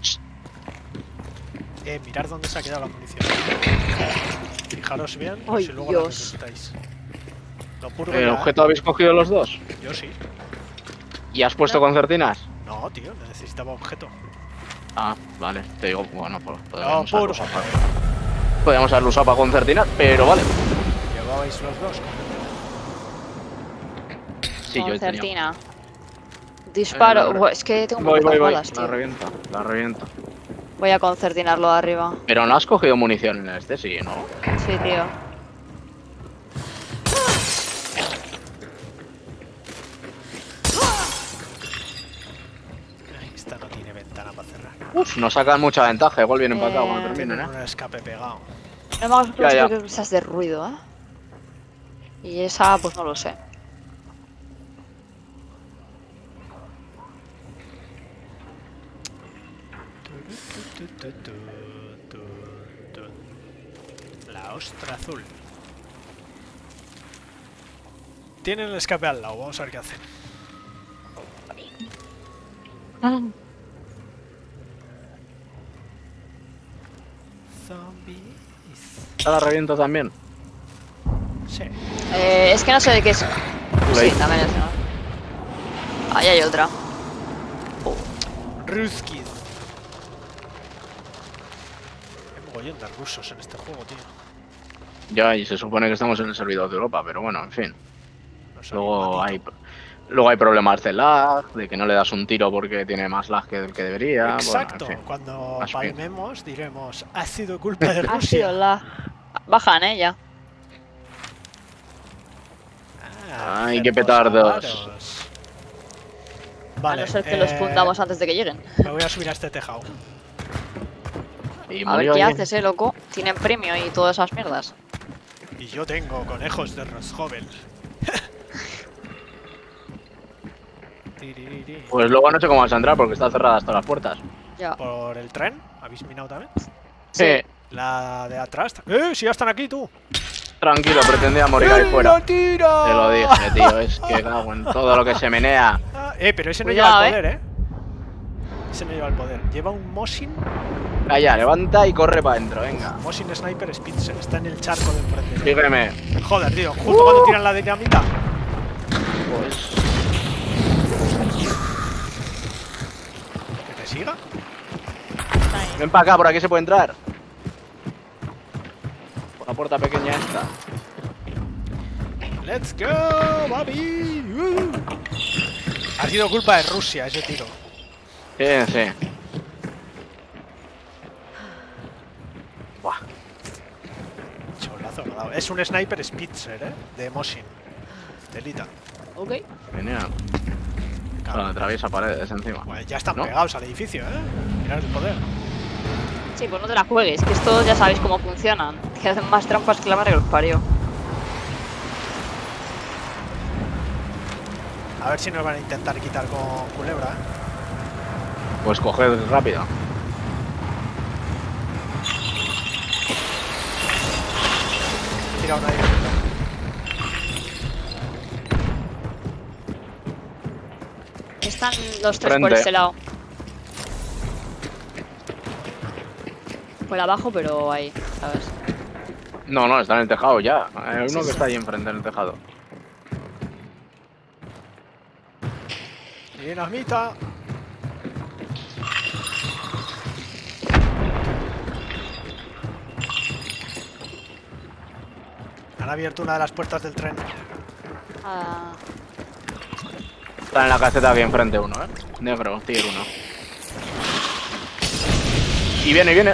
Mirad dónde se ha quedado la munición. Fijaros bien, Ay, si luego Dios. la necesitáis. Lo purgo ¿El ya, objeto habéis cogido los dos? Yo sí. ¿Y has puesto concertinas? No, tío, necesitaba objeto. Ah, vale. Te digo, bueno, pues No, podríamos puro. haberlo usado para concertinas, pero vale. Llevabais los dos. Sí, yo tenía. Concertina. Disparo. Buah, es que tengo Voy. muchas balas, La tío. reviento. Voy a concertinarlo de arriba. Pero no has cogido munición en este, sí, ¿no? Sí, tío. Ay, esta no tiene ventana para cerrar. Uf, nos sacan mucha ventaja. Igual vienen para acá cuando terminen, Tienen un escape pegado. No me hagas Ya. cosas de ruido, Y esa, pues no lo sé. La ostra azul. Tienen el escape al lado, vamos a ver qué hacen. Zombies. ¿Ya la reviento también? Sí. Es que no sé de qué es. Sí, también es, ¿no? Ahí hay otra. Ruskis. Hay mogollón de rusos en este juego, tío. Ya, y se supone que estamos en el servidor de Europa, pero bueno, en fin. Los Luego animatitos. hay problemas de lag, de que no le das un tiro porque tiene más lag que el que debería. Exacto, Bueno, en fin. cuando Más bien. palmemos diremos, ha sido culpa de Ha sido Rusia. la... Bajan, ya. Ay, qué petardos. Avaros. A Vale, no ser que los fundamos antes de que lleguen. me voy a subir a este tejado. Y A ver murió qué alguien. haces, loco. Tienen premio y todas esas mierdas. Y yo tengo conejos de Rosjovel. Tiririri. Pues luego no sé cómo vas a entrar porque está cerrada hasta las puertas. Ya. ¿Por el tren? ¿Habéis minado también? Sí. La de atrás. ¡Eh! ¡Si ya están aquí tú! Tranquilo, pretendía morir ahí fuera. ¡La tira! Te lo dije, tío, es que cago en todo lo que se menea. Pero ese no Cuidado, lleva el poder, Ese no lleva el poder. Lleva un Mosin. Calla, levanta y corre para adentro, venga. Mosin Sniper Spitzer. Está en el charco de enfrente. Sígueme. Joder, tío. Justo cuando tiran la dinamita. Pues... ¿Que te siga? Ven para acá, por aquí se puede entrar. Por la puerta pequeña esta. ¡Let's go, papi! Ha sido culpa de Rusia ese tiro. Sí, sí. Buah. Cholazo me ha dado. Es un Sniper Spitzer, de Mosin. Telita. Ok. Genial. Claro, atraviesa paredes encima. Pues ya están ¿No? pegados al edificio, Mirad el poder. Sí, pues no te la juegues, que estos ya sabéis cómo funcionan. Que hacen más trampas que la madre que los parió. A ver si nos van a intentar quitar con culebra, Pues coged rápido. Tira una ahí. Están los tres Frente. por este lado. Por abajo, pero ahí, ¿sabes? No, no, está en el tejado ya. Hay uno Sí, que sí. está ahí enfrente en el tejado. Dinamita. Han abierto una de las puertas del tren. Ah, Está en la caseta aquí enfrente uno, Negro, tier 1. Y viene, viene.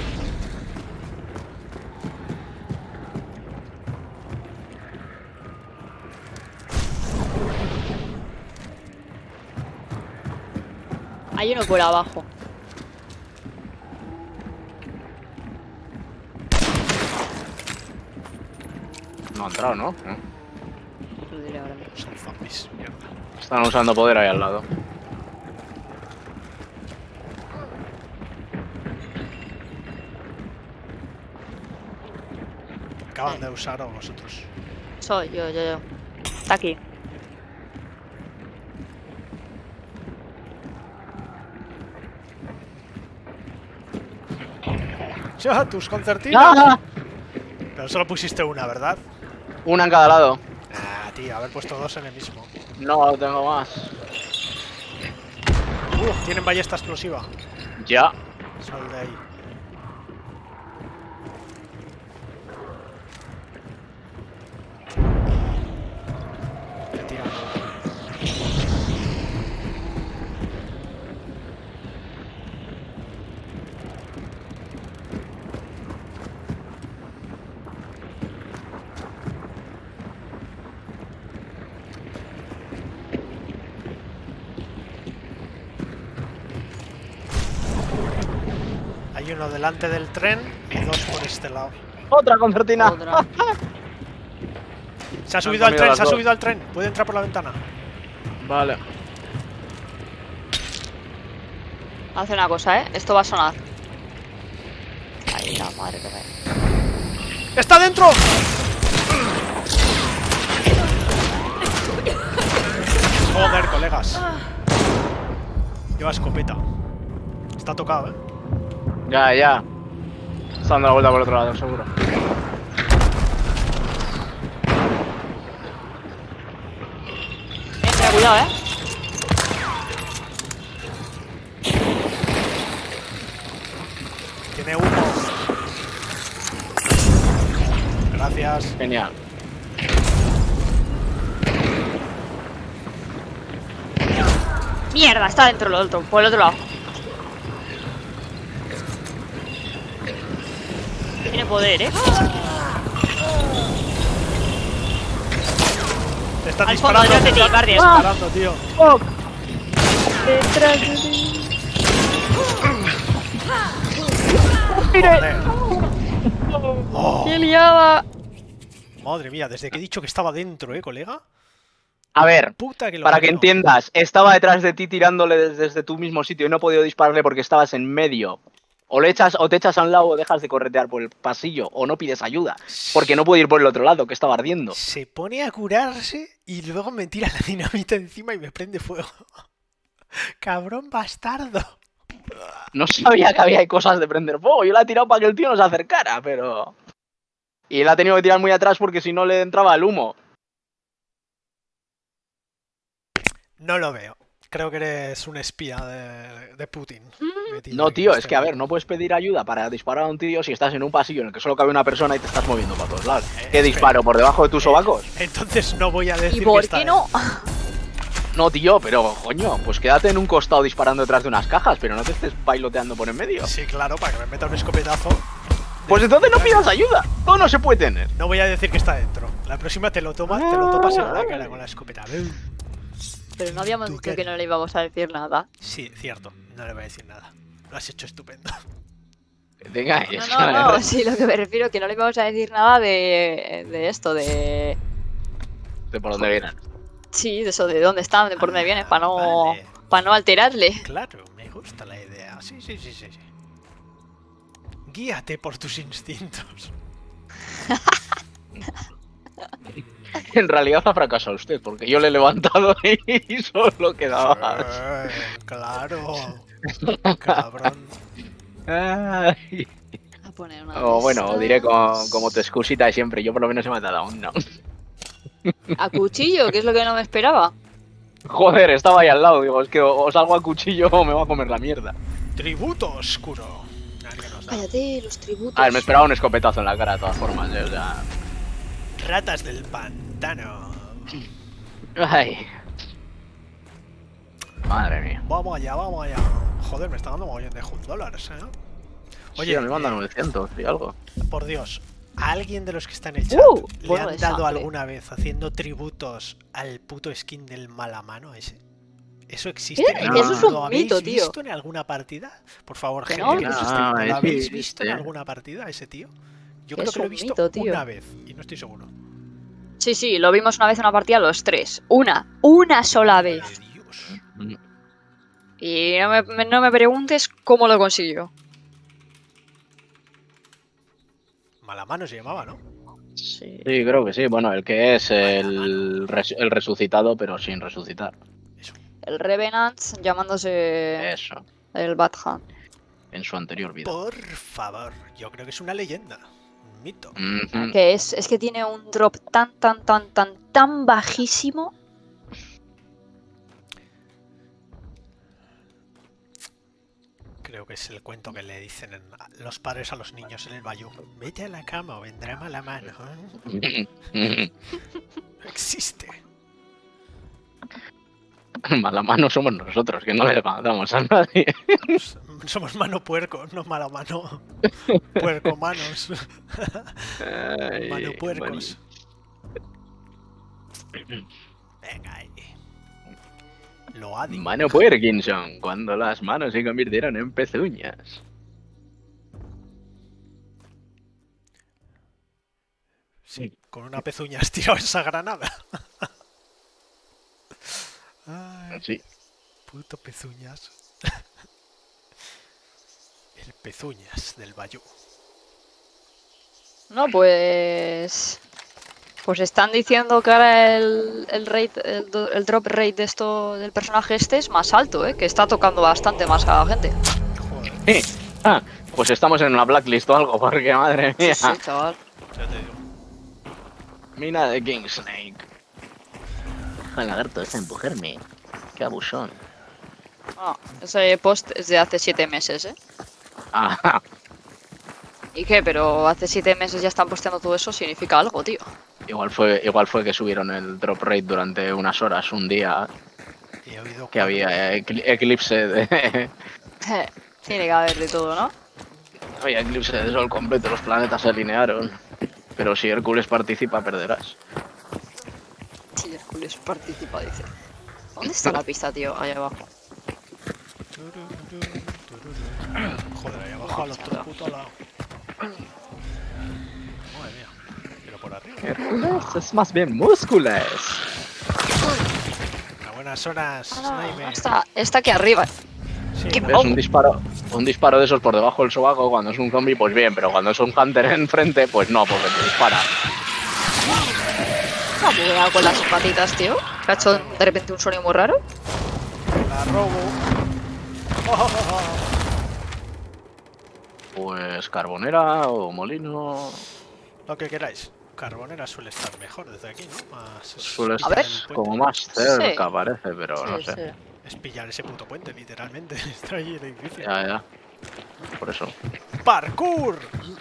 hay uno por abajo. No ha entrado, ¿no? Lo diré ahora mismo. Son zombies, mierda. Están usando poder ahí al lado. Acaban de usar a vosotros. Soy yo. Está aquí. ¡Ya, tus concertinas! ¡Ah! Pero solo pusiste una, ¿verdad? Una en cada lado. Ah, tío, haber puesto dos en el mismo. No, tengo más. Tienen ballesta explosiva. Ya. Sal de ahí. Te tiran. Hay uno delante del tren y dos por este lado. Otra concertina. Otra. Se ha subido al comido tren, las se ha dos. subido al tren. Puede entrar por la ventana. Vale. Hace una cosa, esto va a sonar. Ay, la madre que me... ¡Está dentro! Joder, colegas. Lleva escopeta. Está tocado, Ya, ya. Está dando la vuelta por el otro lado, seguro. Entra, cuidado, Tiene uno. Gracias. Genial. Mierda, está dentro del otro, por el otro lado. Tiene poder, Te están Al fondo, disparando. detrás de ti, guardias. Disparando, tío. Detrás de ti. Joder. Oh, ¡Qué liada! madre mía, desde que he dicho que estaba dentro, colega. A ver, Puta que lo para que parió. entiendas, estaba detrás de ti tirándole desde tu mismo sitio y no he podido dispararle porque estabas en medio. O le echas, o te echas a un lado o dejas de corretear por el pasillo, o no pides ayuda. Porque no puedo ir por el otro lado, que estaba ardiendo. Se pone a curarse y luego me tira la dinamita encima y me prende fuego. Cabrón bastardo. No sabía que había cosas de prender fuego. Yo la he tirado para que el tío no se acercara, pero... Y él ha tenido que tirar muy atrás porque si no le entraba el humo. No lo veo. Creo que eres un espía de Putin. No, tío, es que a ver, no puedes pedir ayuda para disparar a un tío si estás en un pasillo en el que solo cabe una persona y te estás moviendo para todos lados. ¿Qué disparo? ¿Por debajo de tus sobacos? Entonces no voy a decir ¿Y por que está qué no? No, tío, pero coño, pues quédate en un costado disparando detrás de unas cajas, pero no te estés bailoteando por en medio. Sí, claro, para que me meta un escopetazo. Pues entonces no pidas ayuda. Todo no se puede tener. No voy a decir que está dentro. La próxima te lo topas en la cara con la escopeta. Pero no habíamos ¿Tú dicho qué? que no le íbamos a decir nada. Sí, cierto. No le voy a decir nada. Lo has hecho estupendo. Venga, No, sí, lo que me refiero es que no le íbamos a decir nada de esto, de... ¿De por dónde vienen? Sí, de eso, de dónde están, de por dónde vienen, para Vale. no alterarle. Claro, me gusta la idea. Sí. Guíate por tus instintos. En realidad ha fracasado usted, porque yo le he levantado y solo quedaba. Claro. Cabrón. Ay. A poner una O bueno, mesa. diré como tu excusita de siempre. Yo por lo menos he matado a uno. A cuchillo, que es lo que no me esperaba. Joder, estaba ahí al lado. Digo, es que o salgo a cuchillo o me va a comer la mierda. Tributo oscuro. A ver qué nos da. Cállate, los tributos. A ver, me esperaba un escopetazo en la cara de todas formas, o sea... Ratas del pantano. Ay. Madre mía. Vamos allá. Joder, me está dando mogollón de $100, ¿eh? Oye, me mandan 900 y algo. Por Dios, ¿a alguien de los que está en el chat le bueno han de dado sangre. alguna vez haciendo tributos al puto skin del malamano ese? ¿Eso existe? ¿Qué? Eso es un ¿Lo habéis mito, tío. visto en alguna partida? Por favor, Que gente, no. que nos No, esté viendo, ¿lo sí habéis visto en existe. alguna partida ese tío? Yo Es creo que lo he un visto mito, tío. una vez y no estoy seguro. Sí, lo vimos una vez en una partida los tres. Una sola Madre vez. de Dios. Y no me preguntes cómo lo consiguió. Malamano se llamaba, ¿no? Sí. Sí, creo que sí. Bueno, el que es el resucitado, pero sin resucitar. Eso. El Revenant llamándose Eso. el Bad Hand. En su anterior vida. Por favor, yo creo que es una leyenda. Un mito. Ujú. Que es que tiene un drop tan bajísimo. Creo que es el cuento que le dicen los padres a los niños en el bayou. Vete a la cama o vendrá mala mano. No existe. Mala mano somos nosotros, que no le levantamos a nadie. Somos mano puerco, no mala mano. Puerco manos. Ay, Mano puercos. Venga ahí. Lo ha dicho. Mano Puerkinson, cuando las manos se convirtieron en pezuñas. Sí, con una pezuña has tirado esa granada. Ay, Sí. puto pezuñas. El pezuñas del bayou. No, pues están diciendo que ahora el drop rate de esto del personaje este es más alto, que está tocando bastante más a la gente. Joder, Pues estamos en una blacklist o algo, porque madre mía. Sí, chaval. ya te digo. Mina de King Snake. El lagarto es empujarme. Qué abusón. Ah, ese post es de hace 7 meses, ¿eh? Ah, ¿Y qué? Pero hace 7 meses ya están posteando todo eso, significa algo, tío. igual fue que subieron el drop rate durante unas horas, un día, He oído que había eclipse de... Tiene que haber de todo, ¿no? había eclipse de sol completo, los planetas se alinearon. Pero si Hércules participa, perderás. Sí, Hércules participa, dice. ¿Dónde está la pista, tío? Ahí abajo. Joder, ahí abajo al otro puto lado. Madre mía. Pero por arriba. Hércules es más bien múscules. A buenas horas, Snaime. Está aquí arriba. Sí, ¿Qué? me- ¿Ves? Un disparo de esos por debajo del sobaco, cuando es un zombie, pues bien, pero cuando es un hunter enfrente, pues no, porque te dispara. ¿Qué ha bugueado con las patitas, tío? ¿Que ha hecho de repente un sonido muy raro? la robo. Pues carbonera o molino. Lo que queráis. Carbonera suele estar mejor desde aquí, ¿no? Suele estar como más cerca, parece, pero no sé. Sí. Es pillar ese puto puente, literalmente. Está allí el edificio. Ya. Por eso. ¡Parkour!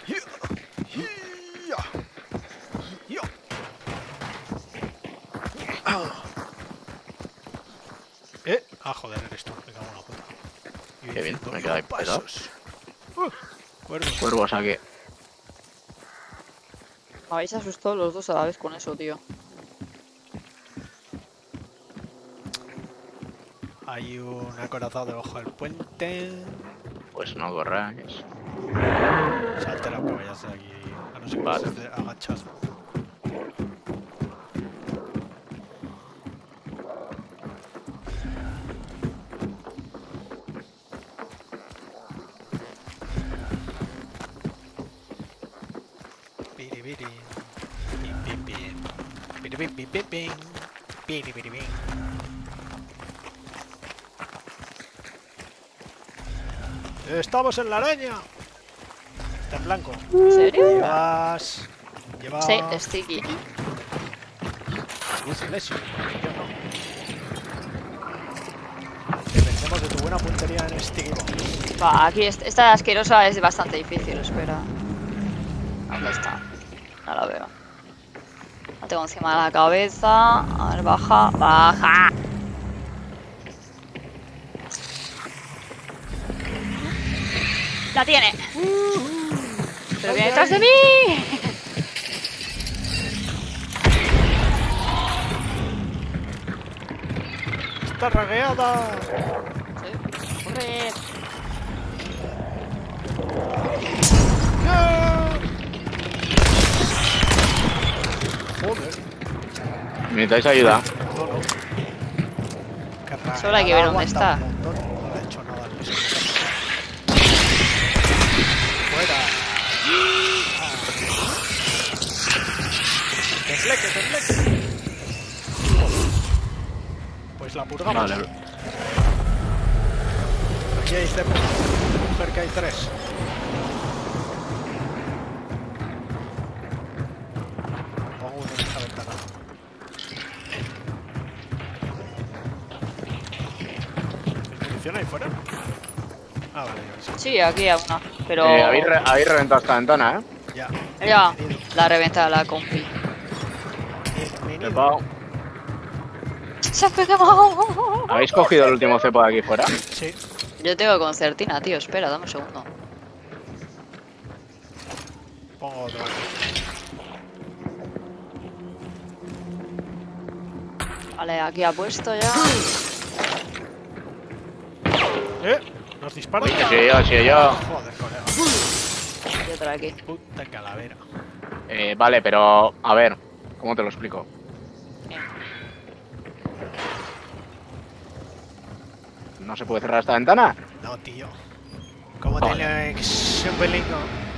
Ah, joder, eres tú. Me cago en la puta. Qué bien, me queda ahí pegado. Cuervos. Cuervos aquí. Me habéis asustado los dos a la vez con eso, tío. Hay un acorazado debajo del puente. Pues no corráis. Se ha alterado que vayas de aquí. A no ser que estés agachado. ¡Estamos en la araña! Está en blanco. ¿En serio? Llevas... Sí, sticky. Silencio, porque yo no. Dependemos de tu buena puntería en sticky bomb. Va, aquí esta asquerosa es bastante difícil, espera. ¿Dónde está? No la veo. La tengo encima de la cabeza. A ver, baja. ¡Baja! ¡La tiene! ¡Pero viene detrás de mí! ¡Está ragueada! Sí. ¡Corre! Joder. ¿Necesitáis ayuda? No. Solo hay que ver dónde está. No le ha hecho nada al piso. ¡Fuera! ¡Tembleque! Pues la purgamos. Vale. Aquí hay cepos. Cerca hay 3. Pongo uno en esta ventana. ¿Hay munición ahí fuera? Ah, vale, ya Sí, aquí hay una. Pero. Habéis reventado esta ventana, ¿eh? Ya. Ya, la reventa la compi. Bienvenido. ¡Se ha pegado! ¿Habéis cogido el último cepo de aquí fuera? Sí. Yo tengo concertina, tío. Espera, dame un segundo. Pongo otro. Vale, aquí ha puesto ya. ¿Nos disparan? Sí, yo. Joder, colega. Y otra aquí. Puta calavera. Vale, pero a ver, ¿cómo te lo explico? ¿No se puede cerrar esta ventana? No, tío. ¿Cómo te lo explico?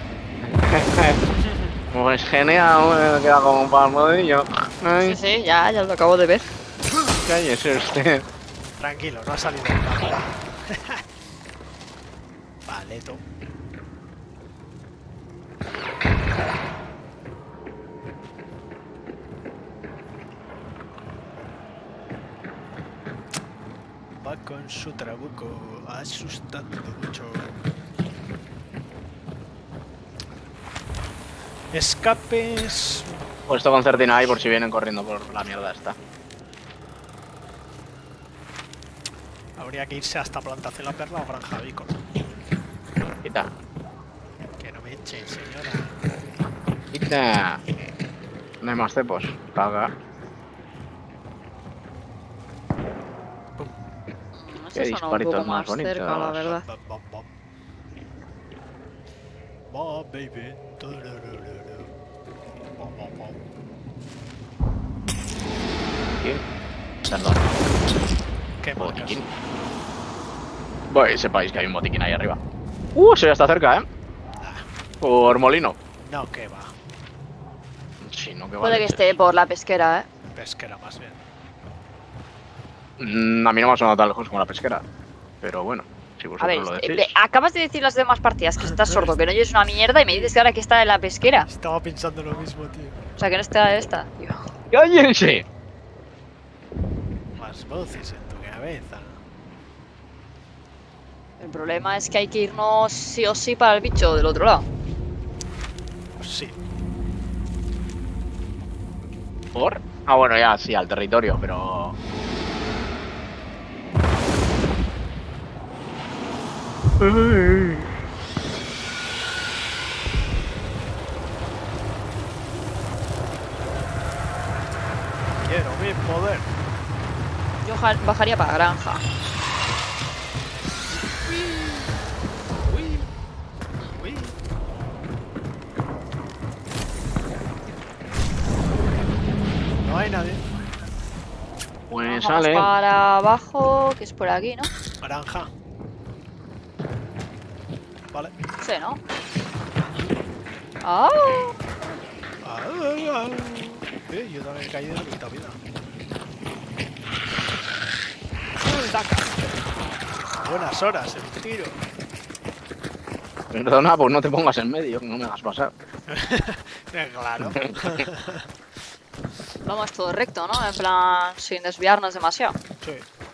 Pues genial, me queda como un palmodillo. Sí, sí, ya lo acabo de ver. Cállese usted. Tranquilo, no ha salido en cámara. Paleto. Va con su trabuco, asustando mucho. Escapes. Puesto concertina ahí por si vienen corriendo por la mierda esta. Habría que irse hasta Plantación La Perla o Granja Avícola. Quita. Que no me echen, señora. Quita. No hay más cepos. Paga. Qué Eso suena un disparitos poco más más bonitos. cerca, la verdad. Bom, baby. Bom, bom, bom. ¿Quién? Perdón. ¿Qué marcas? Botiquín. Pues sepáis que hay un botiquín ahí arriba. Eso ya está cerca, ¿eh? Nah, Por molino. no, que va. Sí, no que Puede vale. que esté por la pesquera, ¿eh? Pesquera más bien. A mí no me ha sonado tan lejos como la pesquera. Pero bueno, Si A ver, vosotros lo decís. acabas de decir las demás partidas que estás sordo, que no oyes una mierda y me dices que ahora que está en la pesquera. Estaba pensando lo mismo, tío. O sea, que no está esta, tío. ¡Cállense! Más voces en tu cabeza. El problema es que hay que irnos sí o sí para el bicho del otro lado. Pues sí. ¿Por? Ah, bueno, ya, sí, al territorio, pero... Quiero mi poder. Yo bajaría para granja. Uy. Uy. No hay nadie. Pues Vamos sale. para abajo, que es por aquí, ¿no? Naranja. Vale. Sí, ¿no? ¡Ah! Yo también he caído y no me he quitado vida. ¡Saca! Buenas horas, el tiro. Perdona, pues no te pongas en medio, que no me hagas pasar. Claro. Vamos todo recto, ¿no? En plan, sin desviarnos demasiado. Sí.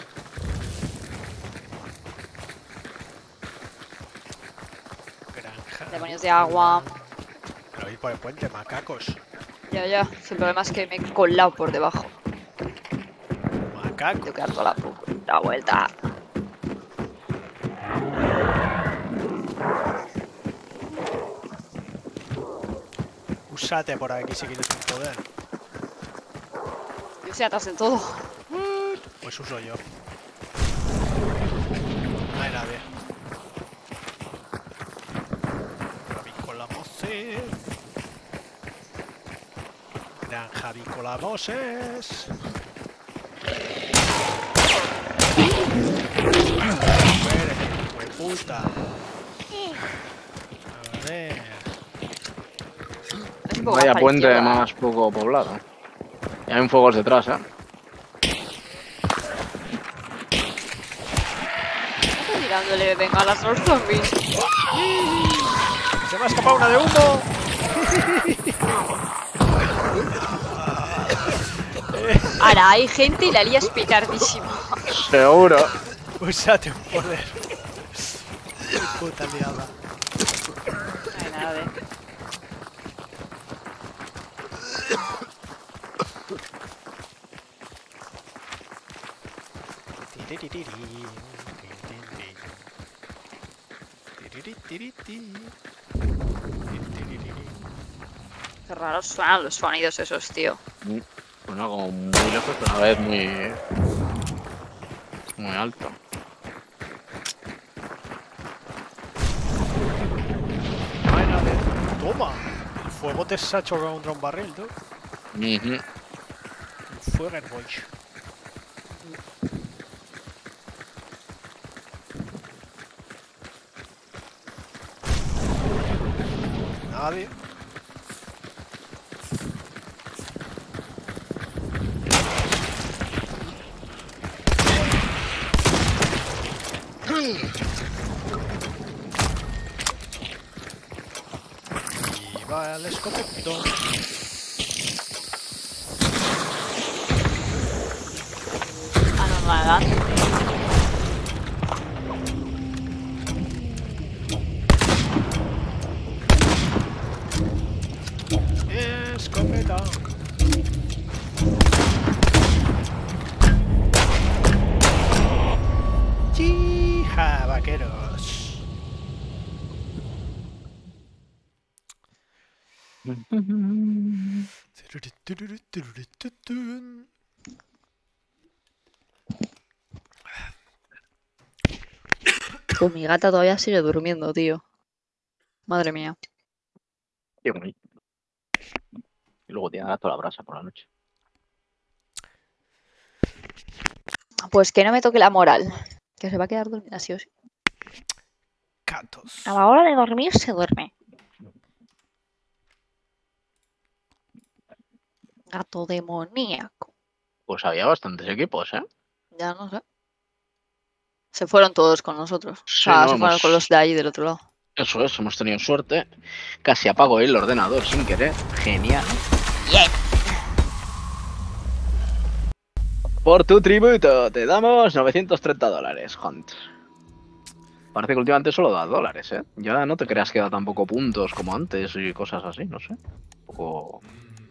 Granja. Demonios de agua. Pero ir por el puente, macacos. Ya, ya. El problema es que me he colado por debajo. Macaco. Tengo que dar toda la vuelta. Úsate por aquí si quieres un poder. Yo estoy atrás de todo. Pues uso yo. No hay nadie. Javícola Moses. Granja Vícola Moses. Puta. A ver. Es un poco Vaya más puente para la izquierda. más poco poblado. Y hay fuegos detrás, ¿eh? Estoy tirándole bengalas a los zombies. Se me ha escapado una de humo. Ahora hay gente y la lías picardísimo. Seguro. Úsate un poder. Puta liada. No hay nada de. Qué raros suenan los sonidos esos, tío. Bueno, como muy lejos, pero a la vez muy alto. No hay nadie. Toma. El fuego te se ha chocado contra un barril, tú. Ujú. El fuego es boy. Nadie. Y va el escopetón. Ah, no, nada. Escopetón. Chija, vaqueros. Pues mi gata todavía sigue durmiendo, tío. Madre mía. Qué bonito. Y luego tiene toda la brasa por la noche. Pues que no me toque la moral. Que se va a quedar dormida, sí o sí. Gatos. A la hora de dormir se duerme. Gato demoníaco. Pues había bastantes equipos, ¿eh? Ya no sé. Se fueron todos con nosotros. Sí, o sea, no, se fueron con los de ahí del otro lado. Eso es, hemos tenido suerte. Casi apago el ordenador sin querer. Genial. Bien. Por tu tributo te damos $930, Hunt. Parece que últimamente solo da dólares, ¿eh? Ya no te creas que da tampoco puntos como antes y cosas así, no sé. Un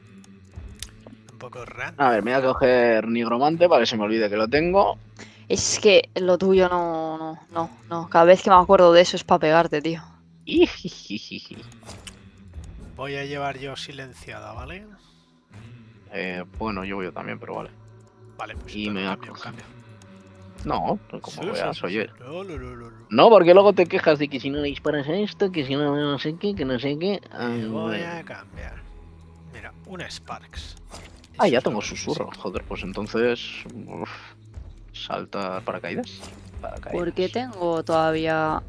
poco raro. A ver, me voy a coger Nigromante para que se me olvide que lo tengo. Es que lo tuyo no. Cada vez que me acuerdo de eso es para pegarte, tío. Voy a llevar yo silenciada, ¿vale? Bueno, yo también, pero vale. Vale, pues Y me cambio. No, como Sí, veas, sí, oye. sí. No. No, porque luego te quejas de que si no disparas a esto, que si no sé qué, que no sé qué. Voy a cambiar. Mira, un Sparks. Ah, Eso ya es lo tengo que susurro. necesito. Joder, pues entonces... salta paracaídas. Porque tengo todavía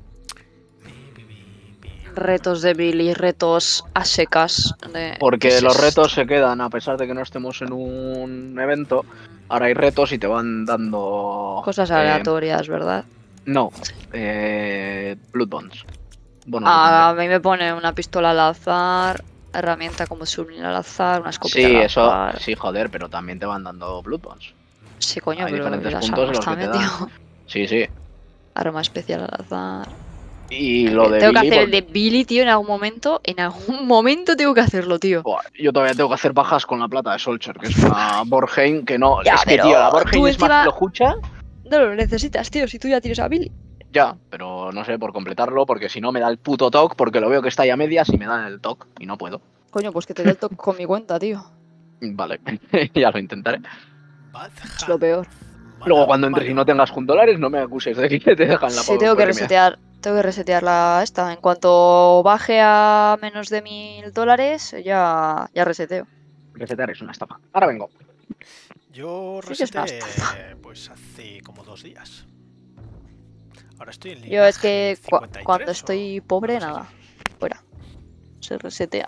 retos de Billy, retos a secas. ¿Qué Porque es los esto? retos se quedan, a pesar de que no estemos en un evento. Ahora hay retos y te van dando... Cosas aleatorias, ¿verdad? No, Blood Bonds. Bonos de A sangre. mí me pone una pistola al azar, herramienta como sublingual al azar, una escopeta Sí, al eso, azar. sí, joder, pero también te van dando Blood Bonds. Sí, coño, Hay pero diferentes las puntos en armas los que te también, dan. tío. Sí, sí. Arma especial al azar. Y lo de Tengo que Billy, hacer el de Billy, tío, en algún momento. En algún momento tengo que hacerlo, tío. buah, yo todavía tengo que hacer bajas con la plata de Solcher, que es una Borheim que no... Ya, es que, pero tío, la Borheim tú es más encima flojucha. no lo necesitas, tío, si tú ya tienes a Billy. Ya, pero no sé, por completarlo, porque si no me da el puto TOC, porque lo veo que está ahí a medias y me dan el TOC y no puedo. Coño, pues que te dé el toque con mi cuenta, tío. Vale, ya lo intentaré. Es lo peor. Luego cuando entres y no tengas $100, no me acuses de que te dejan la Sí, tengo que resetear. Tengo que resetear la esta. En cuanto baje a menos de $1000, ya reseteo. Resetear es una estafa. Ahora vengo. Yo Sí que es una reseté estafa. pues hace como 2 días. Ahora estoy en Yo es que linaje 53 cuando estoy pobre, no sé nada. Fuera. Se resetea.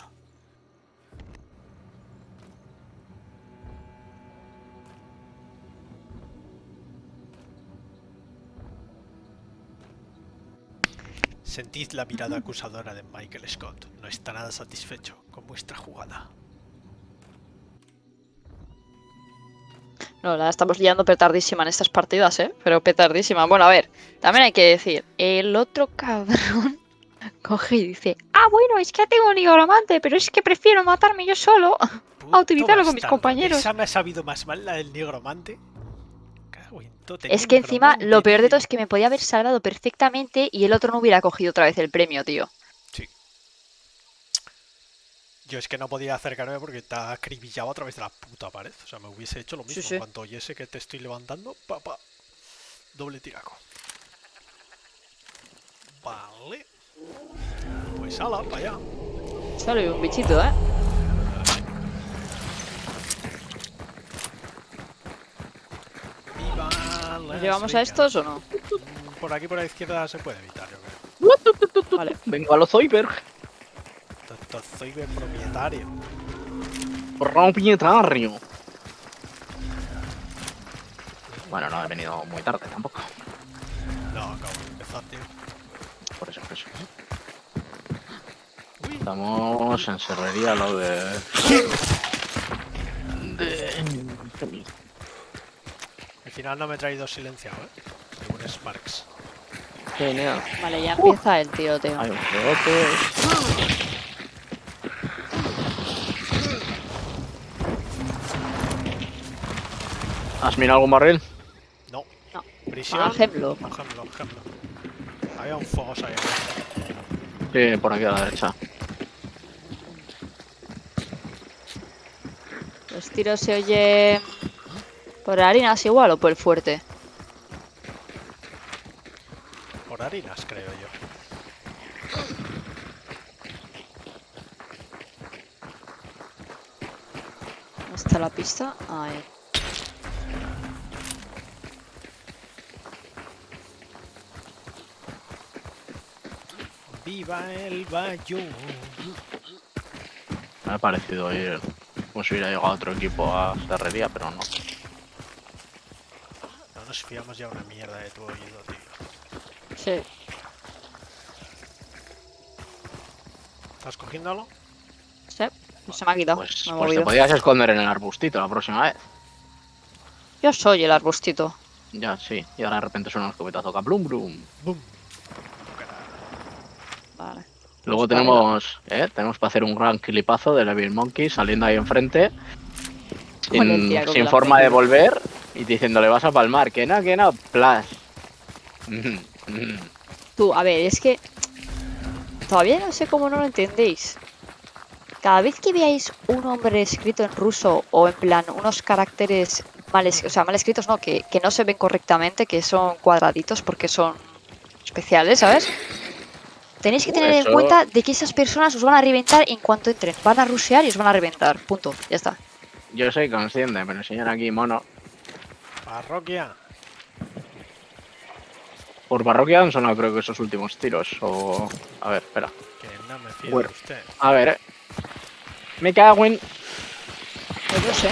Sentid la mirada acusadora de Michael Scott. No está nada satisfecho con vuestra jugada. No, la estamos liando petardísima en estas partidas, ¿eh? Pero petardísima. Bueno, a ver, también hay que decir, el otro cabrón coge y dice, ah, bueno, es que ya tengo un nigromante, pero es que prefiero matarme yo solo a utilizarlo con mis compañeros. Esa me ha sabido más mal, la del nigromante. Es que encima lo peor de todo es que me podía haber salvado perfectamente y el otro no hubiera cogido otra vez el premio, tío. Sí. Yo es que no podía acercarme porque te acribillaba a través de la puta pared. O sea, me hubiese hecho lo mismo. Sí, sí. En cuanto oyese que te estoy levantando, papá. Doble tiraco. Vale. Pues ala, para allá. Sale un bichito, ¿eh? Viva ¿Nos Las llevamos a Vegas. estos o no? Por aquí, por la izquierda, se puede evitar, yo creo. Vale. Vengo a los Zoidberg. Soy el propietario. Propietario. Bueno, no he venido muy tarde tampoco. No, acabo de empezar, tío. Por eso, por eso. Uy, Estamos en serrería lo de... al final no me he traído silenciado, según Sparks. Genial. Vale, ya empieza el tiroteo. Hay un rebote. ¿Has mirado algún barril? No. No. Prisión. Ah, Hemlock. Hemlock. Había un fuego ahí. Sí, por aquí a la derecha. Los tiros se oye por harinas igual o por el fuerte. Por harinas, creo yo. ¿Dónde está la pista? Ahí. Viva el Bayou. Me ha parecido ir... Como si hubiera llegado otro equipo a serrería, pero no. No nos fiamos ya una mierda de tu oído, tío. Sí. ¿Estás cogiéndolo? Sí. Se me ha quitado. Pues, me he pues te movido. podías esconder en el arbustito la próxima vez. Yo soy el arbustito. Ya, sí. Y ahora de repente suena un escopetazo acá. Blum, blum. ¡Bum! Vale. Luego Pues tenemos para hacer un gran clipazo de Evil Monkey saliendo ahí enfrente. Con el Tiago que Sin la forma de metido. volver. Y diciéndole, vas a palmar. Que no. Plas. Tú, a ver, es que todavía no sé cómo no lo entendéis. Cada vez que veáis un nombre escrito en ruso o en plan unos caracteres mal escritos, no, que no se ven correctamente, que son cuadraditos porque son especiales, ¿sabes? Tenéis que tener en Eso- cuenta de que esas personas os van a reventar en cuanto entren. Van a rushear y os van a reventar. Punto. Ya está. Yo soy consciente, pero enseñar aquí, mono. Parroquia. Por parroquia han sonado creo que esos últimos tiros. O... A ver, espera. Que no me fío Bueno. de usted. A ver, Me cago en... Pues no sé.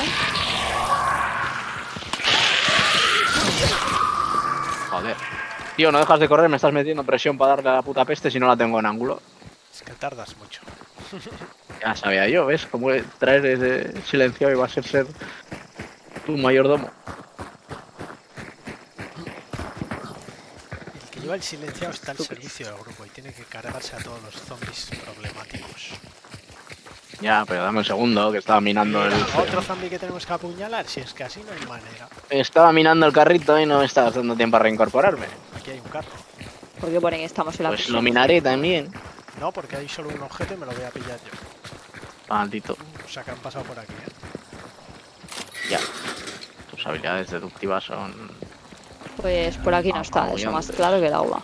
Joder. Tío, no dejas de correr, me estás metiendo presión para darle a la puta peste si no la tengo en ángulo. Es que tardas mucho. Ya sabía yo, ¿ves? Como traer ese silencio y va a ser tu mayordomo. El que lleva el silenciado está al servicio del grupo y tiene que cargarse a todos los zombies problemáticos. Ya, pero dame un segundo, que estaba minando Mira, el... otro zombie que tenemos que apuñalar, si es que así no hay manera. Estaba minando el carrito y no me estabas dando tiempo a reincorporarme. Aquí hay un carro. ¿Por qué ponen estamos en la Pues prisión? lo minaré también. No, porque hay solo un objeto y me lo voy a pillar yo. Maldito. O sea, que han pasado por aquí, ¿eh? Ya. Tus habilidades deductivas son... Pues por aquí no está, eso más claro que el agua.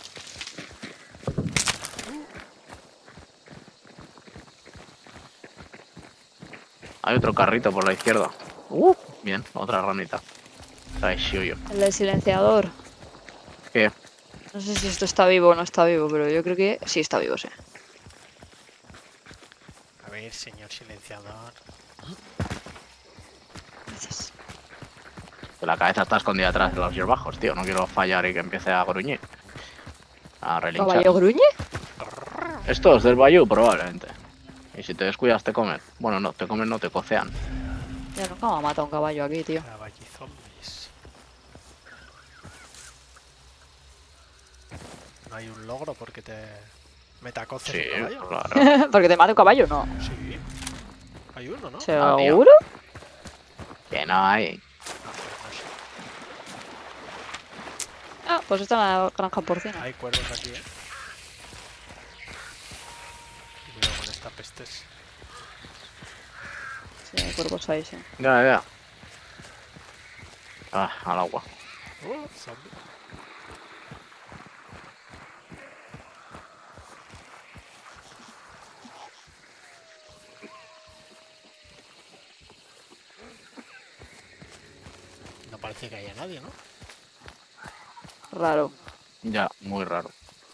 Hay otro carrito por la izquierda. Bien, otra ranita. Trae yo. El del silenciador. ¿Qué? No sé si esto está vivo o no está vivo, pero yo creo que sí está vivo, sí. A ver, señor silenciador. Gracias. La cabeza está escondida atrás de los hierbajos, tío. No quiero fallar y que empiece a gruñir. A relinchar. ¿Caballo gruñe? Estos del Bayou, probablemente. Y si te descuidas, te comen. Bueno, no, te comen, no te cocean. Ya nunca me ha matado un caballo aquí, tío. Caballizombies. No hay un logro porque te metacoces Sí, un caballo. claro. Porque te mata un caballo, no. Sí. Hay uno, ¿no? ¿Seguro? Que no hay. No sé. Ah, pues está en la granja porcina. Hay cuervos aquí, ¿eh? Cuidado con esta pestes. Sí, hay cuervos ahí, sí. Ya. Ah, al agua. Zombie. No parece que haya nadie, ¿no? Raro. Ya, muy raro.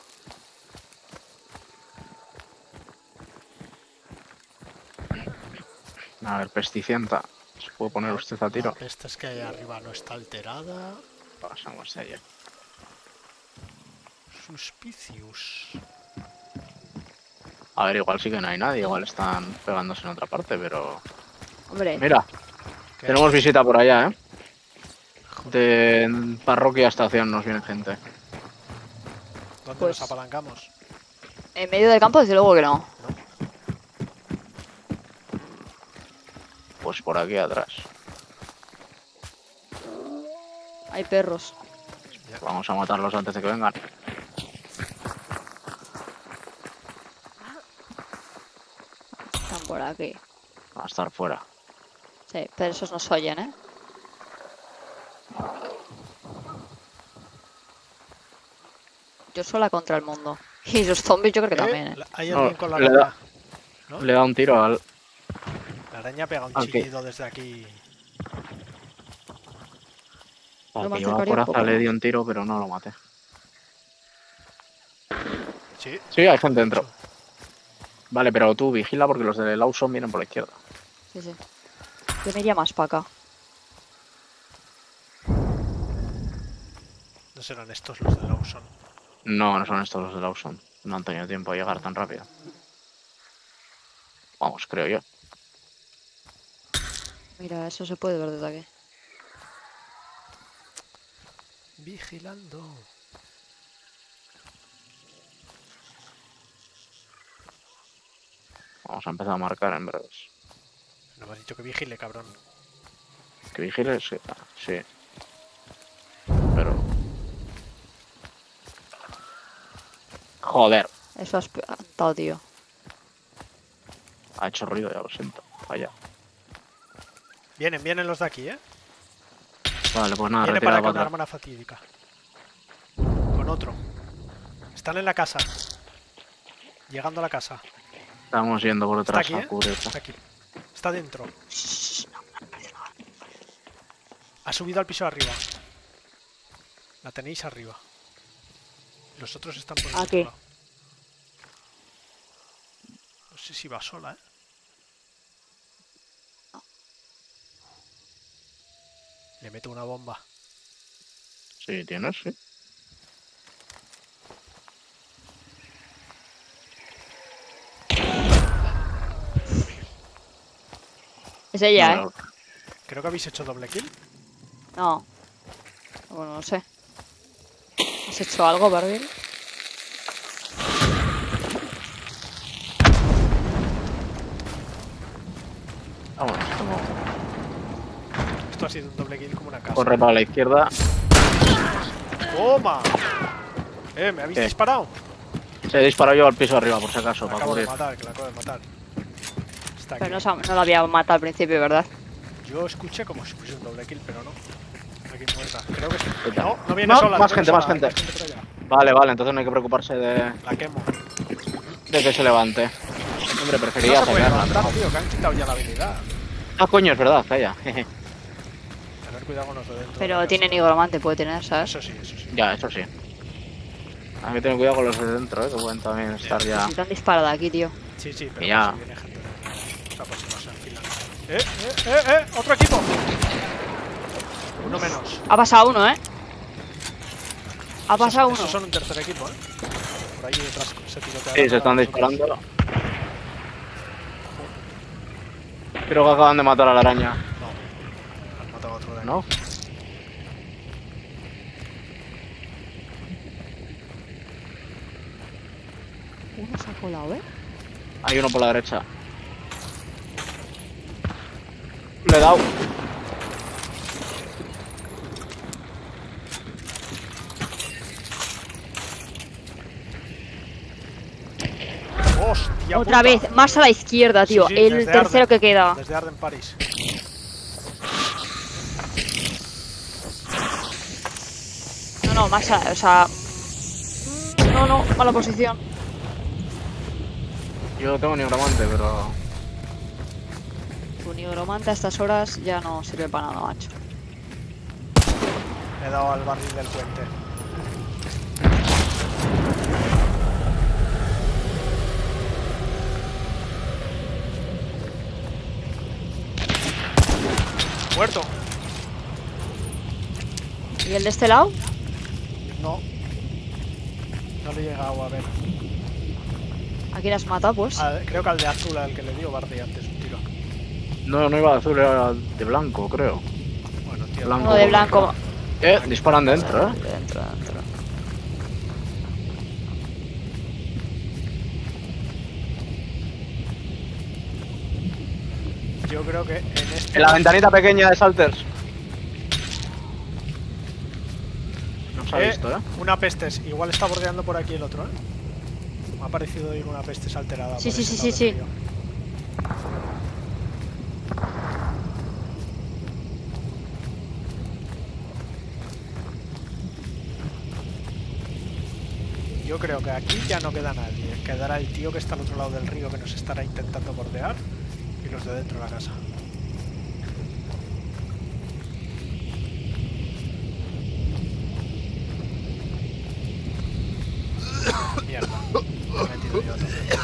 A ver, pesticienta. ¿Se puede poner usted a tiro? La peste es que hay arriba no está alterada. Pasamos allá. Suspicious. A ver, igual sí que no hay nadie. Igual están pegándose en otra parte, pero... Hombre, Mira, ¿Qué? tenemos visita por allá, ¿eh? De parroquia a estación nos viene gente. ¿Dónde Pues- nos apalancamos? en medio del campo desde luego que no. Pues por aquí atrás. Hay perros. Vamos a matarlos antes de que vengan. Están por aquí. Va a estar fuera. Sí, pero esos nos oyen, ¿eh? Yo sola contra el mundo. Y los zombies yo creo que también, ¿eh? Hay No, alguien con la le araña. da- ¿No? Le da un tiro al... La araña pega un Ok. chillido desde aquí. Lo Al me que llevaba acercaría un coraza poco le más. di un tiro, pero no lo maté. Sí. Sí, hay gente dentro. Vale, pero tú vigila porque los de Lawson vienen por la izquierda. Sí, sí. Yo me iría más para acá. serán estos los de Lawson. No, no son estos los de Lawson. No han tenido tiempo a llegar tan rápido. Vamos, creo yo. Mira, eso se puede ver desde aquí. Vigilando. Vamos a empezar a marcar en breves. No me has dicho que vigile, cabrón. ¿Que vigile? Sí. Sí. Pero... Joder. Eso has plantado, tío. Ha hecho ruido, ya lo siento. Vaya. Vienen los de aquí, ¿eh? Vale, pues nada, Viene para retirada acá una para arma fatídica. Con otro. Están en la casa. Llegando a la casa. Estamos yendo por Está detrás aquí, a ¿eh? cubrirte. Está aquí. Está dentro. Ha subido al piso de arriba. La tenéis arriba. Los otros están por el Aquí. otro lado. No sé si va sola, ¿eh? Le meto una bomba. Sí, tienes, sí. Es ella, No, ¿eh? Creo que habéis hecho doble kill. No. Bueno, no sé. ¿Has hecho algo, Barbil? Vámonos, como... Esto ha sido un doble kill como una casa. Corre para la izquierda. ¡Toma! ¿Me habéis ¿Qué? disparado? Se disparó yo al piso arriba, por si acaso, La para acabo de cubrir. matar, que la acabo de matar. Está aquí. Pero no la había matado al principio, ¿verdad? Yo escuché como si fuese un doble kill, pero no. Aquí muerta. Creo que sí. Ahí No, no viene No, sola. más no viene gente, más sola, gente. hay por allá. Vale, entonces no hay que preocuparse de La quemo. que se levante. Hombre, No preferiría se puede sacarla. levantar, tío, que han quitado ya la habilidad. Ah, coño, es verdad, calla. Tener cuidado con los de dentro. Pero de la tiene casa. nigromante, puede tener, ¿sabes? Eso sí, eso sí. Ya, eso sí. Hay que tener cuidado con los de dentro, que pueden también estar ya. Si te han disparado aquí, tío. Sí, sí, pero Ya. si viene gente. O sea, por si no se enfilan. ¡Otro equipo! Uno menos. Ha pasado uno, ¿eh? Ha pasado uno. Esos son un tercer equipo, ¿eh? Por ahí detrás se tirotean. Sí, se están disparando. Creo que acaban de matar a la araña. No. Han matado a otro de aquí. ¿No? Uno se ha colado, ¿eh? Hay uno por la derecha. Le he dado. ¡Hostia Otra puta! vez, más a la izquierda, tío. Sí, el desde tercero Arden. que queda. Desde Arden Paris. No, más a... O sea... No, mala posición. Yo no tengo ni gromante, pero. Tu nigromante a estas horas ya no sirve para nada, macho. Le he dado al barril del puente. Muerto. ¿Y el de este lado? No. No le he llegado a ver. ¿A quién has matado, pues? Creo que al de azul, al que le dio Bardi antes un tiro. No iba de azul, era de blanco, creo. Bueno, tío. Blanco. Uno de blanco. Disparan dentro, Dentro. Yo creo que en este. En la ventanita pequeña de Salters. No se ha visto, ¿eh? Una pestes. Igual está bordeando por aquí el otro, ¿eh? Me ha parecido ir una pestes alterada. Sí, por sí, ese sí, lado sí, del sí. río. Yo creo que aquí ya no queda nadie. Quedará el tío que está al otro lado del río que nos estará intentando bordear y los de dentro de la casa. Mierda. Me he metido yo también.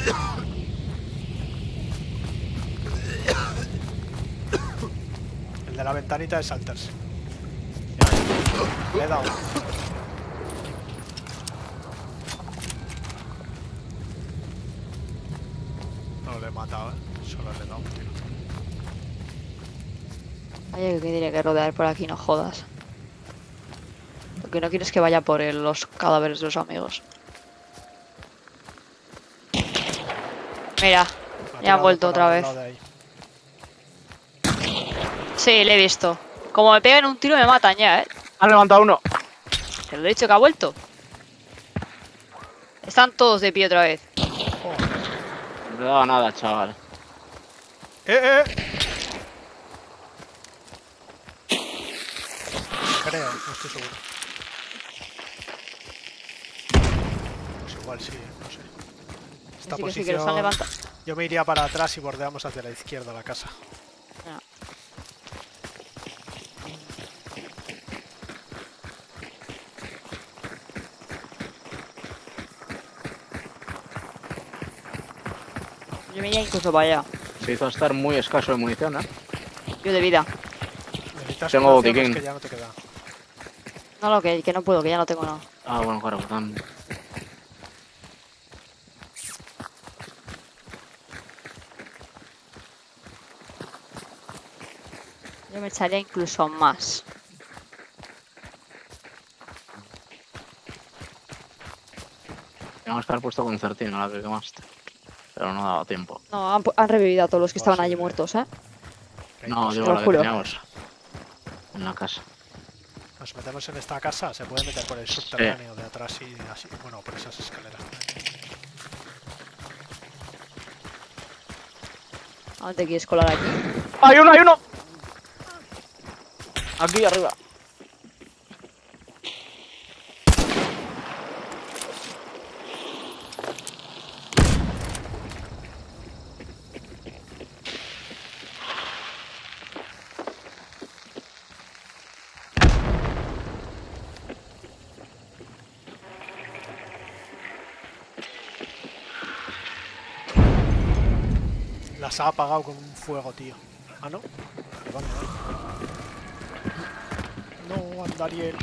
El El de la ventanita de Salters. Le he dado. No le he matado, solo le he dado un tiro. Oye, que tiene que rodear por aquí, no jodas. Lo que no quiero es que vaya por los cadáveres de los amigos. Mira, ya han vuelto otra vez. Sí, le he visto. Como me pegan un tiro me matan ya, Han levantado uno. Te lo he dicho que ha vuelto. Están todos de pie otra vez. No le daba nada, chaval. Creo, no estoy seguro. Pues igual sí, no sé. Esta Sí, posición... que los han levantado. Yo me iría para atrás y bordeamos hacia la izquierda la casa. No. Yo me iría incluso para allá. Se hizo estar muy escaso de munición, Yo de vida. Necesitas Tengo curación, botiquín. es que ya no te queda. No, que no puedo, que ya no tengo nada. Ah, bueno, claro, botán. Yo me echaría incluso más. Teníamos que haber puesto concertina la que quemaste. Pero no daba tiempo. No, han revivido a todos los que estaban allí muertos, No, digo lo la que juro. teníamos. En la casa. Nos metemos en esta casa, se puede meter por el subterráneo de atrás y así. Bueno, por esas escaleras. ¿A dónde te quieres colar aquí? ¡Hay uno, hay uno! Aquí arriba. Las ha apagado con un fuego, tío. Ah, ¿no? Vale, vale. No, Andariel.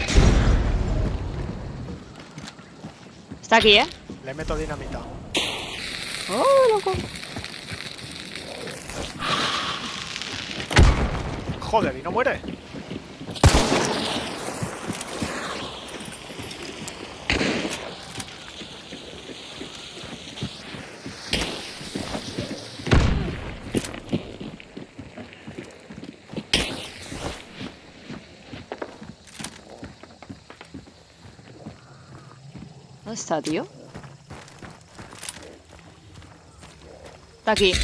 Está aquí, Le meto dinamita. Oh, loco. Joder, ¿y no muere? ¿Dónde está, tío? Está aquí.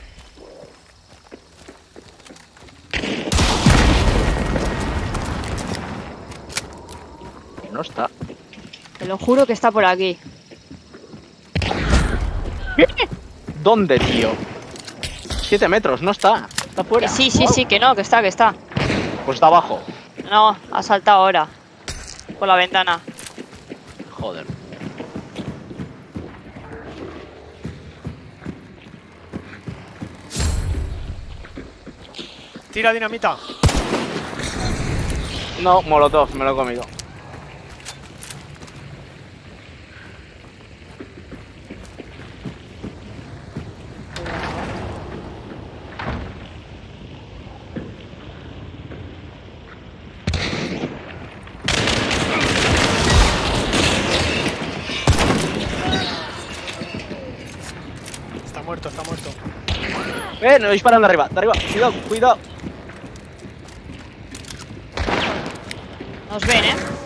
No está. Te lo juro que está por aquí. ¿Dónde, tío? 7 metros, no está. Está fuera. Sí, sí, sí, que no, que está, que está. Pues está abajo. No, ha saltado ahora. Por la ventana. Joder. Tira dinamita. No, molotov, me lo he comido. Está muerto, está muerto. No disparan de arriba, Cuidado, cuidado. Nos ven,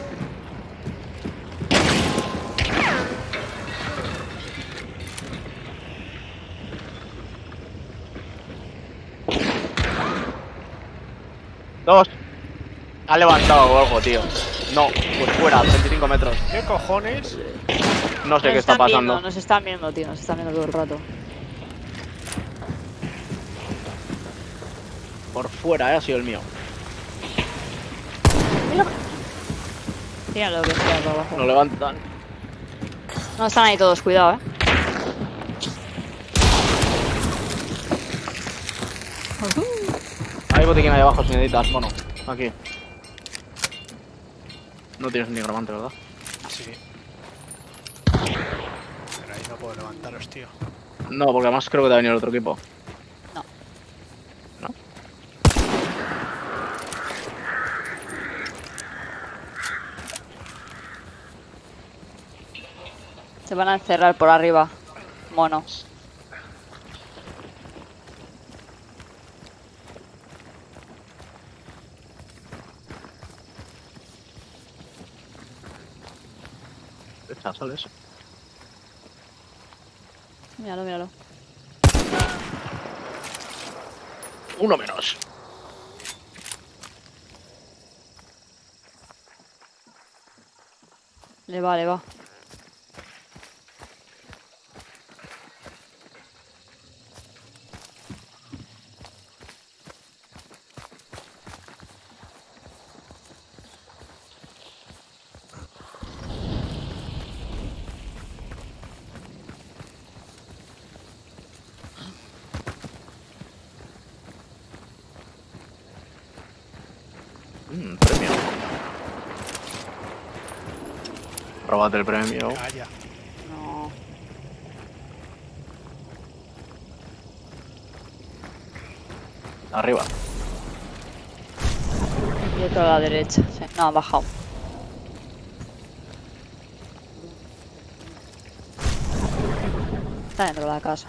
Dos. Ha levantado o algo, tío. No, pues fuera, 25 metros. ¿Qué cojones? No sé qué está pasando. Nos están viendo, tío. Nos están viendo todo el rato. Por fuera, ha sido el mío. Mira lo que está por abajo. Lo levantan. No, están ahí todos, cuidado, Ahí botiquín ahí abajo si necesitas, mono. Aquí. No tienes un nigromante, ¿verdad? Sí. Pero ahí no puedo levantaros, tío. No, porque además creo que te ha venido el otro equipo. No. ¿No? Se van a encerrar por arriba. Monos. Echa, sales. Míralo, míralo. Uno menos. Le va, le va. Premio. Róbate el premio. Calla. No. Arriba. Y otro a la derecha. Sí. No, han bajado. Está dentro de la casa.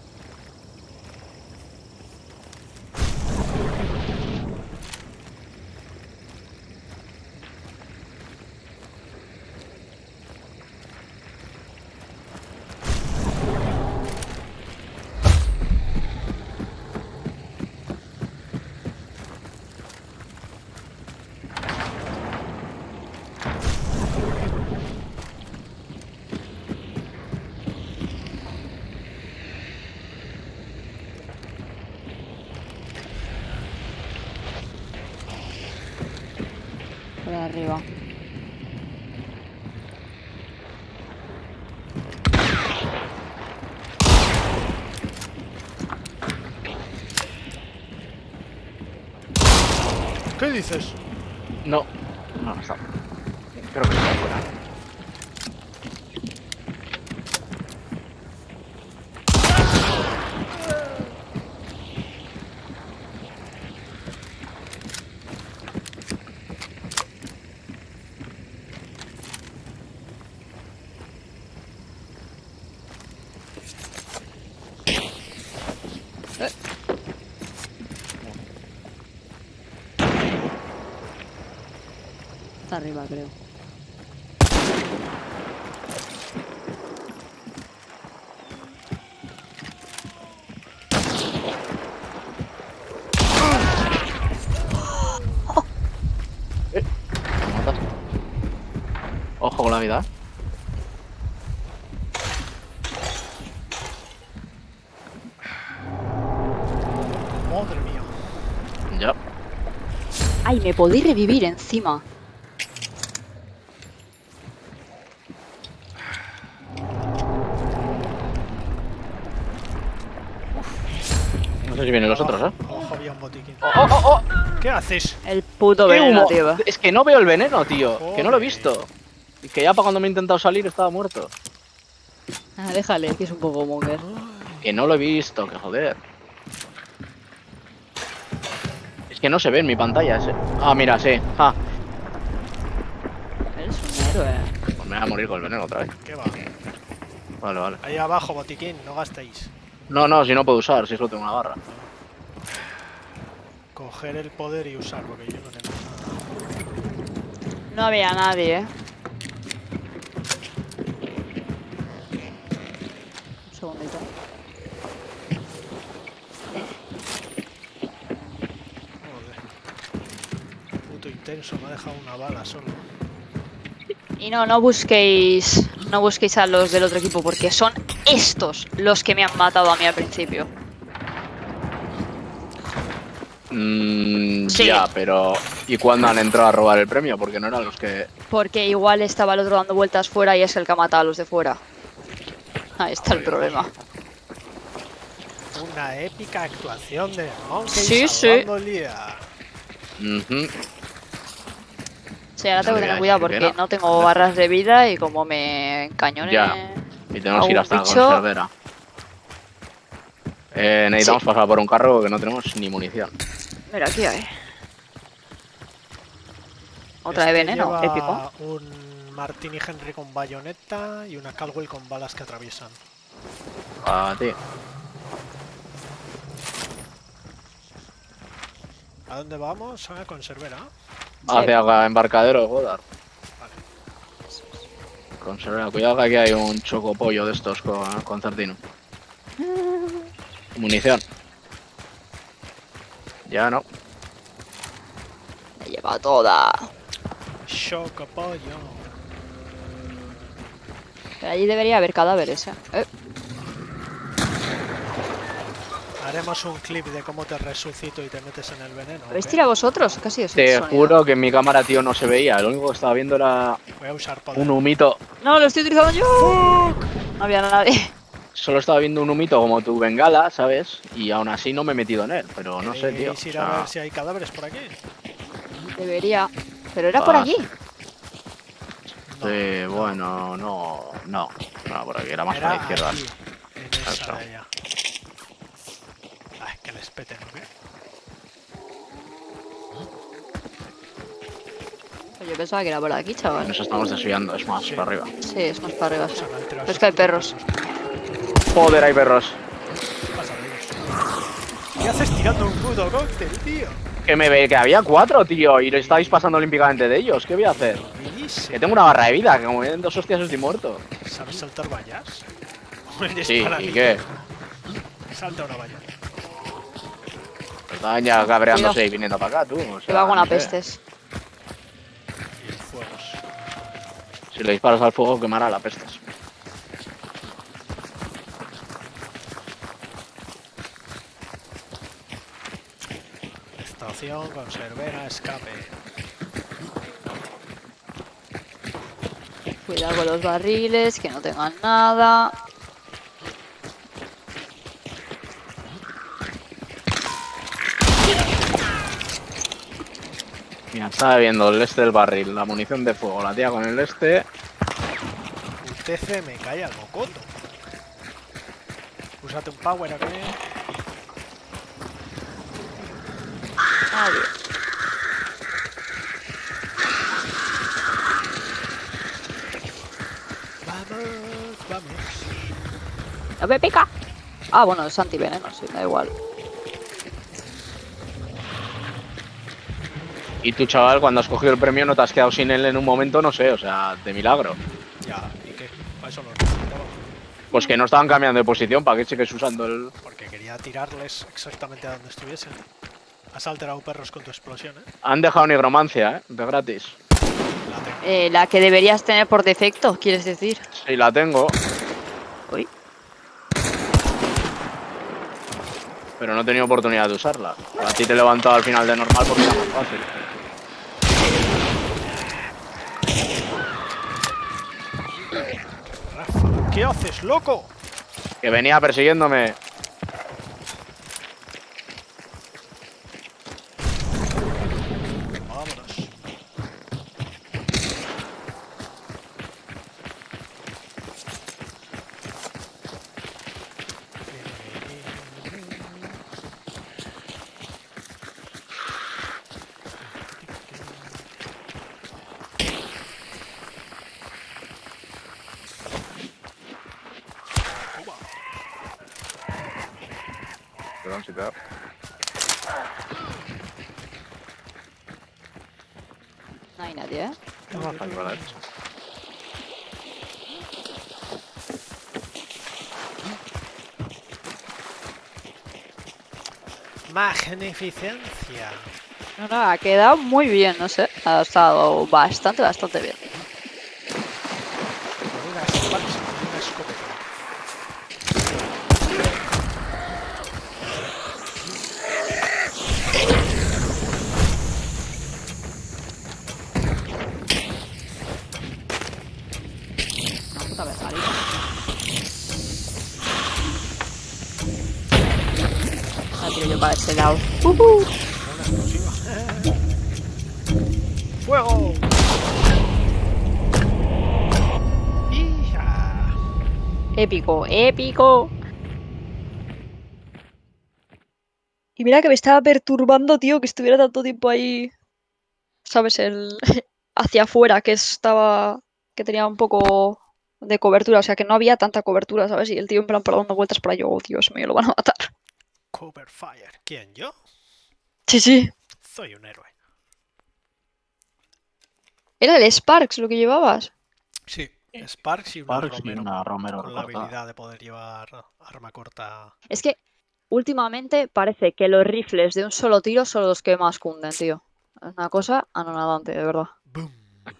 Por arriba. ¿Qué dices? No. No, no está. Creo que está fuera. Está arriba, creo. Ojo con la vida. Madre mía. Ya. ¡Ay, me podéis revivir encima! No sé si vienen los otros, ¿eh? Ojo, había un botiquín. ¡Oh, oh, oh! ¿Qué haces? El puto ¡Qué veneno, humo! tío. Es que no veo el veneno, tío. Que no lo he Joder. visto. Y que ya para cuando me he intentado salir estaba muerto. Ah, déjale, que es un poco monger. Que no lo he visto, que joder. Es que no se ve en mi pantalla ese. Ah, mira, sí. Ah, Eres un héroe. pues me voy a morir con el veneno otra vez. ¿Qué va? Vale, vale. Ahí abajo, botiquín, no gastéis. No, no, si no puedo usar, si solo tengo una barra. Coger el poder y usar, porque yo no tengo nada. No había nadie, ¿eh? Un segundito. Joder. Puto intenso, me ha dejado una bala solo. Y no busquéis a los del otro equipo, porque son estos los que me han matado a mí al principio. Sí. Ya, pero... ¿Y cuándo han entrado a robar el premio? Porque no eran los que... Porque igual estaba el otro dando vueltas fuera y es el que ha matado a los de fuera. Ahí está el problema. Una épica actuación de Monkey Sí, salvando el día. Sí, ahora tengo que tener No, cuidado porque no tengo barras de vida y como me cañone Ya. Y tenemos que ir a un hasta la bicho. conservera. Necesitamos pasar por un carro que no tenemos ni munición. Mira, aquí hay. Otra de veneno, lleva épico. un Martini Henry con bayoneta y una Caldwell con balas que atraviesan. Tío. ¿A dónde vamos? A conservera. Hacia el embarcadero de Godard. Vale. Conservera, cuidado que aquí hay un chocopollo de estos con Certino. Munición. Ya no. Me lleva toda. Chocopollo. Pero allí debería haber cadáveres, Haremos un clip de cómo te resucito y te metes en el veneno. ¿Habéis ¿ok? tirado vosotros? Casi os Te juro que en mi cámara, tío, no se veía. Lo único que estaba viendo era Voy a usar poder. un humito. No, lo estoy utilizando yo. No había nadie. Solo estaba viendo un humito como tu bengala, ¿sabes? Y aún así no me he metido en él. Pero no sé, tío. ¿Queréis ir a ver si hay cadáveres por aquí? Debería. Pero era por allí. Sí, bueno, no, por aquí, era más para la izquierda. Aquí, en esa Eso. de allá. Ay, que les peten, ¿no? Yo pensaba que era por aquí, chaval. Nos estamos desviando, es más Sí. para arriba. Sí, es más para arriba. Sí. Se han alterado Pero es que hay esos perros. Joder, hay perros. Pasa de ellos. ¿Qué haces tirando un puto cóctel, tío? Que me ve que había 4, tío, y lo estáis pasando olímpicamente de ellos. ¿Qué voy a hacer? Buenísimo. Que tengo una barra de vida, que como me den 2 hostias estoy muerto. ¿Sabes saltar vallas? Sí, ¿y qué? Salta una valla. Estaban ya cabreándose y viniendo para acá, tú. O sea, Que va con no la sé. pestes. Y el fuegos. Si le disparas al fuego, quemará la pestes. Estación, conservera, escape. Cuidado con los barriles, que no tengan nada. Mira, estaba viendo el este del barril, la munición de fuego, la tía con el este. UTC me cae al mocoto. Úsate un power aquí. Nadie. Vamos. ¡No me pica! Ah, bueno, es antiveneno, sí, me da igual. Y tú, chaval, cuando has cogido el premio no te has quedado sin él en un momento, no sé, o sea, de milagro. Ya, ¿y qué? Para eso lo necesitaba. Pues que no estaban cambiando de posición, ¿para qué sigues usando el...? Porque quería tirarles exactamente a donde estuviesen. Has alterado perros con tu explosión, ¿eh? Han dejado nigromancia, de gratis. La tengo. La que deberías tener por defecto, ¿quieres decir? Sí, la tengo, Uy. pero no he tenido oportunidad de usarla. A ti te he levantado al final de normal porque era más fácil. Rafa, ¿qué haces, loco? Que venía persiguiéndome. Vámonos. Perdón, si te da. No hay nadie, ¿eh? No, está aquí para la derecha. Magnificencia. No, no, ha quedado muy bien, no sé. Ha estado bastante bien. Con una espada, con una escopeta. Una puta vergüenza. La tiro yo para ese lado. Una explosiva. ¡Fuego! ¡Hija! Épico, épico. Y mira que me estaba perturbando, tío, que estuviera tanto tiempo ahí. ¿Sabes? El hacia afuera, que estaba. Que tenía un poco de cobertura, o sea que no había tanta cobertura, ¿sabes? Y el tío en plan dando vueltas para yo, oh, Dios mío, lo van a matar. Cover fire. ¿Quién? ¿Yo? Sí, sí. Soy un héroe. Era el Sparks lo que llevabas. Sí, Sparks y una Romero con la recortada. habilidad de poder llevar arma corta. Es que últimamente parece que los rifles de un solo tiro son los que más cunden, tío. Es una cosa anonadante, de verdad. ¡Boom!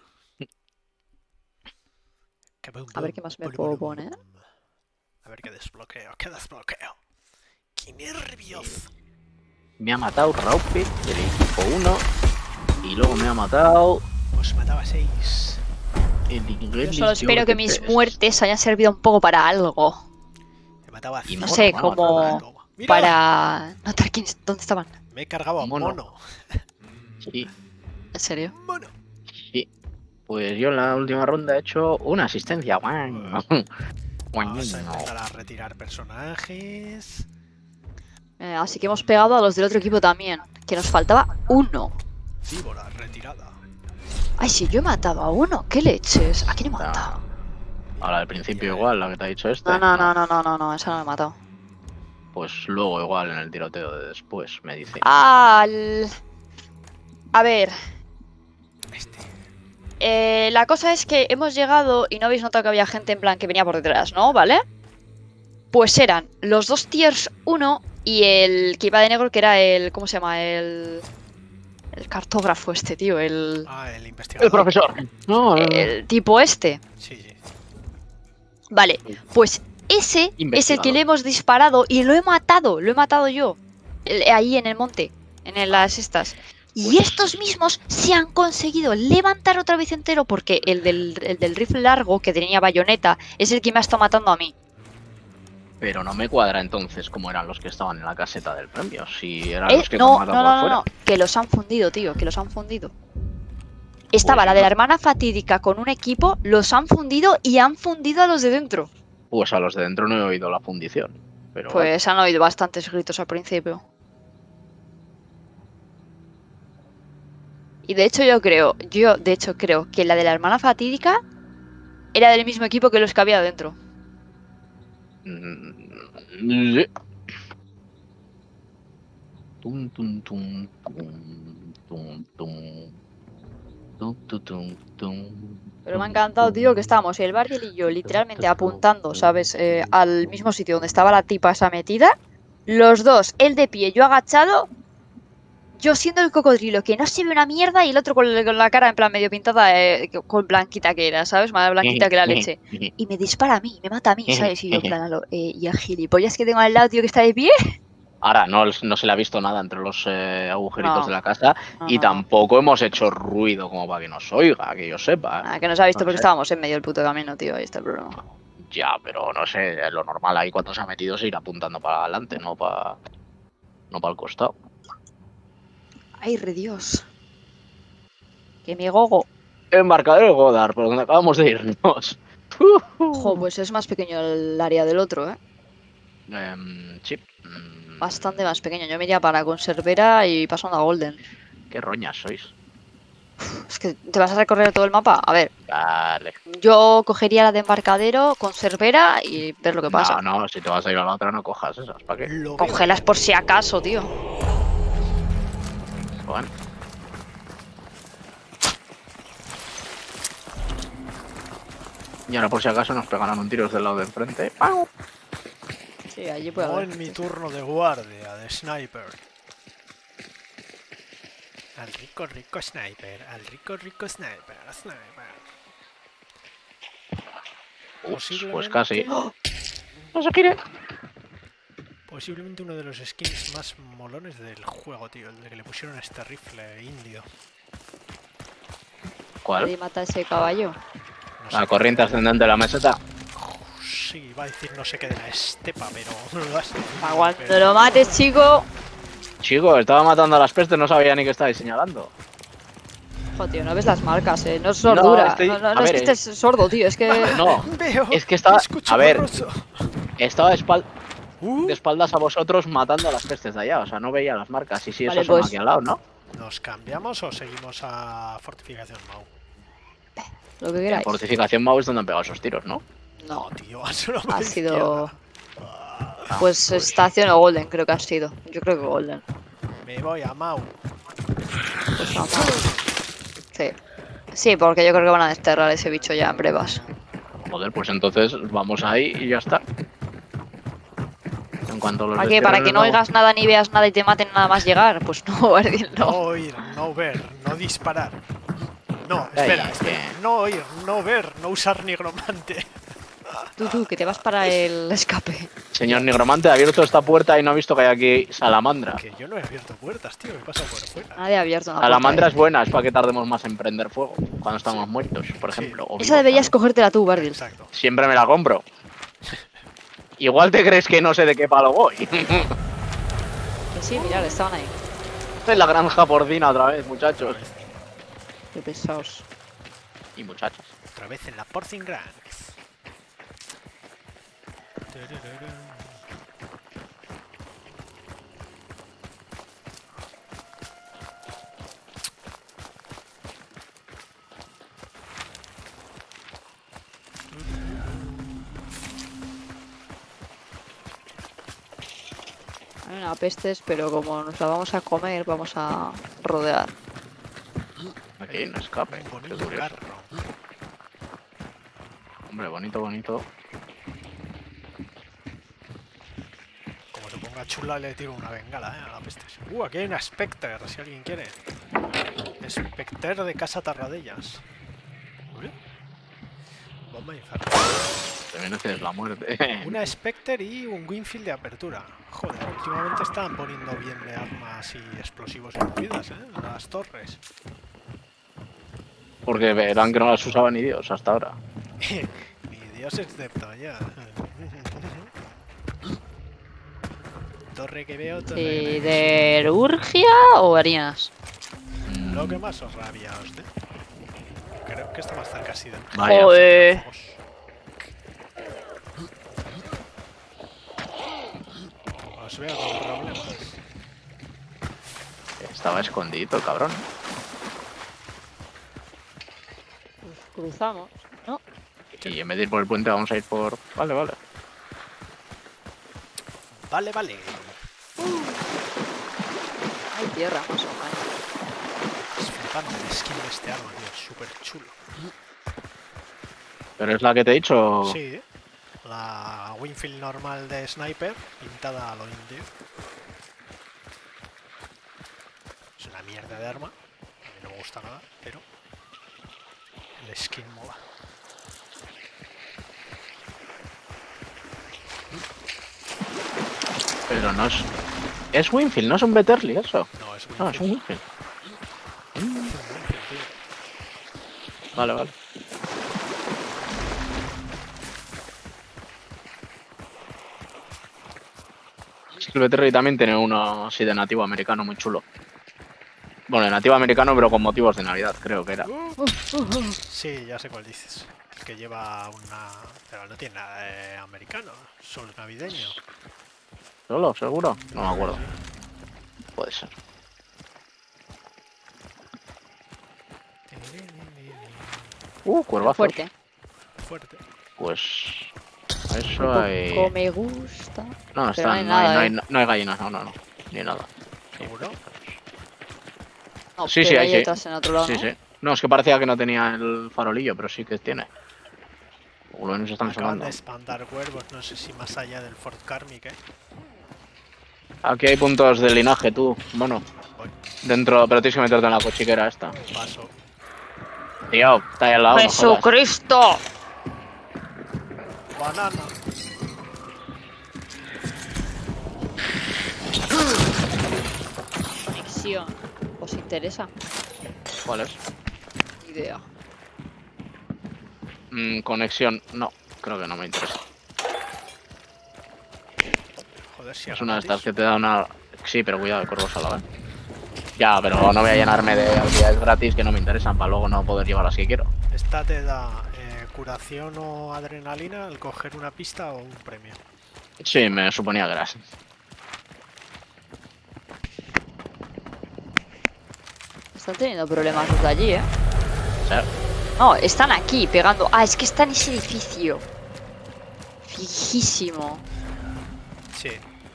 Que boom, A ver boom, qué más me boom, puedo boom, poner. boom. A ver qué desbloqueo, qué desbloqueo. ¡Qué nervios! Me ha matado Raupit del equipo 1 y luego me ha matado Pues mataba 6. el inglés. Yo solo espero que mis muertes hayan servido un poco para algo. Me mataba Y No cinco. sé, mono, como Mira, para notar dónde estaban. me he cargado a Mono. mono. Sí, ¿En serio? Mono. sí. Pues yo en la última ronda he hecho una asistencia. Vamos a empezar a retirar personajes. Así que hemos pegado a los del otro equipo también. Que nos faltaba uno. Víbora, retirada. Ay, si yo he matado a uno. ¿Qué leches? ¿A quién he matado? Ahora al principio igual, la que te ha dicho este. No, esa no me he matado. Pues luego igual en el tiroteo de después me dice. A ver. Este. La cosa es que hemos llegado y no habéis notado que había gente en plan que venía por detrás, ¿no? ¿Vale? Pues eran los dos tiers 1 y el que iba de negro, que era el... ¿Cómo se llama? El cartógrafo este, tío. El investigador. El profesor. No, el tipo este. Sí, sí. Vale, pues ese es el que Investigador. le hemos disparado y lo he matado yo. Ahí en el monte, en las estas. Y Pues- estos mismos se han conseguido levantar otra vez entero porque el del rifle largo, que tenía bayoneta, es el que me ha estado matando a mí. Pero no me cuadra entonces cómo eran los que estaban en la caseta del premio. Si eran los que No, nos mataban por afuera. que los han fundido, tío, que los han fundido. Estaba la de la hermana fatídica con un equipo, los han fundido y han fundido a los de dentro. Pues a los de dentro no he oído la fundición. Pero Pues han oído bastantes gritos al principio. Y de hecho yo creo que la de la hermana fatídica era del mismo equipo que los que había dentro. Sí. Tum, tum, tum, tum, tum, tum. Tum, tum, tum, tum. Pero me ha encantado, tío, que estábamos el Bardiel y yo literalmente apuntando, ¿sabes? Al mismo sitio donde estaba la tipa esa metida. Los dos, él de pie, yo agachado. Yo siendo el cocodrilo, que no se ve una mierda, y el otro con la cara en plan medio pintada, con blanquita que era, ¿sabes? Más blanquita que la leche. Y me dispara a mí, me mata a mí, ¿sabes? Y yo en plan, y el gilipollas que tengo al lado, tío, que está de pie. Ahora no se le ha visto nada entre los agujeritos No. de la casa y No. tampoco hemos hecho ruido como para que nos oiga, que yo sepa. Nada, que nos ha visto No porque sé. estábamos en medio del puto camino, tío, ahí está el problema. Ya, pero no sé, lo normal ahí cuando se ha metido es ir apuntando para adelante, no para el costado. Ay, re Dios. Que mi gogo. Embarcadero Godard, por donde acabamos de irnos. Ojo, pues es más pequeño el área del otro, ¿eh? Sí. Bastante más pequeño. Yo me iría para Conservera y pasando a Golden. Qué roñas sois. Es que te vas a recorrer todo el mapa. A ver, Vale. yo cogería la de Embarcadero, Conservera y ver lo que pasa. No, si te vas a ir a la otra no cojas esas, ¿para qué? Lo veo. Cógelas por si acaso, tío. Bueno. Y ahora por si acaso nos pegarán un tiro desde el lado de enfrente. ¡Pau! Sí, allí puede No haber. en mi turno de guardia, de sniper. Al rico sniper, al rico sniper, Ups, pues casi. ¡Oh! No se quiere. Posiblemente uno de los skins más molones del juego, tío. El de que le pusieron a este rifle indio. ¿Cuál? Nadie mata a ese caballo. No sé La qué- corriente ascendente de la meseta. Sí, iba a decir no sé qué de la estepa, pero... no lo has dicho, Cuando pero- lo mates, chico. Chico, estaba matando a las pestes, no sabía ni que estaba señalando. Joder, tío, no ves las marcas, No es sordura. No es que estés sordo, tío, es que... No, Veo, es que estaba... escucho A ver, borroso. estaba de espaldas a vosotros matando a las pestes de allá. O sea, no veía las marcas. Y si Vale, esos son pues- aquí al lado, ¿no? ¿Nos cambiamos o seguimos a Fortificación Mau? Lo que En queráis. Fortificación Mau es donde han pegado esos tiros, ¿no? No, No, tío, has una ha sido... Ah, Pues Estación o Golden, creo que ha sido. Yo creo que Golden. Me voy a Mau. Pues vamos. Sí. Sí, porque yo creo que van a desterrar ese bicho ya en brevas. Joder, pues entonces vamos ahí y ya está. En cuanto los ¿Para qué? ¿Para destierren que no luego- oigas nada ni veas nada y te maten nada más llegar? Pues no, Ardil, No no. oír, no ver, no disparar. No, Ay, espera, espera. No oír, no ver, no usar nigromante. Tú, que te vas para el escape. Señor Nigromante, ha abierto esta puerta y no ha visto que hay aquí salamandra. Que yo no he abierto puertas, tío, me pasa por fuera. Nadie ha abierto una Salamandra es puerta. buena, es para que tardemos más en prender fuego cuando estamos muertos, por Sí. ejemplo. o Esa vivos deberías también. cogértela tú, Bardil. Exacto. Siempre me la compro. Igual te crees que no sé de qué palo voy. Que sí, mirad, estaban ahí. Es la granja porcina otra vez, muchachos. Qué pesados. Y muchachas. Otra vez en la Porcing Grand. Hay una pestes, pero como nos la vamos a comer, vamos a rodear. Aquí hay un escape. Un Qué bonito curioso. carro. Hombre, bonito, bonito. Como se ponga chula le tiro una bengala, a la peste. Aquí hay una Spectre, si alguien quiere. Spectre de Casa Tarradellas. Uy. Bomba infernal. Te mereces la muerte. Una Spectre y un Winfield de apertura. Joder, últimamente están poniendo bien de armas y explosivos incluidas, las torres. Porque verán que no las usaba ni Dios hasta ahora. Ni Dios excepto ya. Torre que veo, torre que veo. ¿Siderurgia o harinas? Lo que más os rabia os dé. Creo que está más cerca así de Vaya. Joder. Os veo con problemas. Estaba escondido el cabrón. Pues cruzamos, ¿no? Y en vez de ir por el puente vamos a ir por... Vale, vale. Vale, vale. Hay tierra, más o menos. Es flipante el skin de este arma, tío. Es súper chulo. ¿Pero es la que te he dicho? Sí, la Winfield normal de Sniper, pintada a lo indio. Es una mierda de arma. A mí no me gusta nada, pero el skin mola. Pero no es... Es Winfield, no es un Betterly eso. No, es No, es Winfield. un Winfield. Es un Winfield, tío. Vale, vale. Sí que el Betterly también tiene uno así de nativo americano muy chulo. Bueno, de nativo americano pero con motivos de Navidad, creo que era. Sí, ya sé cuál dices. El que lleva una... Pero no tiene nada de americano, solo es navideño. ¿Solo? ¿Seguro? No me acuerdo. Puede ser. Cuervazos. Fuerte. Fuerte. Pues... a eso Poco hay... me gusta. No, Pero no hay están, nada, no hay gallinas, no. Ni nada. ¿Seguro? No, Sí, pero sí, hay ahí sí. otras en otro lado, Sí, ¿no? sí. No, es que parecía que no tenía el farolillo, pero sí que tiene. O lo menos están Acaban sonando. de espantar cuervos, no sé si más allá del Fort Karmic, Aquí hay puntos de linaje, tú. Bueno, Voy, dentro, pero tienes que meterte en la cochiquera esta. paso. Tío, está ahí al lado. no jodas. ¡Jesucristo! Banana. Conexión. ¿Os interesa? ¿Cuál es? Idea. Conexión. No, creo que no me interesa. Joder, si Es una de estas que te da una... Sí, pero cuidado, el cuervo solo, ¿eh? Ya, pero no voy a llenarme de habilidades gratis que no me interesan para luego no poder llevar las que quiero. Esta te da curación o adrenalina al coger una pista o un premio. Sí, me suponía que era así. Están teniendo problemas los de allí, ¿eh? Sí. No, están aquí pegando. Ah, es que está en ese edificio. Fijísimo. Sí.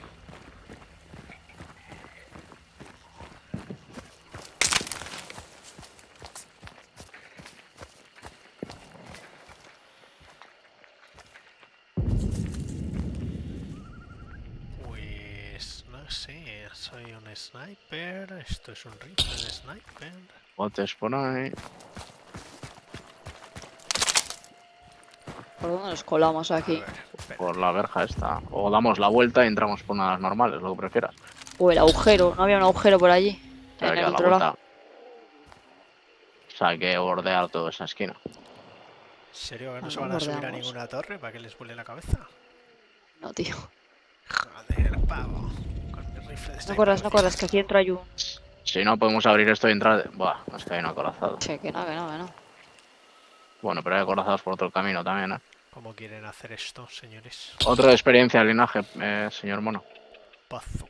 Pues no sé, soy un sniper, esto es un rifle de sniper. Botes por ahí. ¿Por dónde nos colamos A aquí? ver, espera. Por la verja esta. O damos la vuelta y entramos por unas normales, lo que prefieras. O el agujero. ¿No había un agujero por allí? En Debería el dar la otro vuelta. lado. O sea, hay que bordear toda esa esquina. ¿En serio que no se Vale, van a subir a bordeamos. ninguna torre para que les vuele la cabeza? No, tío. Joder, pavo. Con mi rifle de No sniper corras, no encima. corras, que aquí dentro hay un... Si no podemos abrir esto y entrar... Buah, es que hay un acorazado. Che, que no, que no, que no. Bueno, pero hay acorazados por otro camino también, ¿eh? ¿Cómo quieren hacer esto, señores? Otra experiencia de linaje, señor mono. Pazo.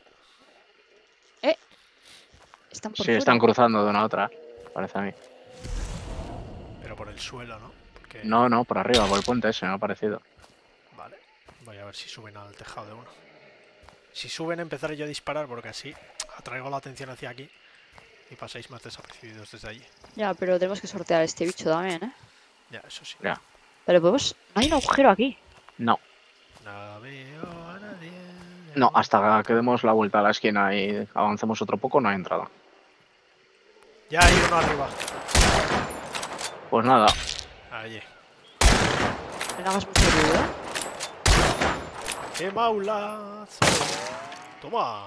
Están por Sí, fuera. están cruzando de una a otra, parece a mí. Pero por el suelo, ¿no? Porque... No, no, por arriba, por el puente ese, me ha parecido. Vale. Voy a ver si suben al tejado de uno. Si suben empezaré yo a disparar porque así atraigo la atención hacia aquí y pasáis más desapercibidos desde allí. Ya, pero tenemos que sortear a este bicho también, ¿eh? Ya, eso sí. Ya. Pero podemos... No hay un agujero aquí. No, No veo a nadie. no, hasta que demos la vuelta a la esquina y avancemos otro poco, no hay entrada. Ya hay uno arriba. Pues nada, Allí. No hagas mucho ruido, ¿eh? ¡Qué maulazo! ¡Toma!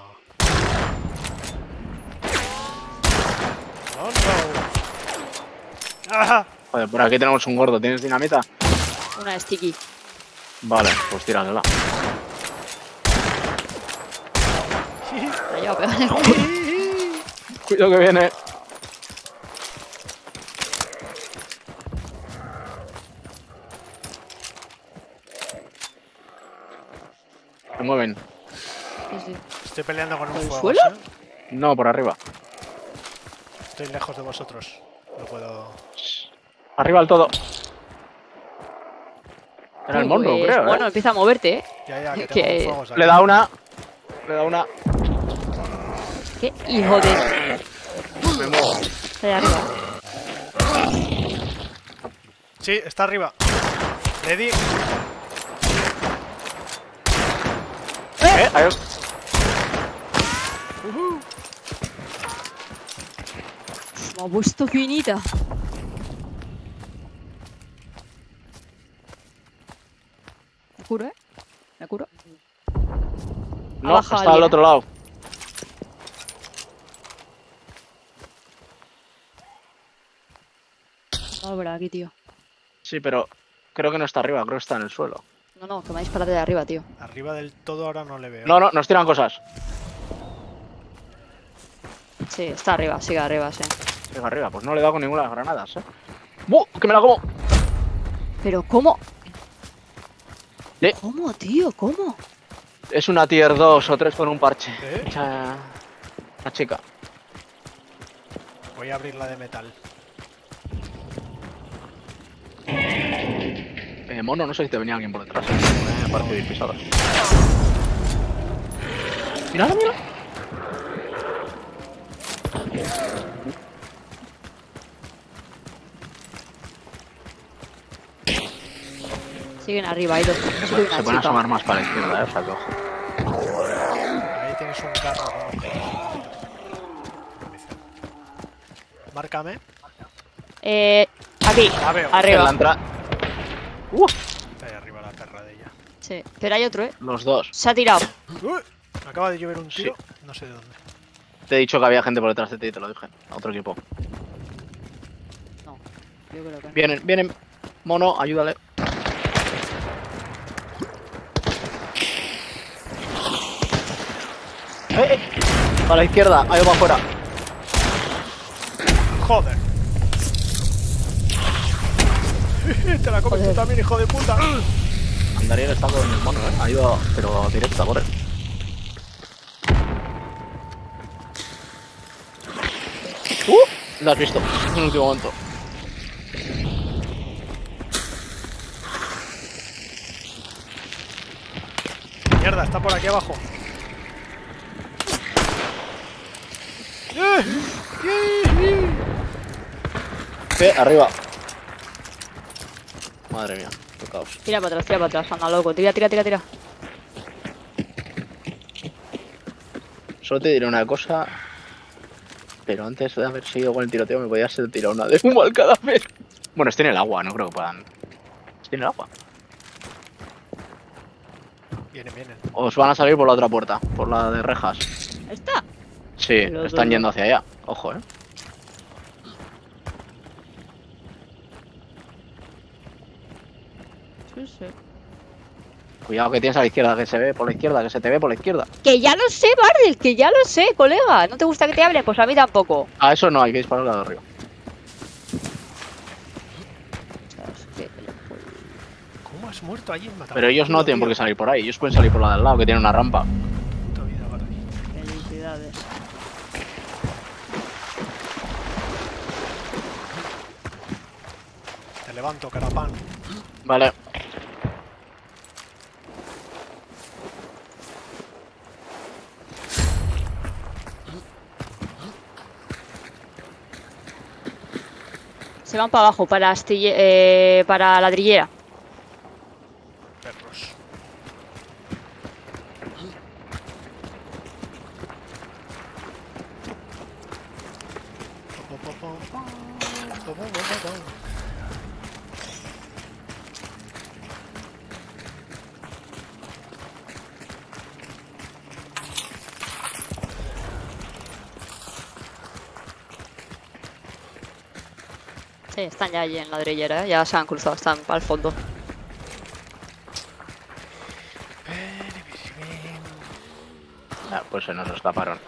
¡No, no! ¡Ah! joder, por aquí tenemos un gordo, ¿tienes dinamita? Una sticky. Vale, pues tíratela. La lleva pegada en el culo. Cuidado que viene. Se mueven. Sí, sí. Estoy peleando con un ¿Por el fuego. suelo? ¿sí? No, por arriba. Estoy lejos de vosotros. No puedo... Arriba del todo. Era el monro, Pues, creo, bueno, empieza a moverte, ¿eh? Ya, que Que- tengo fuegos aquí. Le da una. Le da una. ¿Qué hijo de...? Me muevo. Está ahí arriba. Sí, está arriba. Le di... Ahí. Me ha puesto finita. Me curo, ¿eh? Me curo. No, bajado está al alguien, otro lado. No por aquí, tío. Sí, pero creo que no está arriba, creo que está en el suelo. No, que me disparate de arriba, tío. Arriba del todo ahora no le veo. No, no, nos tiran cosas. Sí, está arriba, sigue arriba, sí. Sigue arriba, pues no le he dado con ninguna de las granadas, ¡buh! ¡Que me la como! Pero, ¿cómo? ¿Eh? ¿Cómo, tío? ¿Cómo? Es una tier 2 o 3 con un parche. ¿Eh? La chica. Voy a abrir la de metal. Mono, no sé si te venía alguien por detrás. Me parece bien pisado. Mira, mira. Siguen arriba, hay dos. Soy Se una pueden chica. asomar más para la izquierda, o sea que ojo. Ahí tienes un carro con objetos. Márcame. Aquí, La veo. En la arriba. entrada. Está ahí arriba la perra de ella. Sí, pero hay otro, ¿eh? Los dos. Se ha tirado. ¡Uy! Me acaba de llover un Sí. tiro. No sé de dónde. Te he dicho que había gente por detrás de ti, te lo dije. A otro equipo. No, yo creo que no. Vienen, vienen. Mono, ayúdale. A la izquierda, ahí va afuera. Joder. Te la comes tú también, hijo de puta. Andariel está con el mono, ha ido, pero directa, corre. Lo has visto en el último momento. Mierda, está por aquí abajo. Arriba. Madre mía, qué caos. Tira para atrás, anda loco. Tira. Solo te diré una cosa. Pero antes de haber seguido con el tiroteo me podía ser tirar una de humo al cadáver. Bueno, estoy en el agua, no creo que puedan. Estoy en el agua. Vienen. Os van a salir por la otra puerta, por la de rejas. ¿Está? Sí, están yendo hacia allá. Ojo, Sí. Cuidado que tienes a la izquierda, que se ve por la izquierda, que se te ve por la izquierda. Que ya lo sé, Bardel, que ya lo sé, colega. ¿No te gusta que te hable? Pues a mí tampoco. A eso no, hay que disparar a la de arriba. ¿Cómo has muerto allí en Matamoros? Pero ellos no tienen por qué salir por ahí, ellos pueden salir por la de al lado, que tiene una rampa. Puta vida, Bardi. Felicidades. Te levanto, carapán. Vale. Se van para abajo, para para ladrillera. Perros. Sí, están ya allí en ladrillera, ¿eh? Ya se han cruzado, están para el fondo. Ah, pues se nos escaparon.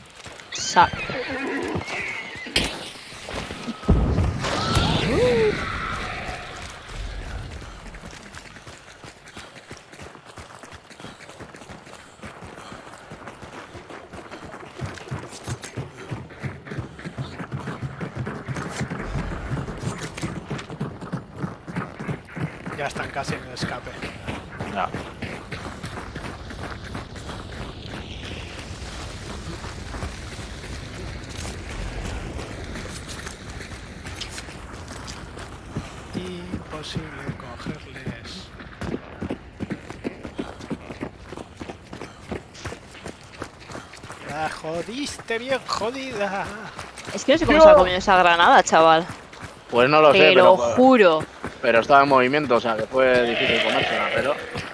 Ya están casi en el escape. Ya. Imposible cogerles. La jodiste bien jodida. Es que no sé cómo se ha comido esa granada, chaval. Pues no lo sé, Te lo pero, juro. pero estaba en movimiento, o sea que fue difícil comérsela, pero...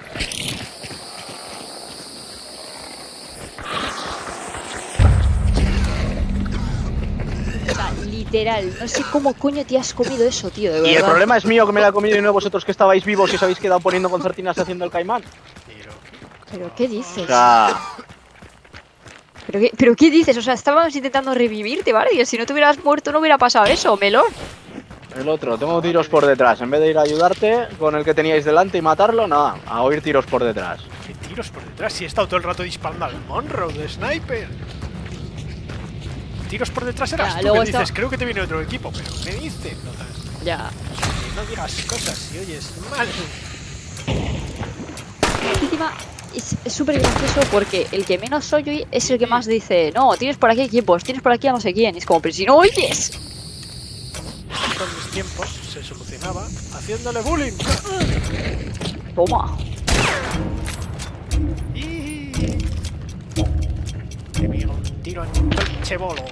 O sea, literal, no sé cómo coño te has comido eso, tío, de verdad. Y el problema es mío que me la he comido y no vosotros que estabais vivos y os habéis quedado poniendo concertinas haciendo el caimán. ¿Pero qué dices? O sea... ¿Pero qué dices? O sea, estábamos intentando revivirte, ¿vale? Y si no te hubieras muerto no hubiera pasado eso, melón. El otro, tengo tiros por detrás. En vez de ir a ayudarte con el que teníais delante y matarlo, nada, a oír tiros por detrás. ¿Qué tiros por detrás? Si he estado todo el rato disparando al Monroe de sniper. Tiros por detrás eras tú que dices, creo que te viene otro equipo, pero ¿qué dices? Ya. No digas cosas si oyes mal. Encima es súper gracioso porque el que menos oye es el que más dice, no, tienes por aquí equipos, tienes por aquí a no sé quién. Y es como, pero si no oyes. Con mis tiempos se solucionaba haciéndole bullying. Toma. Y... te pego un tiro en un coche bolo.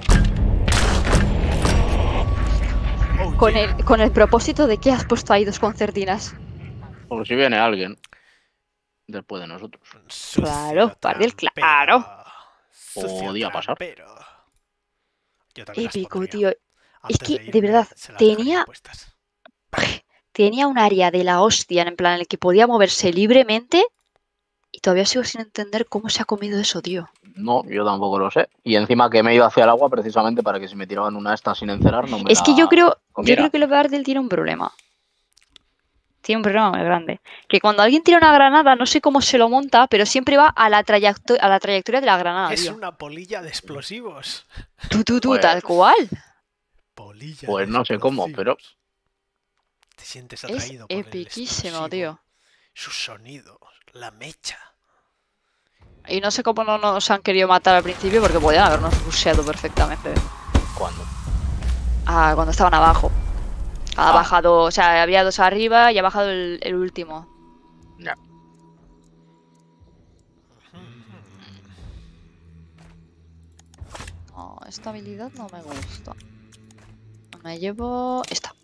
Oh, Con el propósito de que has puesto ahí dos concertinas. Por si viene alguien después de nosotros. Claro, Bardel, claro. Podía pasar. Épico, tío. Es que, de verdad, tenía un área de la hostia en plan en el que podía moverse libremente y todavía sigo sin entender cómo se ha comido eso, tío. No, yo tampoco lo sé. Y encima que me he ido hacia el agua precisamente para que si me tiraban una de estas sin encerar no me Es que yo creo comiera. que el Bardel tiene un problema. Tiene un problema muy grande. Que cuando alguien tira una granada, no sé cómo se lo monta, pero siempre va a la trayectoria de la granada, Es tío. una polilla de explosivos. Tú, Pues- tal cual. Polilla Pues de no sé cómo, pero... explosivos. Te sientes Es atraído por el epiquísimo, explosivo, tío. sus sonidos, la mecha. Y no sé cómo no nos han querido matar al principio porque podían habernos rusheado perfectamente. ¿Cuándo? Ah, cuando estaban abajo. Ha Ah. bajado, o sea, había dos arriba y ha bajado el último. Ya. No, esta habilidad no me gusta. Me llevo esta.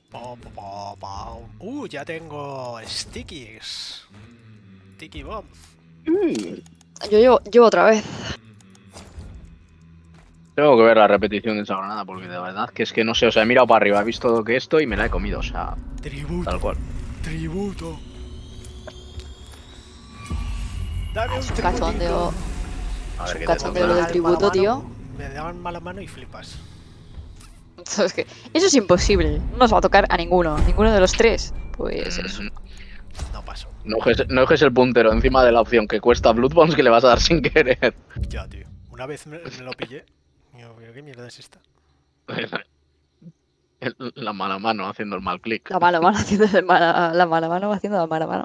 Ya tengo stickies. Sticky bomb. Yo llevo otra vez. Tengo que ver la repetición de esa granada porque de verdad que es que no sé, o sea, he mirado para arriba, he visto lo que esto y me la he comido, o sea, Tributo. tal cual. Tributo. Dame un Es un tributito. cachondeo. A ver un qué cachondeo te lo toca. del tributo, tío. Me daban mala mano y flipas. Es que eso es imposible. No nos va a tocar a ninguno. Ninguno de los tres. Pues eso. No paso. No dejes el puntero encima de la opción que cuesta Bloodbones que le vas a dar sin querer. Ya, tío. Una vez me lo pillé. Digo, ¿qué mierda es esta? La mala mano haciendo el mal clic. La mala mano haciendo la mala mano haciendo la mala mano.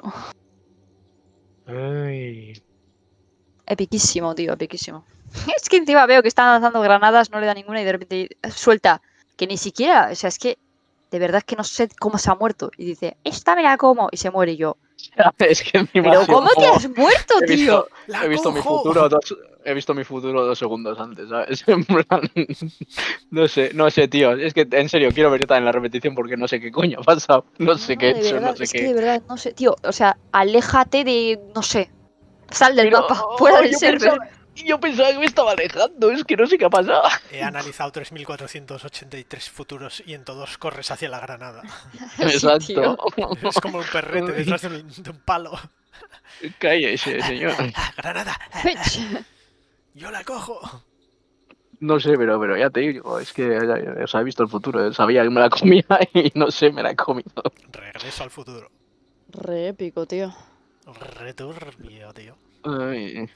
Ay. Epiquísimo, tío, epiquísimo. Es que encima veo que están lanzando granadas, no le da ninguna y de repente suelta. Que ni siquiera, o sea, es que de verdad es que no sé cómo se ha muerto. Y dice, esta me la como. Y se muere y yo. Es que mi Pero madre- ¿cómo te has muerto, he tío? he visto mi futuro he visto mi futuro 2 segundos antes, ¿sabes? En plan, no sé, tío. Es que en serio quiero ver yo también la repetición porque no sé qué coño ha pasado. No sé qué he de hecho, verdad, no sé es qué. que de verdad, no sé, tío. O sea, aléjate de, no sé. Sal del Pero, mapa, fuera del yo server. Yo pensaba que me estaba alejando, es que no sé qué ha pasado. He analizado 3483 futuros y en todos corres hacia la granada. Exacto. tío. Es como un perrete detrás de un palo. Cállese, señor. ¡Granada! Fetch. ¡Yo la cojo! No sé, pero ya te digo, es que o sea, he visto el futuro, sabía que me la comía y no sé, me la he comido. Regreso al futuro. Re épico, tío. Returbio, tío. Ay.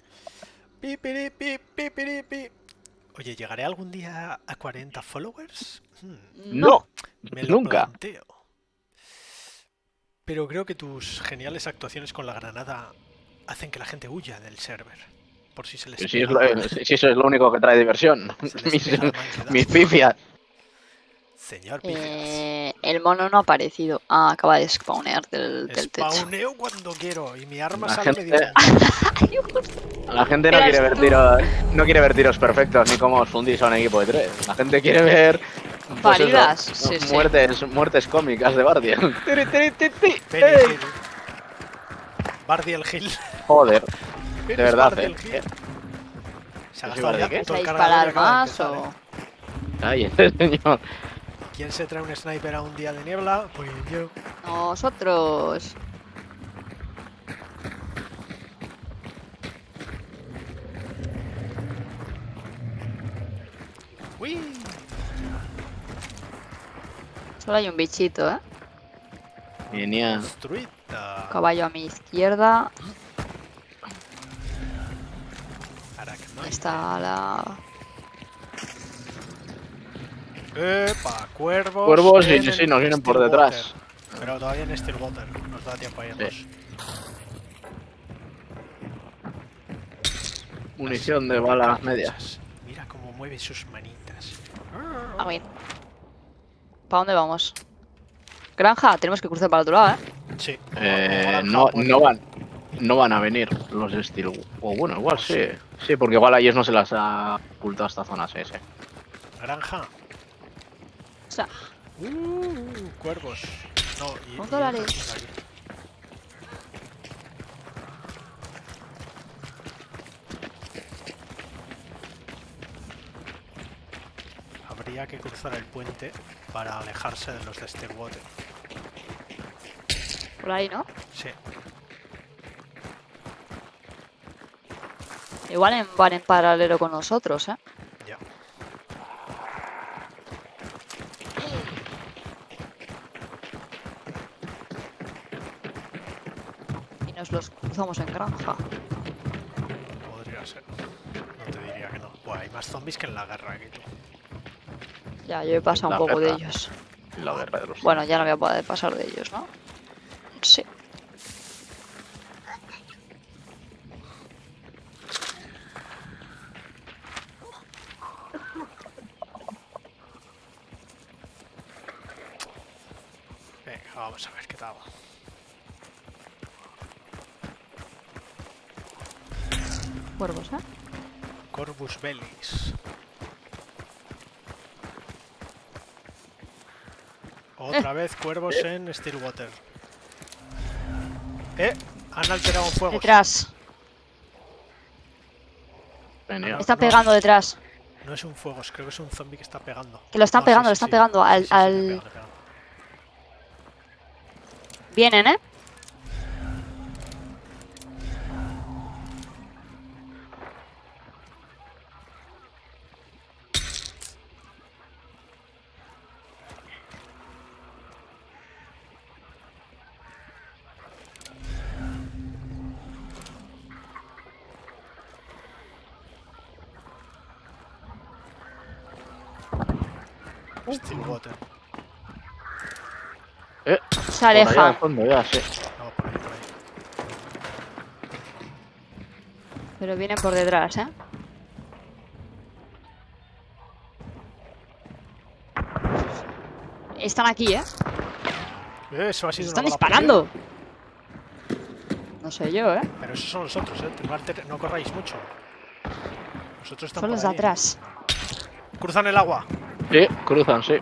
Pi. Oye, ¿llegaré algún día a 40 followers? No, Me lo nunca. planteo. Pero creo que tus geniales actuaciones con la granada hacen que la gente huya del server. Por si se les Si pega- si eso es lo único que trae diversión. se les pega el manquedazo. Mis pifias. Señor Pifias. El mono no ha aparecido. Ah, acaba de spawnear del techo. Spawneo cuando quiero y mi arma La sale gente- medio... La gente no Eras quiere ver tú. tiros, no quiere ver tiros perfectos ni cómo os fundís a un equipo de 3. La gente quiere ver pues Paridas, eso, sí, sí. muertes cómicas de Bardian. Benny Hill. Bardiel Hill. Joder, de Eres verdad, Bardiel Hill. Se ha ¿Yo soy gastado ya Bardiel qué? todo ¿Vais el a cargador y disparar acaba de más empezar, o...? cállese, señor. ¿Quién se trae un sniper a un día de niebla? Pues yo. Nosotros. ¡Uy! Solo hay un bichito, ¿eh? Genial. Construida. Caballo a mi izquierda. Aracnoide. Está la... ¡Epa! Cuervos. Cuervos, sí, en sí, el nos vienen por Stillwater. detrás. Pero todavía en Stillwater. Nos da tiempo a irnos. Munición de balas medias. Mira cómo mueve sus manitas. A ver. ¿Para dónde vamos? Granja, tenemos que cruzar para el otro lado, ¿eh? Sí. No van a venir los estilo. O bueno, igual sí. Sí, porque igual a ellos no se las ha ocultado esta zona CS. Granja. O sea, Cuervos. No, y $1. otros aquí. Habría que cruzar el puente para alejarse de los de Stillwater. por ahí, ¿no? Sí. Igual van en paralelo con nosotros, ¿eh? Ya. Y nos los cruzamos en granja. Podría ser. No te diría que no. Buah, hay más zombies que en la guerra aquí, tú. Ya, yo he pasado un La poco de guerra. ellos. La guerra de los... Bueno, ya no voy a poder pasar de ellos, ¿no? Sí. Venga, vamos a ver qué tal. Cuervos, ¿eh? Corvus Bellis. Otra vez cuervos en Stillwater. Han alterado un fuego. Detrás. Venía. Está pegando detrás. No es un fuego, creo que es un zombie que está pegando. Que lo están No, pegando, lo están pegando al... Sí, le pegan, le pegan. Vienen, ¿eh? Stillwater. Se Por allá al aleja. fondo, ya, sí. No, por ahí, por ahí. Pero vienen por detrás, ¿eh? Están aquí, ¿eh? Eso ha sido Están una bala disparando. perdida. No sé yo, ¿eh? Pero esos son los otros, no corráis mucho. Nosotros estamos Son los de atrás. Cruzan el agua. Sí, cruzan, sí.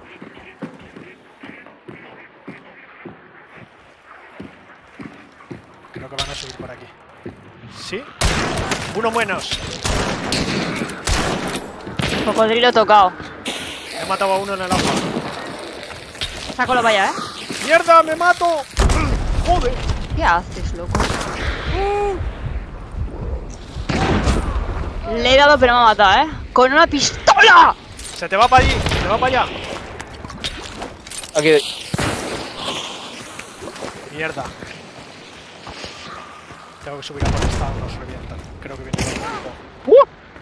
Creo que van a subir por aquí. ¿Sí? Uno menos. Cocodrilo tocado. He matado a uno en el agua. Sácalo para allá, ¿eh? ¡Mierda! ¡Me mato! ¡Joder! ¿Qué haces, loco? Le he dado pero me ha matado, ¿eh? ¡Con una pistola! Se te va para allí, se te va para allá. Aquí. Mierda. Tengo que subir a por esta, nos revientan. Creo que viene el equipo.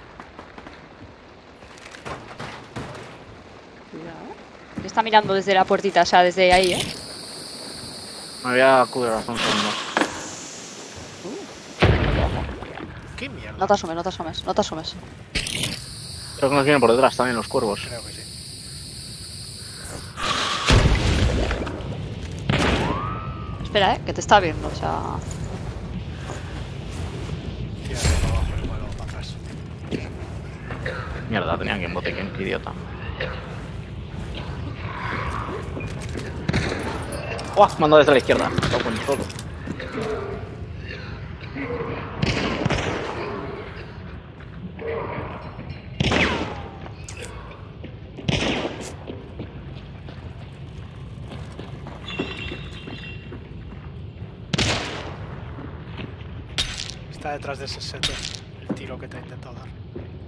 Me está mirando desde la puertita, o sea, desde ahí, ¿eh? Me voy a cubrir un segundo. ¿Qué mierda? No te asomes, no te asomes, no te asomes. Creo que nos vienen por detrás también los cuervos. Creo que sí. Espera, que te está viendo, o sea... Tírate para abajo y luego para atrás. Mierda, tenían que en botequín, qué idiota. ¡Uah! Mando desde la izquierda. Todo con todo. Está detrás de ese seto. El tiro que te ha intentado dar.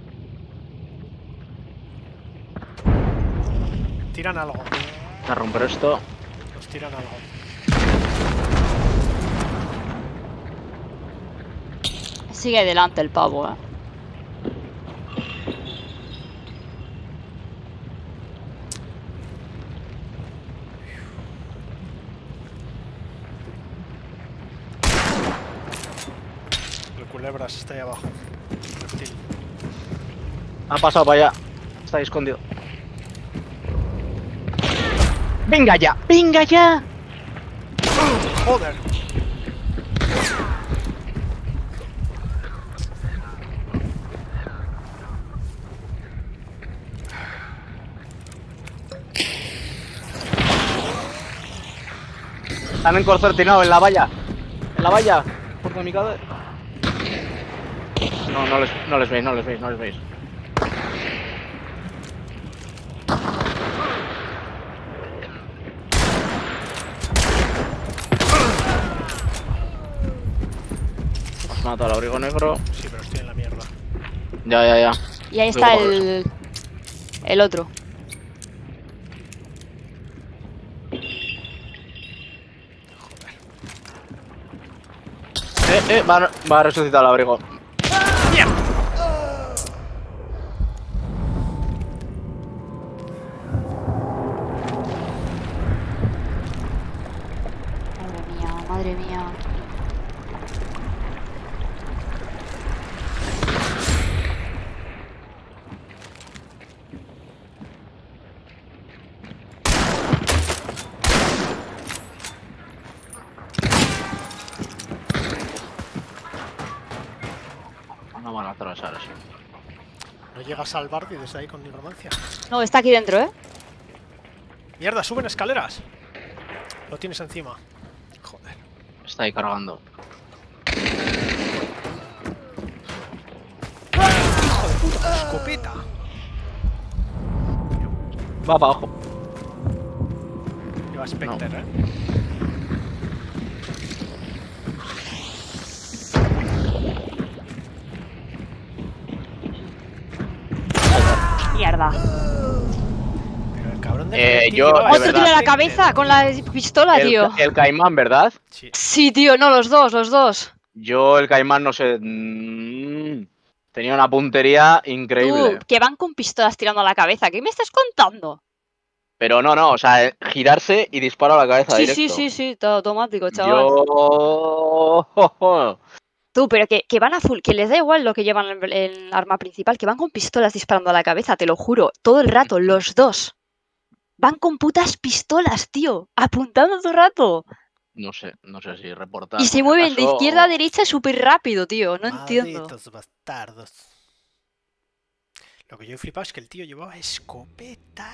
Tiran algo. A romper esto. Nos tiran algo. Sigue delante el pavo, ¿eh? El culebras está ahí abajo. Reptil. Ha pasado para allá. Está ahí escondido. ¡Venga ya! ¡Venga ya! ¡Joder! Han encorcertinado en la valla. En la valla. Por mi cabeza. No, no les veis, no les veis, no les veis. Has matado al abrigo negro. Sí, pero estoy en la mierda. Ya. Y ahí está el otro. Va a resucitar el abrigo. Madre mía. No van a atravesar eso. No llega a salvar desde ahí con nigromancia. No, está aquí dentro, ¿eh? Mierda, suben escaleras. Lo tienes encima. Joder. Está ahí cargando. Hijo de puta, escopeta. Va para abajo. Lleva Spectre, No. Mierda. Pero el cabrón de yo, de Otro verdad. tiro a la cabeza con la pistola, tío. El caimán, ¿verdad? Sí. Sí, tío, no, los dos. Yo el caimán no sé. Tenía una puntería increíble. Tú, que van con pistolas tirando a la cabeza. ¿Qué me estás contando? Pero no, o sea, girarse y disparo a la cabeza directo. Sí, todo automático, chaval. Yo... Tú, pero que van a full, que les da igual lo que llevan en el arma principal, que van con pistolas disparando a la cabeza, te lo juro, todo el rato, los dos. Van con putas pistolas, tío, apuntando todo el rato. No sé si reportar. Y se mueven de izquierda a derecha súper rápido, tío, no entiendo. Malditos bastardos. Lo que yo he flipado es que el tío llevaba escopeta.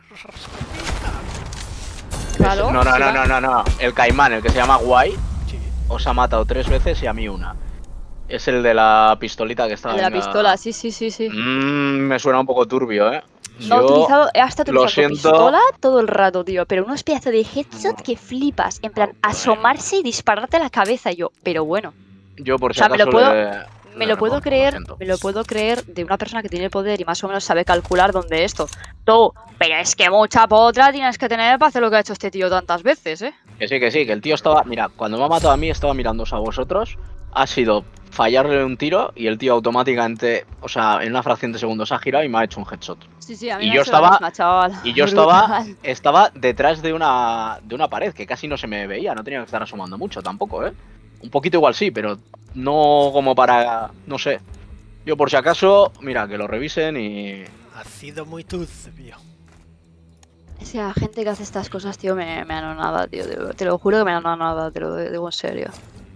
Claro. No. El caimán, el que se llama Guay, Sí. os ha matado 3 veces y a mí una. Es el de la pistolita que está El de la pistola, sí. Me suena un poco turbio, ¿eh? No he utilizado, he hasta lo utilizado siento. pistola todo el rato, tío, pero unos pedazos de headshot que flipas, en plan, asomarse y dispararte a la cabeza, yo, pero bueno. Yo por si O sea, me acaso lo puedo creer de una persona que tiene poder y más o menos sabe calcular dónde esto. Tú, pero es que mucha potra tienes que tener para hacer lo que ha hecho este tío tantas veces, ¿eh? Que sí, que el tío estaba... Mira, cuando me ha matado a mí estaba mirándoos a vosotros. Ha sido fallarle un tiro y el tío automáticamente, o sea, en una fracción de segundos ha girado y me ha hecho un headshot. Sí, a mí Y me yo ha hecho la estaba- misma, chaval. Y yo Brutal. estaba detrás de una pared que casi no se me veía, no tenía que estar asomando mucho tampoco, ¿eh? Un poquito igual sí, pero no como para... no sé. Yo por si acaso, mira, que lo revisen y... Ha sido muy turbio. O sea, gente que hace estas cosas, tío, me anonada, tío. Te lo juro que me anonada, te lo digo en serio.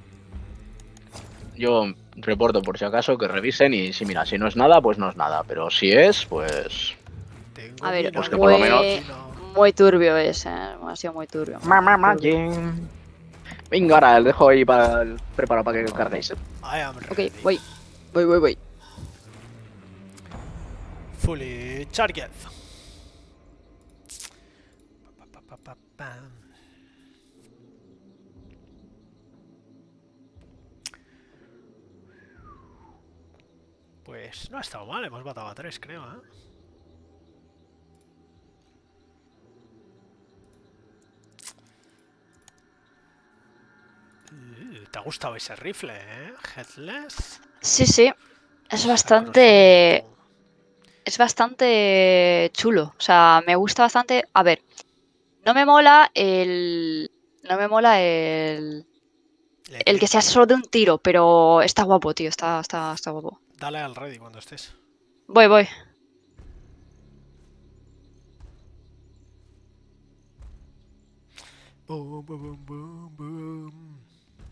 Yo reporto por si acaso que revisen y si mira, si no es nada, pues no es nada. Pero si es, pues... Tengo A ver, vino, pues que por lo menos- muy turbio es, ha sido muy turbio. Venga, ahora les dejo ahí preparado para que carguéis. I am Ok, ready. voy. Fully charged. Pam. Pues no ha estado mal, hemos matado a 3, creo, ¿eh? ¿Te ha gustado ese rifle, eh? Headless. Sí, es bastante... Es bastante chulo, o sea, me gusta bastante... A ver, no me mola el... El que sea solo de un tiro, pero está guapo, tío, está guapo. Dale al ready cuando estés. Voy. Boom, boom, boom, boom.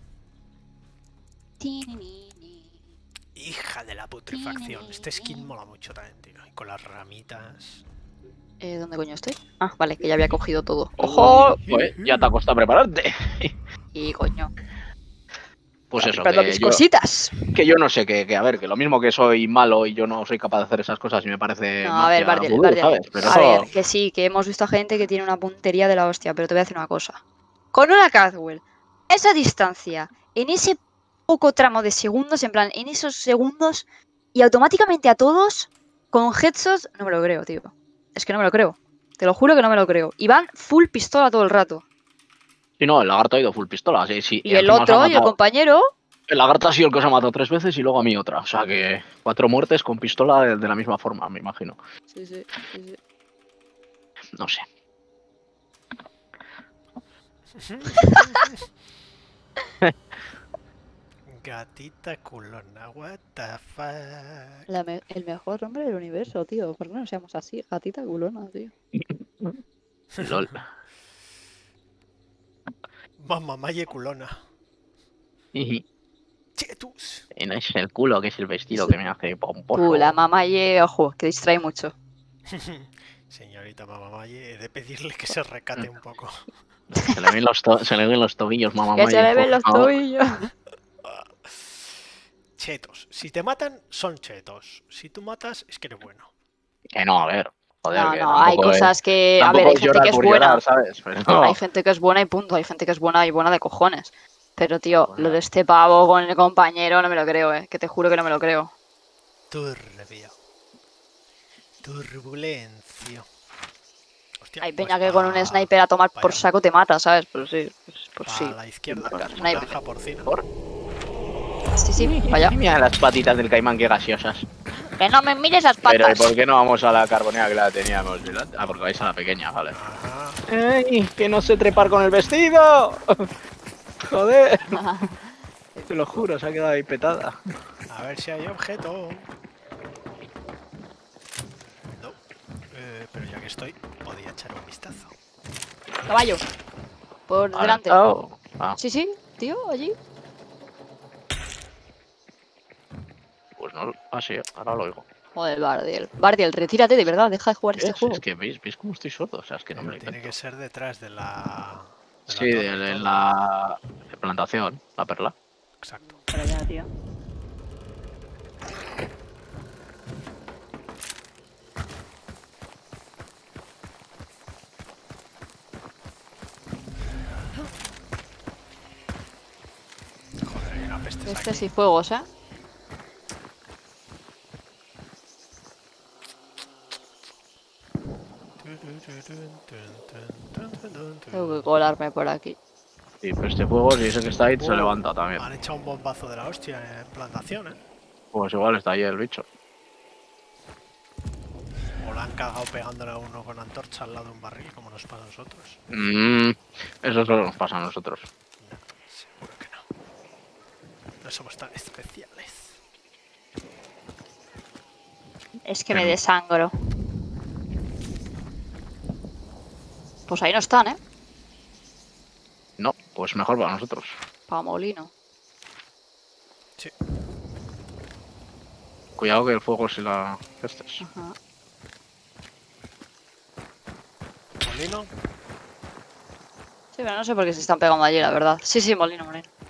Hija de la putrefacción. Este skin mola mucho también, tío. Y con las ramitas. ¿Dónde coño estoy? Ah, vale, que ya había cogido todo. ¡Ojo! Pues ya te ha costado prepararte. Y coño. Pues eso, Comprando mis cositas. que yo no sé, que a ver, que lo mismo que soy malo y yo no soy capaz de hacer esas cas y me parece No, a ver, magia Bardel, vudú, ¿sabes? Pero a eso... ver, que sí, que hemos visto a gente que tiene una puntería de la hostia, pero te voy a decir una cosa. Con una Caswell, esa distancia, en ese poco tramo de segundos, en plan, en esos segundos, y automáticamente a todos con headshots. No me lo creo, tío. Es que no me lo creo. Te lo juro que no me lo creo. Y van full pistola todo el rato. Sí, no, el lagarto ha ido full pistola. Sí, sí. Y el otro, y el compañero. El lagarto ha sido el que os ha matado 3 veces y luego a mí otra. O sea que 4 muertes con pistola de la misma forma, me imagino. Sí. No sé. Gatita culona, what the fuck. El mejor nombre del universo, tío. ¿Por qué no seamos así? Gatita culona, tío. LOL. Mamamaye culona. Chetus. Y no es el culo, que es el vestido que me hace pomposo. La mamaye, ojo, que distrae mucho. Señorita Mamamaye, he de pedirle que se recate un poco. Se le ven los tobillos, Mamamaye. Que se le ven los tobillos. Chetos. Si te matan, son chetos. Si tú matas, es que eres bueno. Que no, a ver. Joder, No, que no, hay cosas que... A ver, hay gente que es buena. Llorar, ¿sabes? Pero no. Hay gente que es buena y punto. Hay gente que es buena y buena de cojones. Pero, tío, lo de este pavo con el compañero no me lo creo, que te juro que no me lo creo. Turbio. Turbulencio. Hostia, Hay peña que con un sniper a tomar por saco te mata, ¿sabes? Pues sí, pues sí. A la izquierda, Sniper. caja porcina. Sí, vaya. Mira las patitas del caimán, qué gaseosas. Que no me mires las Pero ¿y patas. por qué no vamos a la carbonera que la teníamos? Ah, porque vais a la pequeña, vale. Ajá. ¡Ey! ¡Que no sé trepar con el vestido! ¡Joder! Te lo juro, se ha quedado ahí petada. A ver si hay objeto. No. Pero ya que estoy, podía echar un vistazo. Caballo. Por delante. Oh. Ah, Sí, tío, allí. pues no. Ah, sí, ahora lo oigo. Joder, Bardiel, retírate, de verdad, deja de jugar este juego. Es que veis cómo estoy sordo, o sea, es que no me lo Tiene invento. que ser detrás de la... Sí, en la plantación, la perla. Exacto. Para allá, tío. Joder, hay una peste aquí. Sí fuegos, Tengo que colarme por aquí. Sí, pero este fuego, si ese que está ahí, se levanta también. Han echado un bombazo de la hostia en plantación, Pues igual está ahí el bicho. O la han cagado pegándole a uno con antorcha al lado de un barril, como nos pasa a nosotros. Eso solo nos pasa a nosotros. No, seguro que no. No somos tan especiales. Es que me desangro. Pues ahí no están, No, pues mejor para nosotros. Pa' molino. Sí. Cuidado que el fuego si la... Estés. Ajá. Molino. Sí, pero no sé por qué se están pegando allí, la verdad. Sí, molino.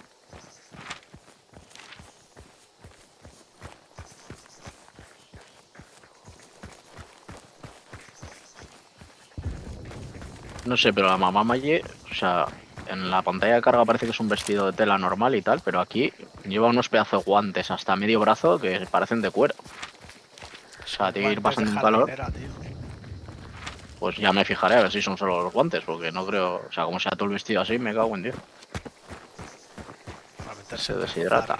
No sé, pero la mamá Maye, o sea, en la pantalla de carga parece que es un vestido de tela normal y tal, pero aquí lleva unos pedazos de guantes hasta medio brazo que parecen de cuero. O sea, tiene que ir pasando un calor. Pues ya me fijaré a ver si son solo los guantes, porque no creo, o sea, como sea todo el vestido así, me cago en Dios. Se deshidrata.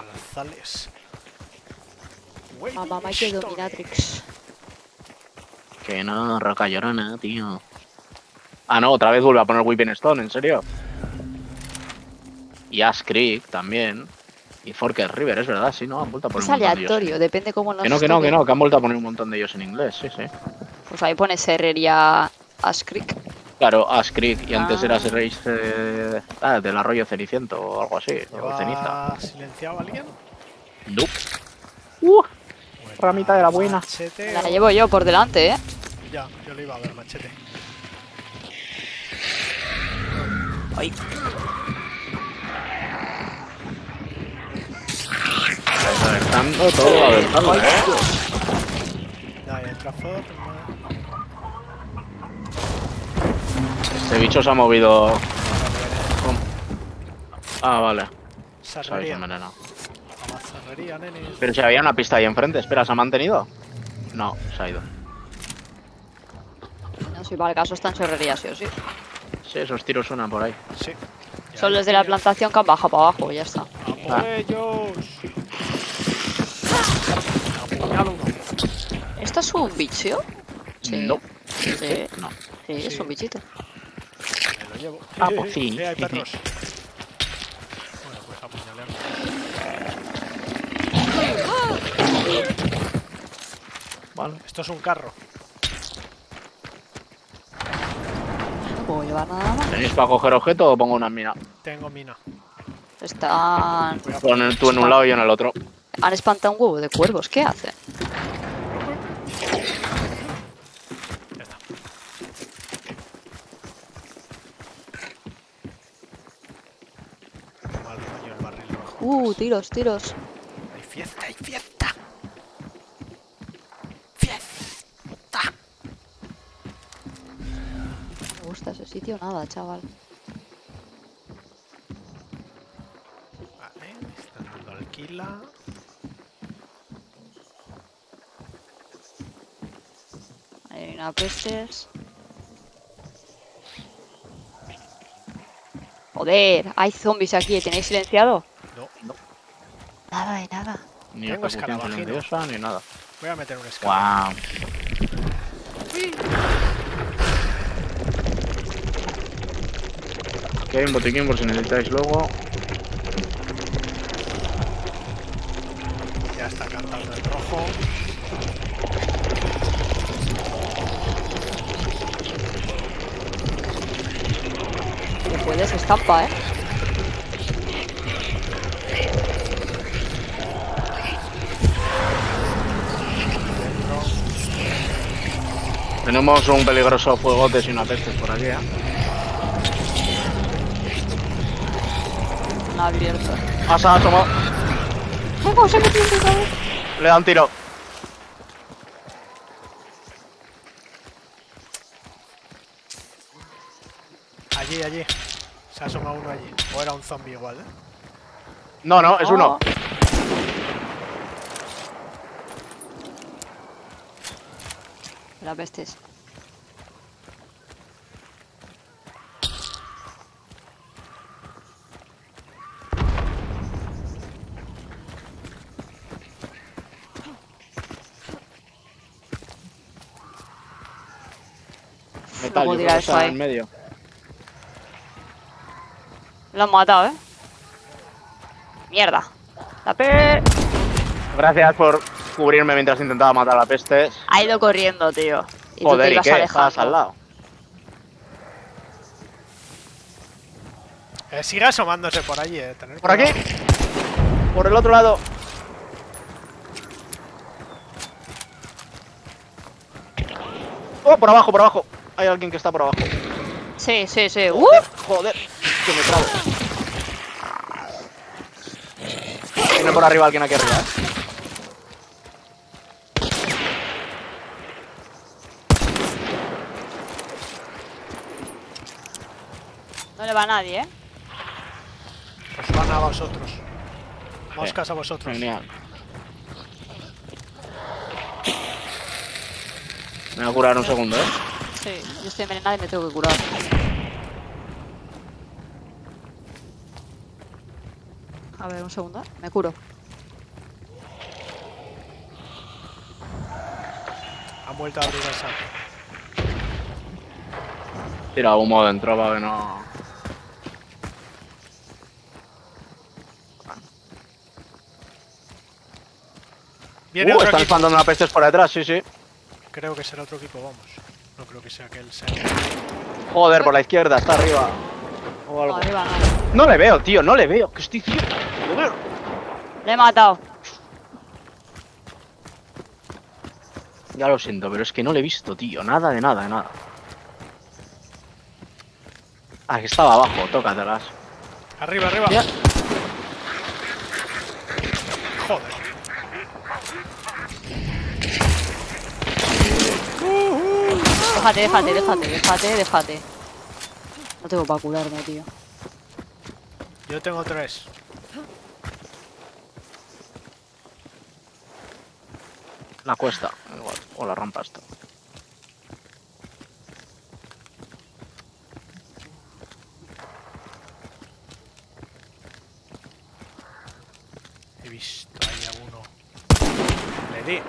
Mamá Maye Dominatrix. Que no, roca llorona, tío. Ah, no, otra vez vuelve a poner Weeping Stone, ¿en serio? Y Ash Creek también. Y Forker River, es verdad, sí, ¿no? Han vuelto a poner Es un montón de aleatorio, ellos. depende cómo nos Que no, que han vuelto a poner un montón de ellos en inglés, sí. Pues ahí pone Serrería Ash Creek. Claro, Ash Creek, y antes era Serrería del Arroyo Ceniciento o algo así, o Ceniza. ¿Ha silenciado a alguien? No. Ramita de la buena. Machete, La llevo yo por delante, Ya, yo le iba a ver machete. Ay. Aventando todo, aventando, Ya, entra Ford. Este bicho se ha movido. Ah, vale. Se habéis Sarrería. envenenado. Avanza Chorrería, nene. Pero si había una pista ahí enfrente. Espera, ¿se ha mantenido? No, se ha ido. No, si para el caso está en chorrería, sí o sí. Sí, esos tiros suenan por ahí. Sí. Son los de la plantación que han bajado para abajo, ya está. ¡A por ellos! Apuñalo uno. ¿Esto es un bicho? Sí. No. Sí. No. Sí, es Sí. un bichito. Me lo llevo. Ah, pues sí. Hay perros. Bueno, pues apuñalearlo. Vale. Esto es un carro. No puedo llevar nada más. ¿Tenéis para coger objeto o pongo una mina? Tengo mina. Están... Pon tú en un lado y yo en el otro. Han espantado un huevo de cuervos. ¿Qué hacen? Ya está. Mal rollo el barril rojo. Tiros, tiros. Hay fiesta, hay fiesta. ¡Fiesta! No me gusta ese sitio nada, chaval. Vale, están dando alquila. Hay una pestes. Joder, hay zombies aquí. ¿Tenéis silenciado? No, Nada de nada. Ni Tengo ejecución escarabajinos. silenciosa ni nada. voy a meter un escala. Wow. Aquí hay un botiquín por si necesitáis luego. Ya está cantando el rojo. Se puede, se escapa, ¿eh? Tenemos un peligroso fuegotes y una peste por aquí, ¿eh? No abierto. Se ha asomado. ¿Cómo se metió otra vez? Le da un tiro. Allí. Se ha asomado uno allí. O era un zombie igual, ¿eh? No, no, es uno. La pestes. Metal, puedo yo creo tirar que eso está ahí. en medio. Lo han matado, ¿eh? Mierda. La pe... Gracias por cubrirme mientras intentaba matar a la peste. Ha ido corriendo, tío. Y tú te Joder, ¿y ibas qué? alejando. Estabas al lado. Sigue asomándose por allí, tener ¿Por aquí? cuidado. Por el otro lado. Oh, por abajo, por abajo. Hay alguien que está por abajo. Sí. Joder, que me trabo. Viene por arriba alguien aquí arriba, ¿eh? No le va a nadie, ¿eh? Os van a vosotros. Moscas a vosotros. Genial. Me voy a curar un segundo, ¿eh? Sí, yo estoy envenenada y me tengo que curar. A ver, un segundo. Me curo. Han vuelto a abrir el saco. Tira humo dentro para que no... Viene otro están equipo. espantando una pestes por detrás, sí, sí. Creo que será otro equipo, vamos. No creo que sea aquel. Joder, por la izquierda, está arriba. O No, algo. arriba no. No le veo, tío, no le veo. ¿Qué estoy haciendo? Joder. Le he matado. Ya lo siento, pero es que no le he visto, tío. Nada de nada, de nada. Ah, que estaba abajo, tócatelas. Arriba. Ya. Joder. Déjate. No tengo para curarme, tío. Yo tengo 3. La cuesta, igual. O la rampa esto. He visto ahí a uno. Le di.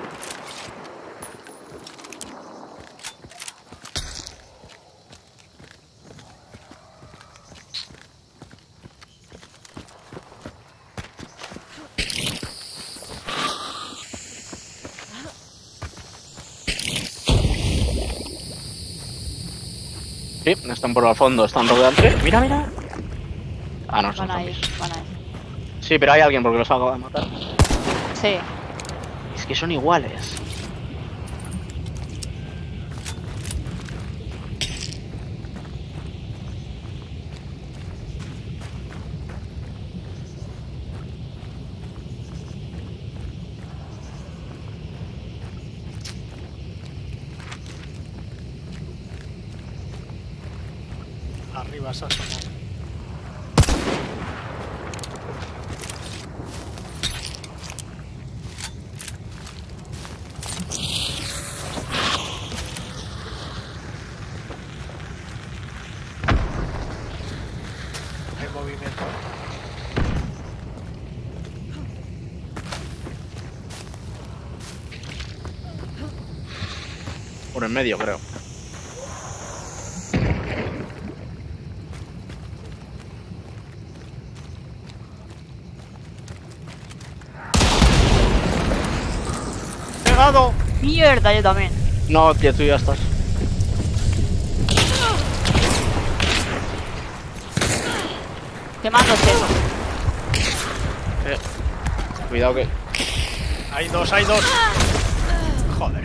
Sí, están por el fondo, están rodeando. Mira, mira. Ah, no, son Van ahí, zombies. van ahí. Sí, pero hay alguien porque los acabo de matar. Sí. Es que son iguales. Arriba se asomó. Hay movimiento. Por en medio, creo. ¡Pegado! Mierda, yo también. No, tío, tú ya estás. Quemándose. Cuidado que... Hay dos, hay dos. Joder.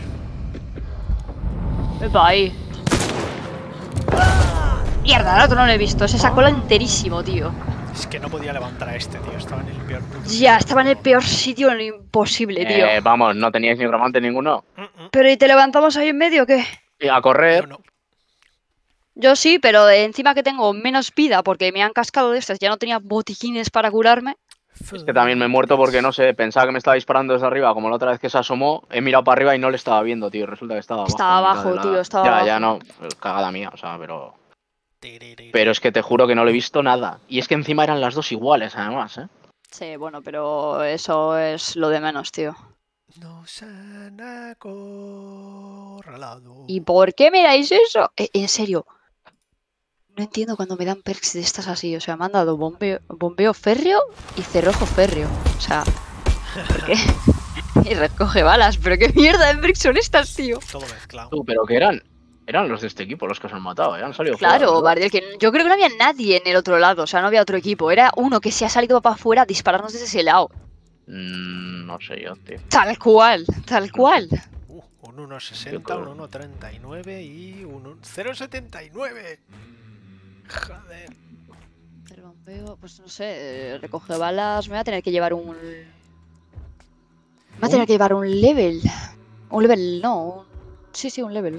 Epa, ahí. Mierda, al otro no lo he visto. Se sacó la enterísimo, tío. Es que no podía levantar a este, tío. Estaba en el peor punto. Ya, estaba en el peor sitio, en lo imposible, tío. Vamos, no teníais nigromante ninguno. Pero ¿y te levantamos ahí en medio o qué? Y a correr. No. Yo sí, pero encima que tengo menos vida porque me han cascado de estas, ya no tenía botiquines para curarme. Es que también me he muerto porque, no sé, pensaba que me estaba disparando desde arriba, como la otra vez que se asomó, he mirado para arriba y no le estaba viendo, tío, resulta que estaba abajo. Estaba abajo, tío, estaba abajo. Ya, no, cagada mía, o sea, pero... Pero es que te juro que no le he visto nada. Y es que encima eran las dos iguales, además, ¿eh? Sí, bueno, pero eso es lo de menos, tío. Nos han acorralado. ¿Y por qué miráis eso? En serio, no entiendo cuando me dan perks de estas así. O sea, me han dado bombeo férreo y cerrojo férreo. O sea, ¿por qué? Y recoge balas, pero qué mierda de perks son estas, tío. Todo mezclado. Pero que eran los de este equipo los que se han matado, ¿eh? Han salido Claro, fuera, Bardiel, que yo creo que no había nadie en el otro lado. O sea, no había otro equipo. Era uno que se ha salido para afuera a dispararnos desde ese lado. No sé yo, tío. Tal cual, tal cual. Un 1.60, un 1.39 y un 0.79. Joder. El bombeo, pues no sé, recoge balas. Me voy a tener que llevar un... Me voy a tener que llevar un level. Un level, no. Sí, un level.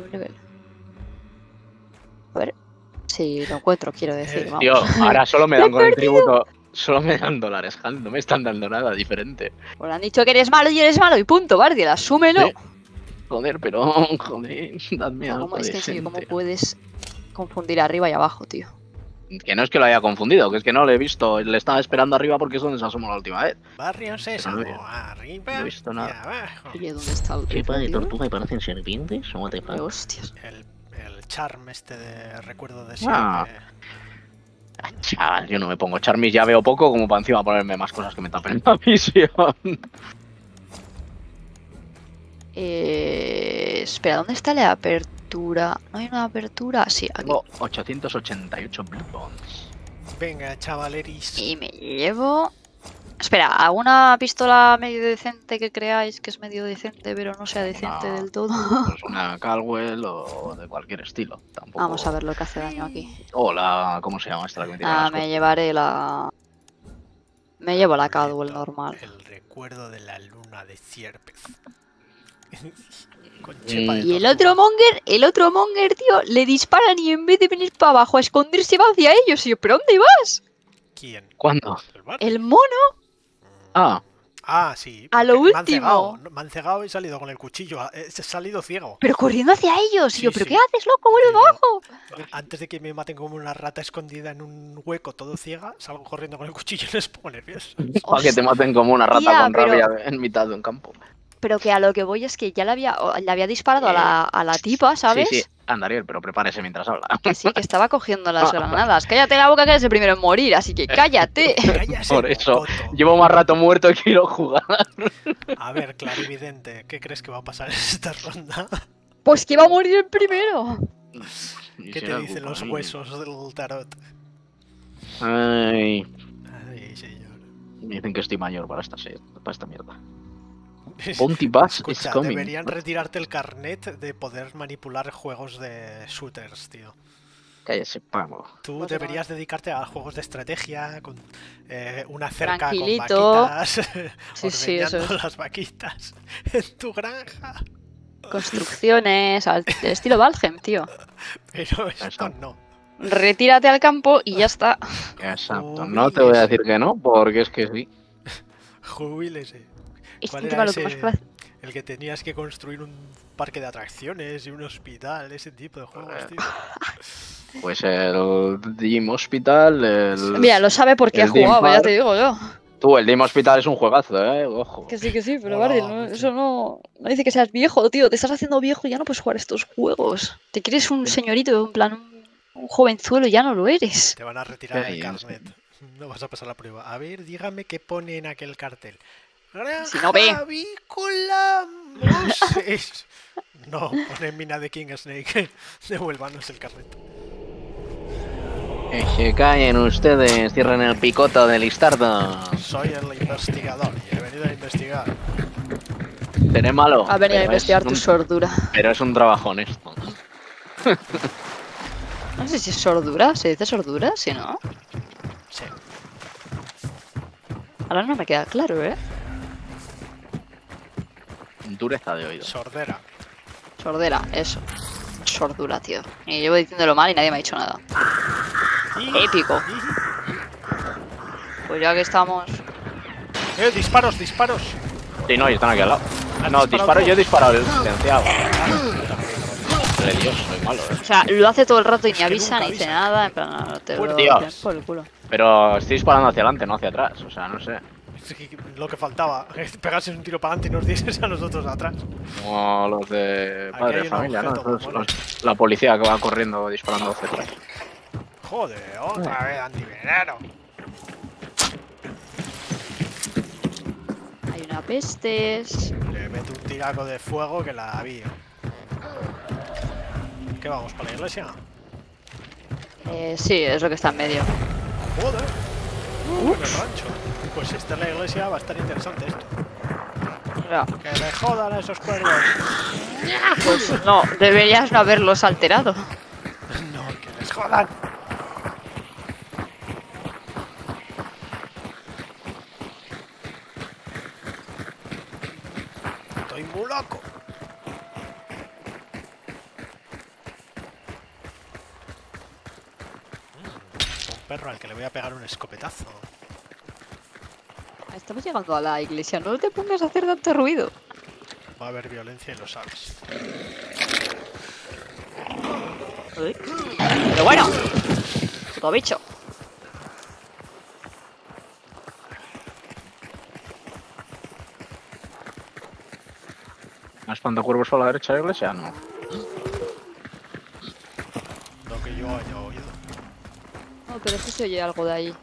A ver. Si lo encuentro, quiero decir. Vamos. Tío, ahora solo me dan con el tributo. Solo me dan dólares, Han, no me están dando nada diferente. Pues han dicho que eres malo y eres malo y punto, Bardiel, asúmelo. Sí. Joder, pero, joder, dadme algo. ¿Cómo, es que en serio, decente. ¿cómo puedes confundir arriba y abajo, tío? Que no es que lo haya confundido, que es que no lo he visto. Le estaba esperando arriba porque es donde se asomó la última vez. Barrio Sésamo, no arriba no he visto nada. y abajo. Oye, ¿dónde está el ¿Qué de tío? tortuga y parecen serpientes? ¿O te Qué hostias. El charm este de recuerdo de Ah. siempre. Chaval, yo no me pongo charmis, ya veo poco como para encima ponerme más cosas que me tapen la visión. Espera, ¿dónde está la apertura? ¿No hay una apertura? Sí, aquí. Tengo 888 Blue Bones. Venga, chavaleris. Y me llevo... Espera, ¿alguna pistola medio decente que creáis que es medio decente, pero no sea decente del todo? Pues una Caldwell o de cualquier estilo. Tampoco... Vamos a ver lo que hace daño aquí. O la... ¿Cómo se llama esta? La que me tira las Me cosas? llevaré la... Me llevo la Caldwell normal. El recuerdo de la luna de Cierpez. Con chepa de Y el tortuga. otro Monger, tío, le disparan y en vez de venir para abajo a esconderse va hacia ellos. Y yo, ¿pero dónde vas? ¿Quién? ¿Cuándo? ¿El bar? El mono. Ah, Ah, sí. A lo último. último. Me han cegado y he salido con el cuchillo. He salido ciego. Pero corriendo hacia ellos. Sí, Y yo, ¿pero sí. qué haces, loco? ¡Vuelve Digo, abajo! antes de que me maten como una rata escondida en un hueco todo ciega, salgo corriendo con el cuchillo y les pongo nerviosos. Para que te maten como una rata Hostia, con pero- rabia en mitad de un campo. Pero que a lo que voy es que ya le había disparado a la tipa, ¿sabes? Sí, sí, anda, Ariel, pero prepárese mientras habla. Que sí, que estaba cogiendo las granadas. Cállate la boca, que eres el primero en morir, así que cállate. Cállate, Por eso, cocoto. llevo más rato muerto y quiero jugar. A ver, clarividente, ¿qué crees que va a pasar en esta ronda? Pues que iba a morir el primero. ¿Qué te dicen los huesos del tarot? Ay, Ay, señor. me dicen que estoy mayor para esta mierda. Bounty Bass is Escucha, coming. deberían retirarte el carnet de poder manipular juegos de shooters, tío. Cállese, pavo. Tú Pues deberías dedicarte a juegos de estrategia, con una cerca Tranquilito. con vaquitas, Sí, sí, eso ordeñando es. las vaquitas en tu granja. Construcciones, al estilo Valheim, tío. Pero esto Eso. no. Retírate al campo y ya está. Exacto. No te voy a decir que no, porque es que sí. Jubílese. Es ¿Cuál encima era lo que más ese? gracia- El que tenías que construir un parque de atracciones y un hospital, ese tipo de juegos, tío. Pues el Dream Hospital, el... Mira, lo sabe porque ha el Dean jugado, ya Park. te digo yo. Tú, el Dream Hospital es un juegazo, ojo. Que sí, pero Mola, Bardi, mucho. eso no dice que seas viejo, tío. Te estás haciendo viejo y ya no puedes jugar estos juegos. Te quieres un señorito, en plan, un jovenzuelo y ya no lo eres. Te van a retirar el Sí, carnet. No vas a pasar la prueba. A ver, dígame qué pone en aquel cartel. Granja Si no ve. avícola Moses. No, pone mina de King Snake. Devuélvanos el carnet. Que se callen ustedes, cierren el picoto del listardo. Soy el investigador y he venido a investigar. Seré malo. A venir a pero investigar es tu un- sordura. Pero es un trabajo honesto. No sé si es sordura, ¿se dice sordura? Si no. Sí. Ahora no me queda claro, ¿eh? Dureza de oído. Sordera. Sordera, eso. Sordura, tío. Y llevo diciéndolo mal y nadie me ha dicho nada. Épico. Pues ya que estamos. Disparos, disparos. Sí, no, y están aquí al lado. ¿Has No, disparado disparo, tú? yo he disparado el silenciado. De Dios, soy malo, O sea, lo hace todo el rato y Es ni que avisa nunca ni dice avisa. nada. En plan, no te Bueno, lo tío. den por el culo. Pero estoy disparando hacia adelante, no hacia atrás. O sea, no sé. Es que lo que faltaba, pegarse un tiro para adelante y nos dieses a nosotros atrás. Como los de Aquí padre hay de un familia, ¿no? objeto, Esos, mamón. la policía que va corriendo disparando hacia atrás. Joder, otra vez antiveneno. Hay una pestes. Le meto un tiraco de fuego que la avío. ¿Qué vamos, para la iglesia? Sí, es lo que está en medio. Joder. En el rancho. Pues si está en la iglesia va a estar interesante esto. Ya. Que me jodan a esos cuervos. Pues no, deberías no haberlos alterado. No, que les jodan. Estoy muy loco. Un perro al que le voy a pegar un escopetazo. Estamos llegando a la iglesia, no te pongas a hacer tanto ruido. Va a haber violencia y lo sabes. Uy. Pero bueno, puto bicho. ¿Más pantacuervos a la derecha de la iglesia? No. Lo que yo haya oído. No, pero sí se oye algo de ahí.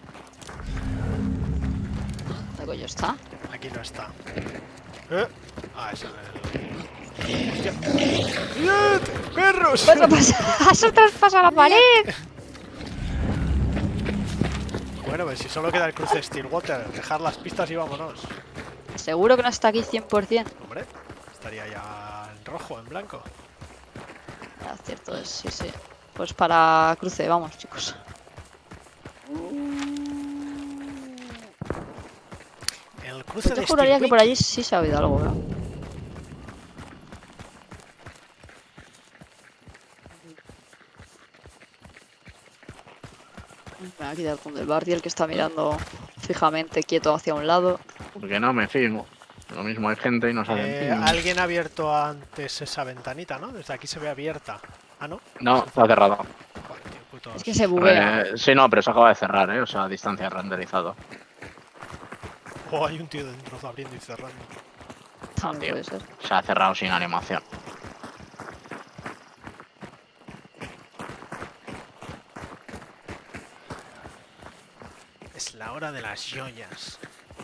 ¿Dónde coño está? Aquí no está. Ah, esa es el... ¡Hostia! ¡Idiot! ¡Perros! ¡Has traspasado la pared! Bueno, pues si solo queda el cruce Stillwater, dejar las pistas y vámonos. Seguro que no está aquí 100%. Hombre, estaría ya en rojo, en blanco. Ah, cierto es, sí, sí. Pues para cruce, vamos, chicos. El cruce Pues de yo juraría que por Stillwater. allí sí se ha oído algo, ¿verdad? Me voy a quitar con el Bardi, el que está mirando fijamente quieto hacia un lado. Porque no me fijo. Lo mismo hay gente y no saben. Alguien ha abierto antes esa ventanita, ¿no? Desde aquí se ve abierta. Ah, ¿no? No, está cerrado. Joder, tío, putos. Es que se buguea. Sí, no, pero se acaba de cerrar, O sea, a distancia renderizado. Oh, hay un tío dentro abriendo y cerrando. No, No tío. puede ser. Se ha cerrado sin animación. Es la hora de las joyas.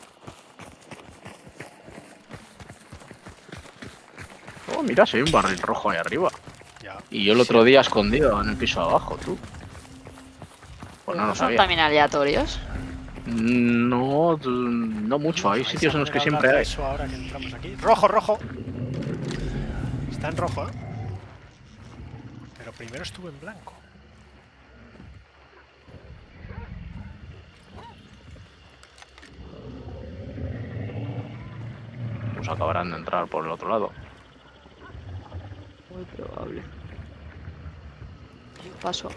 Oh, mira, si hay un barril rojo ahí arriba. Ya. Y yo el otro día escondido en el piso de abajo, tú. Pues no lo ¿Son sabía. también aleatorios? No, no mucho. Hay sitios en los que siempre hay. Eso ahora que entramos aquí. ¡Rojo, rojo! Está en rojo, ¿eh? Pero primero estuvo en blanco. Pues acabarán de entrar por el otro lado. Muy probable. Paso.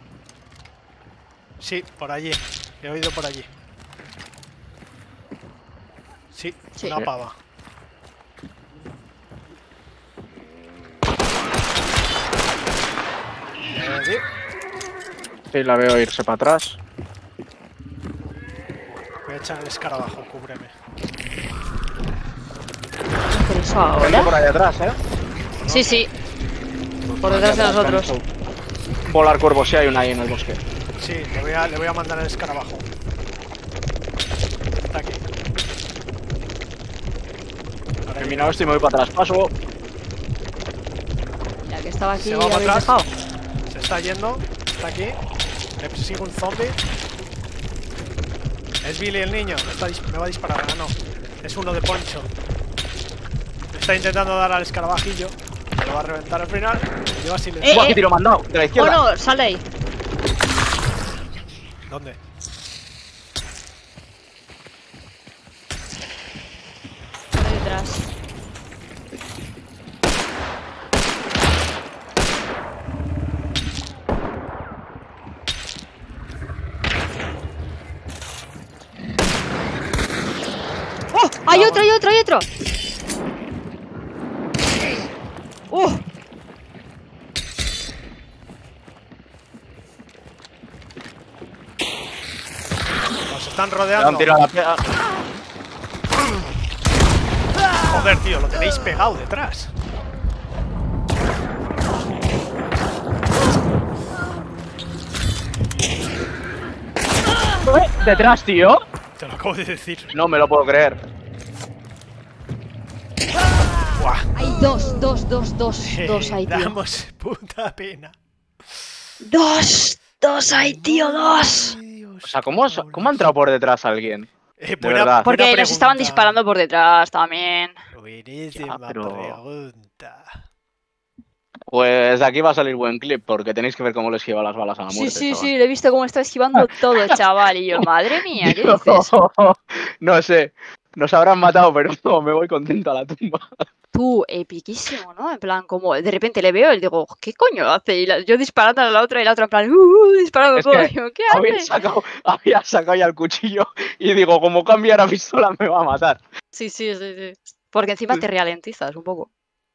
Sí, por allí. He oído por allí. Sí, Sí. una pava. Sí. Sí, la veo irse para atrás. Voy a echar el escarabajo, cúbreme. ¿Por eso Gente por ahora? ahí atrás, Sí, sí. Por detrás de nosotros. Volar cuervos, si hay una ahí en el bosque. Sí, le voy a mandar el escarabajo. Está aquí. Ahora Terminado esto y me voy para atrás. Paso. Ya que estaba aquí, Se ya va para habéis atrás. dejado. Se está yendo. Está aquí. Le persigue un zombie. Es Billy el niño. Me va a disparar. Ah, no. Es uno de poncho. Está intentando dar al escarabajillo. Me lo va a reventar al final. Lleva silencio. ¡Buah, qué tiro mandado! De la izquierda. Bueno, sale ahí. ¿Dónde? Por ahí detrás. ¡Oh! ¡Hay otro, hay otro, hay otro! ¡Oh! Nos están Le han rodeando. tirado la pega. Joder, tío, lo tenéis pegado detrás. Detrás, tío. Te lo acabo de decir. No me lo puedo creer. Buah. Hay dos hay, tío. Damos puta pena. Dos hay, tío, dos. Ay, Dios, O sea, ¿cómo ha cabrones. entrado por detrás alguien? Buena- verdad. Porque buena nos estaban pregunta. disparando por detrás también. Buenísima Ya, pero- pregunta. Pues de aquí va a salir buen clip, porque tenéis que ver cómo le esquiva las balas a la Sí, muerte. sí, chaval. sí, le he visto cómo está esquivando todo, chaval. Y yo, madre mía, ¿qué Digo, dices? no sé, nos habrán matado, pero no, me voy contento a la tumba. Tú, epiquísimo, ¿no? En plan, como de repente le veo y digo, ¿qué coño hace? Y yo disparando a la otra y la otra en plan, disparando Es todo. que Y yo, ¿qué hace? había sacado ya el cuchillo y digo, como cambia la pistola me va a matar. Sí, sí, sí, sí. Porque encima te ralentizas un poco.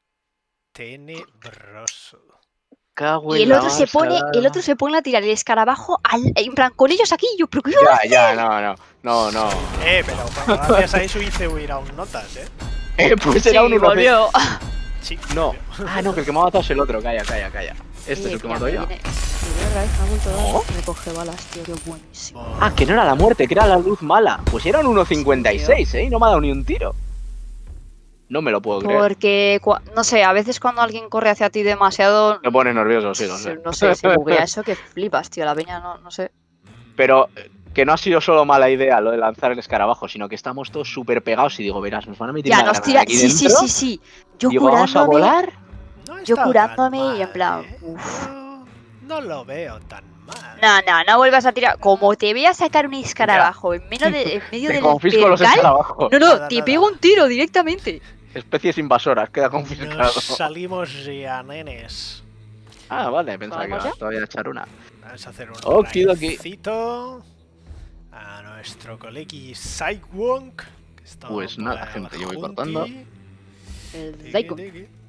Tenebroso. Cago Y en el la otro se pone, marcha, el otro se pone a tirar el escarabajo en plan con ellos aquí. Y yo, ¿pero qué Ya, no. Pero gracias a eso hice huir a un notas, ¿eh? Pues Sí, era un 1-0. volvió. Sí. No. Ah, no, que el que me ha matado es el otro. Calla. Este es el que mato yo. Viene otra vez, me ha vuelto a dar. ¿No? Recoge balas, tío, qué buenísimo. Ah, que no era la muerte, que era la luz mala. Pues era un 1.56, ¿eh? Y no me ha dado ni un tiro. No me lo puedo creer. Porque, no sé, a veces cuando alguien corre hacia ti demasiado, Me pone nervioso, sí, lo sé. no sé, se buguea eso que flipas, tío. La peña no sé. Pero que no ha sido solo mala idea lo de lanzar el escarabajo, sino que estamos todos súper pegados y digo, verás, nos van a meter Ya, una nos granada tira. aquí Sí, sí, dentro. sí, sí. Yo Digo, ¿vamos a curándome. volar? No Yo está curándome tan y en plan, mal, ¿eh? uf. No lo veo tan mal. No vuelvas a tirar. Como te voy a sacar un escarabajo en medio Te del confisco los percal. escarabajos. No, Nada, te nada. pego un tiro directamente. Especies invasoras, queda confiscado. Nos salimos ya, nenes. Ah, vale, pensaba que ¿Vamos ibas ya? todavía a echar una. Vamos a hacer un Okidoki. raidcito a nuestro colegui Sidewonk, que Pues nada, gente, yo voy cortando. El Daikon.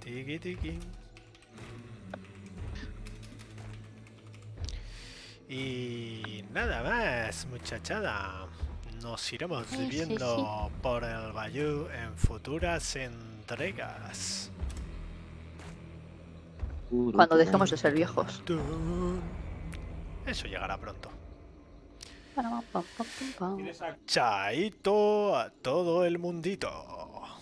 Y nada más, muchachada. Nos iremos viendo por el Bayou en futuras entregas. Cuando dejemos de ser viejos. Eso llegará pronto. Chaito a todo el mundito.